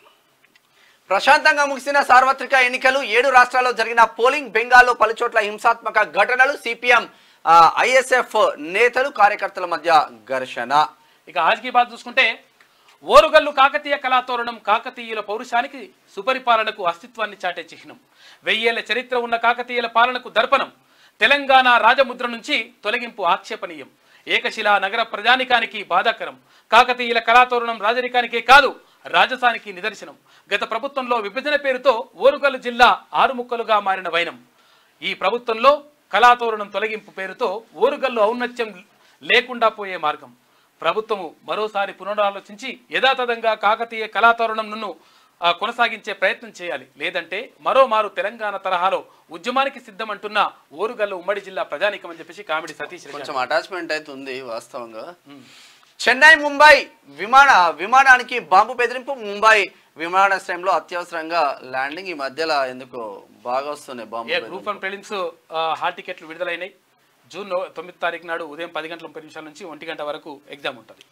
Speaker 2: ప్రశాంతంగా ముగిసిన సార్వత్రిక ఎన్నికలు. ఏడు రాష్ట్రాల్లో జరిగిన పోలింగ్. బెంగాల్లో పలుచోట్ల హింసాత్మక ఘటనలు. సిపిఎం ఐఎస్ఎఫ్ నేతలు కార్యకర్తల మధ్య ఘర్షణ.
Speaker 1: ఇక ఆజ్కి బాద్ చూసుకుంటే ఓరుగల్లు కాకతీయ కళాతోరణం కాకతీయుల పౌరుషానికి సుపరిపాలనకు అస్తిత్వాన్ని చాటే చిహ్నం. వెయ్యేళ్ల చరిత్ర ఉన్న కాకతీయుల పాలనకు దర్పణం. తెలంగాణ రాజముద్ర నుంచి తొలగింపు ఆక్షేపణీయం. ఏకశిలా నగర ప్రజానికానికి బాధాకరం. కాకతీయుల కళాతోరణం రాజరికానికే కాదు రాజసానికి నిదర్శనం. గత ప్రభుత్వంలో విభజన పేరుతో ఓరుగల్లు జిల్లా ఆరు ముక్కలుగా మారిన వైనం. ఈ ప్రభుత్వంలో కళాతోరణం తొలగింపు పేరుతో ఓరుగల్లు ఔన్నత్యం లేకుండా పోయే మార్గం. ప్రభుత్వము మరోసారి పునరాలోచించి యథాతథంగా కాకతీయ కళాతోరణంను కొనసాగించే ప్రయత్నం చేయాలి. లేదంటే మరోమారు తెలంగాణ తరహాలో ఉద్యమానికి సిద్ధమంటున్న ఓరుగల్లు ఉమ్మడి జిల్లా ప్రజానికం అని చెప్పేసి కామెడీ సతీష్
Speaker 2: కొంచెం అటాచ్మెంట్ అయితే ఉంది వాస్తవంగా. చెన్నై ముంబై విమాన విమానానికి బాంబు బెదిరింపు. ముంబై విమానాశ్రయంలో అత్యవసరంగా ల్యాండింగ్. ఈ మధ్యలో ఎందుకు బాగా వస్తున్నాయి bomb.
Speaker 1: Group one prelims hall టికెట్లు విడుదలైనాయి. జూన్ తొమ్మిది తారీఖు నాడు ఉదయం పది గంటల ముప్పై నిమిషాల నుంచి ఒంటి గంట వరకు ఎగ్జామ్ ఉంటుంది.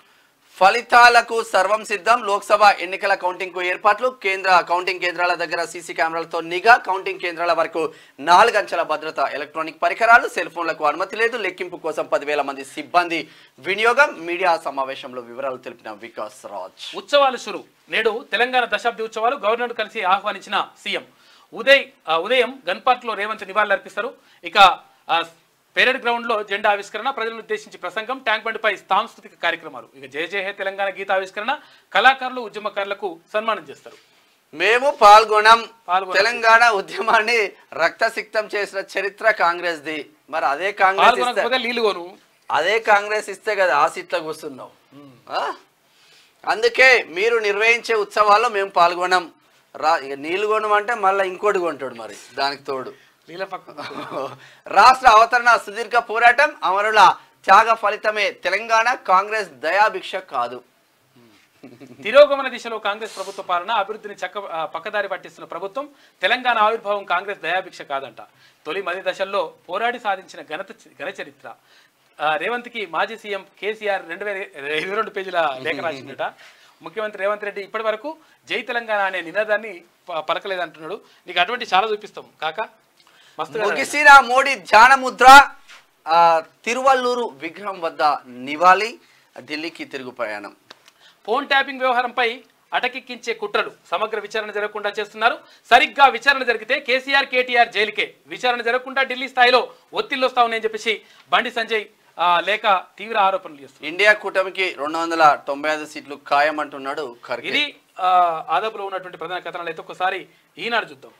Speaker 2: ఫలితాలకు సర్వం సిద్ధం. లోక్సభ ఎన్నికల కౌంటింగ్ కు ఏర్పాట్లు. కేంద్ర కౌంటింగ్ కేంద్రాల దగ్గర సీసీ కెమెరాలతో నిఘా. కౌంటింగ్ కేంద్రాల వరకు నాలుగు అంచెల భద్రత. ఎలక్ట్రానిక్ పరికరాలు, సెల్ ఫోన్లకు అనుమతి లేదు. లెక్కింపు కోసం పదివేల మంది సిబ్బంది వినియోగం. మీడియా సమావేశంలో వివరాలు తెలిపిన వికాస్ రాజ్.
Speaker 1: ఉత్సవాలు షురు. నేడు తెలంగాణ దశాబ్ది ఉత్సవాలు గవర్నర్ కలిసి ఆహ్వానించిన సీఎం. ఉదయ్ ఉదయం గన్ పార్క్ లో రేవంత్ నివాళులర్పిస్తారు. ఇక పెరేడ్ గ్రౌండ్ లో జెండా ఆవిష్కరణ, ప్రజలను ఉద్దేశించి ప్రసంగం, ట్యాంక్ బండిపై సాంస్కృతిక కార్యక్రమాలు. ఇక జయ జయ హే తెలంగాణ గీత ఆవిష్కరణ, కళాకారులు, ఉద్యమకారులకు సన్మానం చేస్తారు.
Speaker 2: మేము పాల్గొనం. తెలంగాణ ఉద్యమాన్ని రక్తసిక్తం చేసిన చరిత్ర కాంగ్రెస్ ది. మరి అదే కాంగ్రెస్ అదే కాంగ్రెస్ ఇస్తే కదా ఆ సీట్లకు వస్తున్నావు. అందుకే మీరు నిర్వహించే ఉత్సవాల్లో మేము పాల్గొనం. రా ఇక నీళ్ళు కొనమంటే మళ్ళీ ఇంకోటి కొంటాడు. మరి దానికి తోడు రాష్ట్ర అవతరణ సుదీర్ఘ పోరాటం, అమరుల త్యాగ ఫలితమే తెలంగాణ. కాంగ్రెస్ దయాభిక్ష కాదు.
Speaker 1: తిరోగమన దిశలో కాంగ్రెస్ ప్రభుత్వ పాలన, అభివృద్ధిని చక్క పక్కదారి పట్టిస్తున్న ప్రభుత్వం. తెలంగాణ ఆవిర్భావం కాంగ్రెస్ దయాభిక్ష కాదంట. తొలి మది దశల్లో పోరాడి సాధించిన ఘనత ఘన చరిత్ర. రేవంత్ కి మాజీ సీఎం కేసీఆర్ రెండు వేల ఇరవై రెండు పేజీల లేఖ రాసిందట. ముఖ్యమంత్రి రేవంత్ రెడ్డి ఇప్పటి వరకు జై తెలంగాణ అనే నినాదాన్ని పలకలేదంటున్నాడు. నీకు అటువంటి చాలా చూపిస్తాం కాక.
Speaker 2: ముగిసిన మోడీ ధ్యాన ముద్ర. తిరువల్లూరు విగ్రహం వద్ద నివాళి. ఢిల్లీకి తిరుగు ప్రయాణం.
Speaker 1: ఫోన్ ట్యాపింగ్ వ్యవహారంపై అటకెక్కించే కుట్రలు. సమగ్ర విచారణ జరగకుండా చేస్తున్నారు. సరిగ్గా విచారణ జరిగితే కేసీఆర్ కేటీఆర్ జైలుకే. విచారణ జరగకుండా ఢిల్లీ స్థాయిలో ఒత్తిళ్లు వస్తా ఉన్నాయని చెప్పేసి బండి సంజయ్ లేక తీవ్ర ఆరోపణలు చేస్తున్నారు.
Speaker 2: ఇండియా కూటమికి రెండు వందల తొంభై ఐదు సీట్లు ఖాయం అంటున్నాడు.
Speaker 1: ఇది ఆదాపులో ఉన్నటువంటి ప్రధాన కథనాలు అయితే ఒకసారి ఈనాడు చూద్దాం.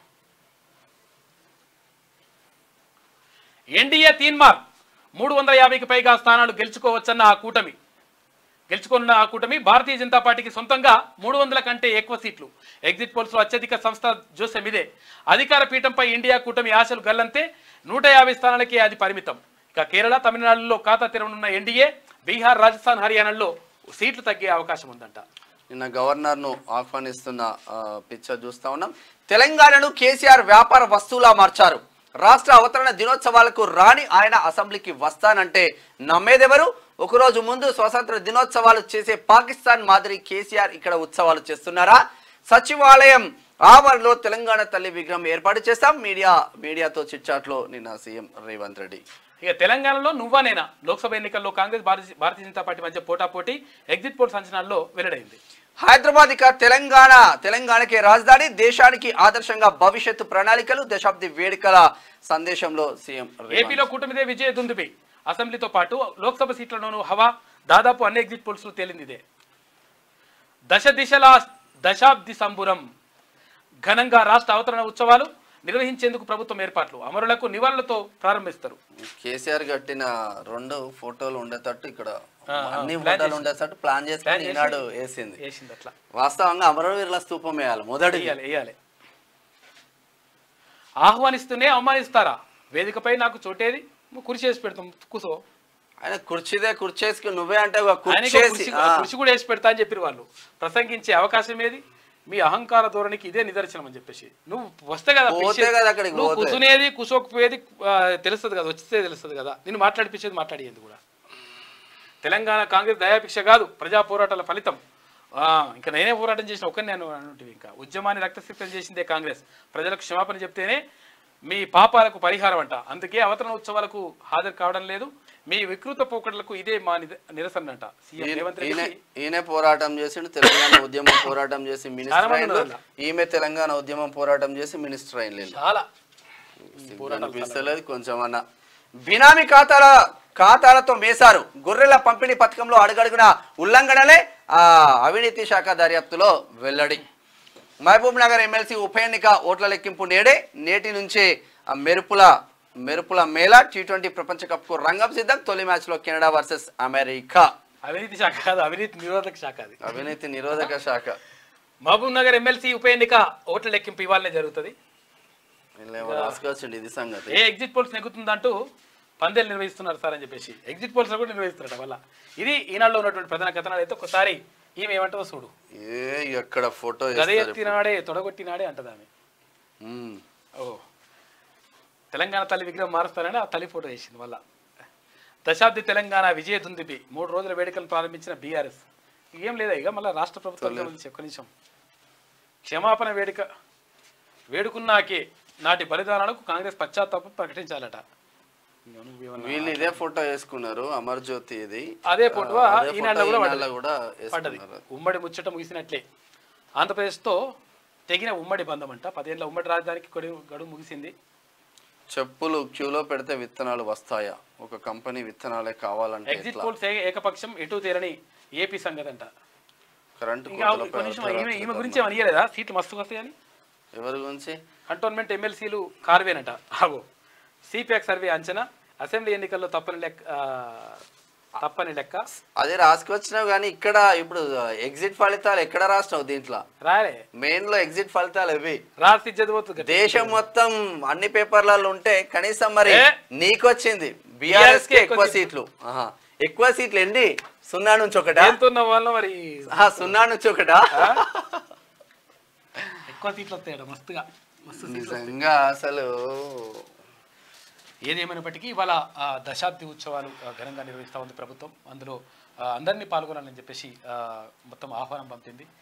Speaker 1: ఎన్డీఏ తీన్మార్ మూడు వందల యాభైకి పైగా స్థానాలు గెలుచుకోవచ్చన్న ఆ కూటమి గెలుచుకున్న ఆ కూటమి భారతీయ జనతా పార్టీకి సొంతంగా మూడు వందల కంటే ఎక్కువ సీట్లు. ఎగ్జిట్ పోల్స్ లో అత్యధిక సంస్థ జోసెం ఇదే. అధికార పీఠంపై ఇండియా కూటమి ఆశలు గల్లంతే. నూట యాభై స్థానాలకే అది పరిమితం. ఇక కేరళ, తమిళనాడులో ఖాతా తెరవనున్న ఎన్డీఏ బీహార్, రాజస్థాన్, హర్యానాలో సీట్లు తగ్గే అవకాశం ఉందంట.
Speaker 2: నిన్న గవర్నర్ ను ఆహ్వానిస్తున్న పిక్చర్ చూస్తా ఉన్నాం. తెలంగాణను కేసీఆర్ వ్యాపార వస్తువులా మార్చారు. రాష్ట్ర అవతరణ దినోత్సవాలకు రాని ఆయన అసెంబ్లీకి వస్తానంటే నమ్మేదెవరు? ఒకరోజు ముందు స్వాతంత్ర దినోత్సవాలు చేసే పాకిస్తాన్ మాదిరి కేసీఆర్ ఇక్కడ ఉత్సవాలు చేస్తున్నారా? సచివాలయం ఆవరణలో తెలంగాణ తల్లి విగ్రహం ఏర్పాటు చేస్తాం. మీడియా మీడియాతో చిట్చాట్లో నిన్న సీఎం రేవంత్ రెడ్డి.
Speaker 1: ఇక తెలంగాణలో నువ్వా నేనా లోక్సభ ఎన్నికల్లో కాంగ్రెస్ భారతీయ జనతా పార్టీ మధ్య పోటాపోటీ ఎగ్జిట్ పోల్స్ అంచనాల్లో వెల్లడైంది.
Speaker 2: హైదరాబాద్ ఇక తెలంగాణ తెలంగాణకే రాజధాని, దేశానికి ఆదర్శంగా భవిష్యత్తు ప్రణాళికలు. దశాబ్ది వేడుకల సందేశంలో సీఎం.
Speaker 1: ఏపీలో కూటమిదే విజయ దుందుబి. అసెంబ్లీతో పాటు లోక్సభ సీట్లలోనూ హవా. దాదాపు అన్ని ఎగ్జిట్ పోల్స్ లో తేలింది ఇదే. దశ దిశల దశాబ్ది సంబురం. ఘనంగా రాష్ట్ర అవతరణ ఉత్సవాలు నిర్వహించేందుకు ప్రభుత్వం ఏర్పాట్లు. అమరులకు నివాళులతో ప్రారంభిస్తారు.
Speaker 2: కేసీఆర్ కట్టిన రెండు ఫోటోలు ఉండేటట్టు ఇక్కడ అన్ని ఫోటోలు ఉండేటట్టు ప్లాన్ చేసుకుని ఈనాడు వేసింది.
Speaker 1: అట్లా
Speaker 2: వాస్తవంగా అమరవీరుల స్తూపం వేయాలి మొదటి
Speaker 1: వేయాలి. ఆహ్వానిస్తూనే అవమానిస్తారా? వేదికపై నాకు చోటేది, కుర్చీ వేసి పెడతాం కూసో.
Speaker 2: ఆయన కుర్చీదే కుర్చేసుకుని నువ్వే అంటే
Speaker 1: కుర్చీ కూడా వేసి పెడతా అని చెప్పారు వాళ్ళు. ప్రసంగించే అవకాశం ఏది? మీ అహంకార ధోరణికి ఇదే నిదర్శనం అని చెప్పేసి. నువ్వు వస్తే కదా నువ్వు కూర్చునేది కూర్చోకపోయేది తెలుస్తుంది కదా, వచ్చితే తెలుస్తుంది కదా. నేను మాట్లాడిపించేది మాట్లాడేది కూడా. తెలంగాణ కాంగ్రెస్ దయాభిక్ష కాదు, ప్రజా పోరాటాల ఫలితం. ఇంకా నేనే పోరాటం చేసిన ఒకరిని నేను అంటుంది. ఇంకా ఉద్యమాన్ని రక్తసిక్తం చేసిందే కాంగ్రెస్. ప్రజలకు క్షమాపణ చెప్తేనే మీ పాపాలకు పరిహారం అంట. అందుకే అవతరణ ఉత్సవాలకు హాజరు కావడం లేదు. మీ వికృత పోకడలకు ఇదే మా నిరసన అంట. సీఎం రేవంత్ రెడ్డి
Speaker 2: ఈయన పోరాటం చేసిండు, తెలంగాణ ఉద్యమం పోరాటం చేసి మినిస్టర్ అయ్యిండు. ఈమె తెలంగాణ ఉద్యమం పోరాటం చేసి మినిస్టర్ అయ్యింది.
Speaker 1: చాలా
Speaker 2: అనిపిస్తలేదు కొంచెం అన్న. బినామీ ఖాతాల ఖాతాలతో మేసారు. గొర్రెల పంపిణీ పథకంలో అడుగడుగున ఉల్లంఘనలే. ఆ అవినీతి శాఖ దర్యాప్తులో వెల్లడి. మహబూబ్ నగర్ ఎమ్మెల్సీ ఉప ఎన్నిక ఓట్ల లెక్కింపు నేడే. నేటి నుంచే మెరుపుల మెరుపుల మేళ. టీ ట్వంటీ ప్రపంచ కప్ కు రంగం సిద్ధం. తొలి మ్యాచ్ లో కెనడా వర్సెస్ అమెరికా.
Speaker 1: అవినీతి శాఖ కాదు, అవినీతి నిరోధక శాఖ. అది
Speaker 2: అవినీతి నిరోధక శాఖ.
Speaker 1: మహబూబ్ నగర్ ఎమ్మెల్సీ ఉప ఎన్నిక ఓట్ల లెక్కింపు ఇవాళనే జరుగుతుంది.
Speaker 2: ఇది సంగతి.
Speaker 1: ఏ ఎగ్జిట్ పోల్స్ నెగ్గుతుందంటూ పందేలు నిర్వహిస్తున్నారు సార్ అని చెప్పేసి ఎగ్జిట్ పోల్స్ కూడా నిర్వహిస్తున్నారట వల్ల. ఇది ఈనాడులో ఉన్నటువంటి ప్రధాన కథనాలు. అయితే ఒకసారి ఈమె ఏమంటుందో చూడు.
Speaker 2: ఎక్కడ ఫోటో
Speaker 1: గద ఎత్తినాడే తొడగొట్టినాడే అంటది ఆమె. ఓ తెలంగాణ తల్లి విగ్రహం మారుస్తారని ఆ తల్లి ఫోటో వేసింది వల్ల. దశాబ్ది తెలంగాణ విజయ దుందుబి. మూడు రోజుల వేడుకలు ప్రారంభించిన బీఆర్ఎస్. ఏం లేదా ఇక మళ్ళీ రాష్ట్ర ప్రభుత్వం గురించి ఒక్క నిమిషం క్షమాపణ వేడుక వేడుకున్నాకే నాటి బలిదానాలకు కాంగ్రెస్ పశ్చాత్తాపం ప్రకటించాలట.
Speaker 3: వీళ్ళు ఇదే ఫోటో వేసుకున్నారు అమర్ జ్యోతి ఇది
Speaker 1: అదే ఫోటో ఈనాడు
Speaker 3: కూడా
Speaker 1: పడ్డది. ఉమ్మడి ముచ్చట ముగిసినట్లే ఆంధ్రప్రదేశ్తో తెగిన ఉమ్మడి బంధం అంట. పదేళ్ల ఉమ్మడి రాజధానికి గడువు గడువు ముగిసింది.
Speaker 3: చెప్పులు క్యూలో పెడితే విత్తనాలు వస్తాయా? ఒక కంపెనీ విత్తనాలే కావాలంటే
Speaker 1: ఎగ్జిట్ పోల్స్ ఏకపక్షం ఎటు తేరని ఏపీ సంగతి అంట.
Speaker 3: కరెంట్
Speaker 1: ఈమె గురించి ఏమని ఇయ్యలేదా సీట్లు మస్తు వస్తాయని?
Speaker 3: ఎవరి గురించి?
Speaker 1: కంటోన్మెంట్ ఎమ్మెల్సీలు కార్వేనట. ఆగో సిపిఎక్ సర్వే అంచనా అసెంబ్లీ ఎన్నికల్లో తప్పని లెక్క తప్పని లెక్క
Speaker 3: అదే రాసుకొచ్చినావు కానీ ఇక్కడ ఇప్పుడు ఎగ్జిట్ ఫలితాలు ఎక్కడ రాసినావు? దీంట్లో
Speaker 1: రాలే.
Speaker 3: మెయిన్ లో ఎగ్జిట్ ఫలితాలు ఇవి
Speaker 1: రాసి చదిపోతుంది.
Speaker 3: దేశం మొత్తం అన్ని పేపర్లలో ఉంటే కనీసం మరి నీకొచ్చింది బీఆర్ఎస్ కి ఎక్కువ సీట్లు. ఎక్కువ సీట్లు ఎన్ని? సున్నా నుంచి ఒకటా?
Speaker 1: వాళ్ళ మరి
Speaker 3: సున్నా నుంచి ఒకటా?
Speaker 1: ఎక్కువ సీట్లు వస్తాయట మస్తుగా.
Speaker 3: నిజంగా అసలు
Speaker 1: ఏదేమైనప్పటికీ ఇవాళ దశాబ్ది ఉత్సవాలు ఘనంగా నిర్వహిస్తూ ఉంది ప్రభుత్వం. అందులో అందరినీ పాల్గొనాలని చెప్పేసి మొత్తం ఆహ్వానం పంపింది.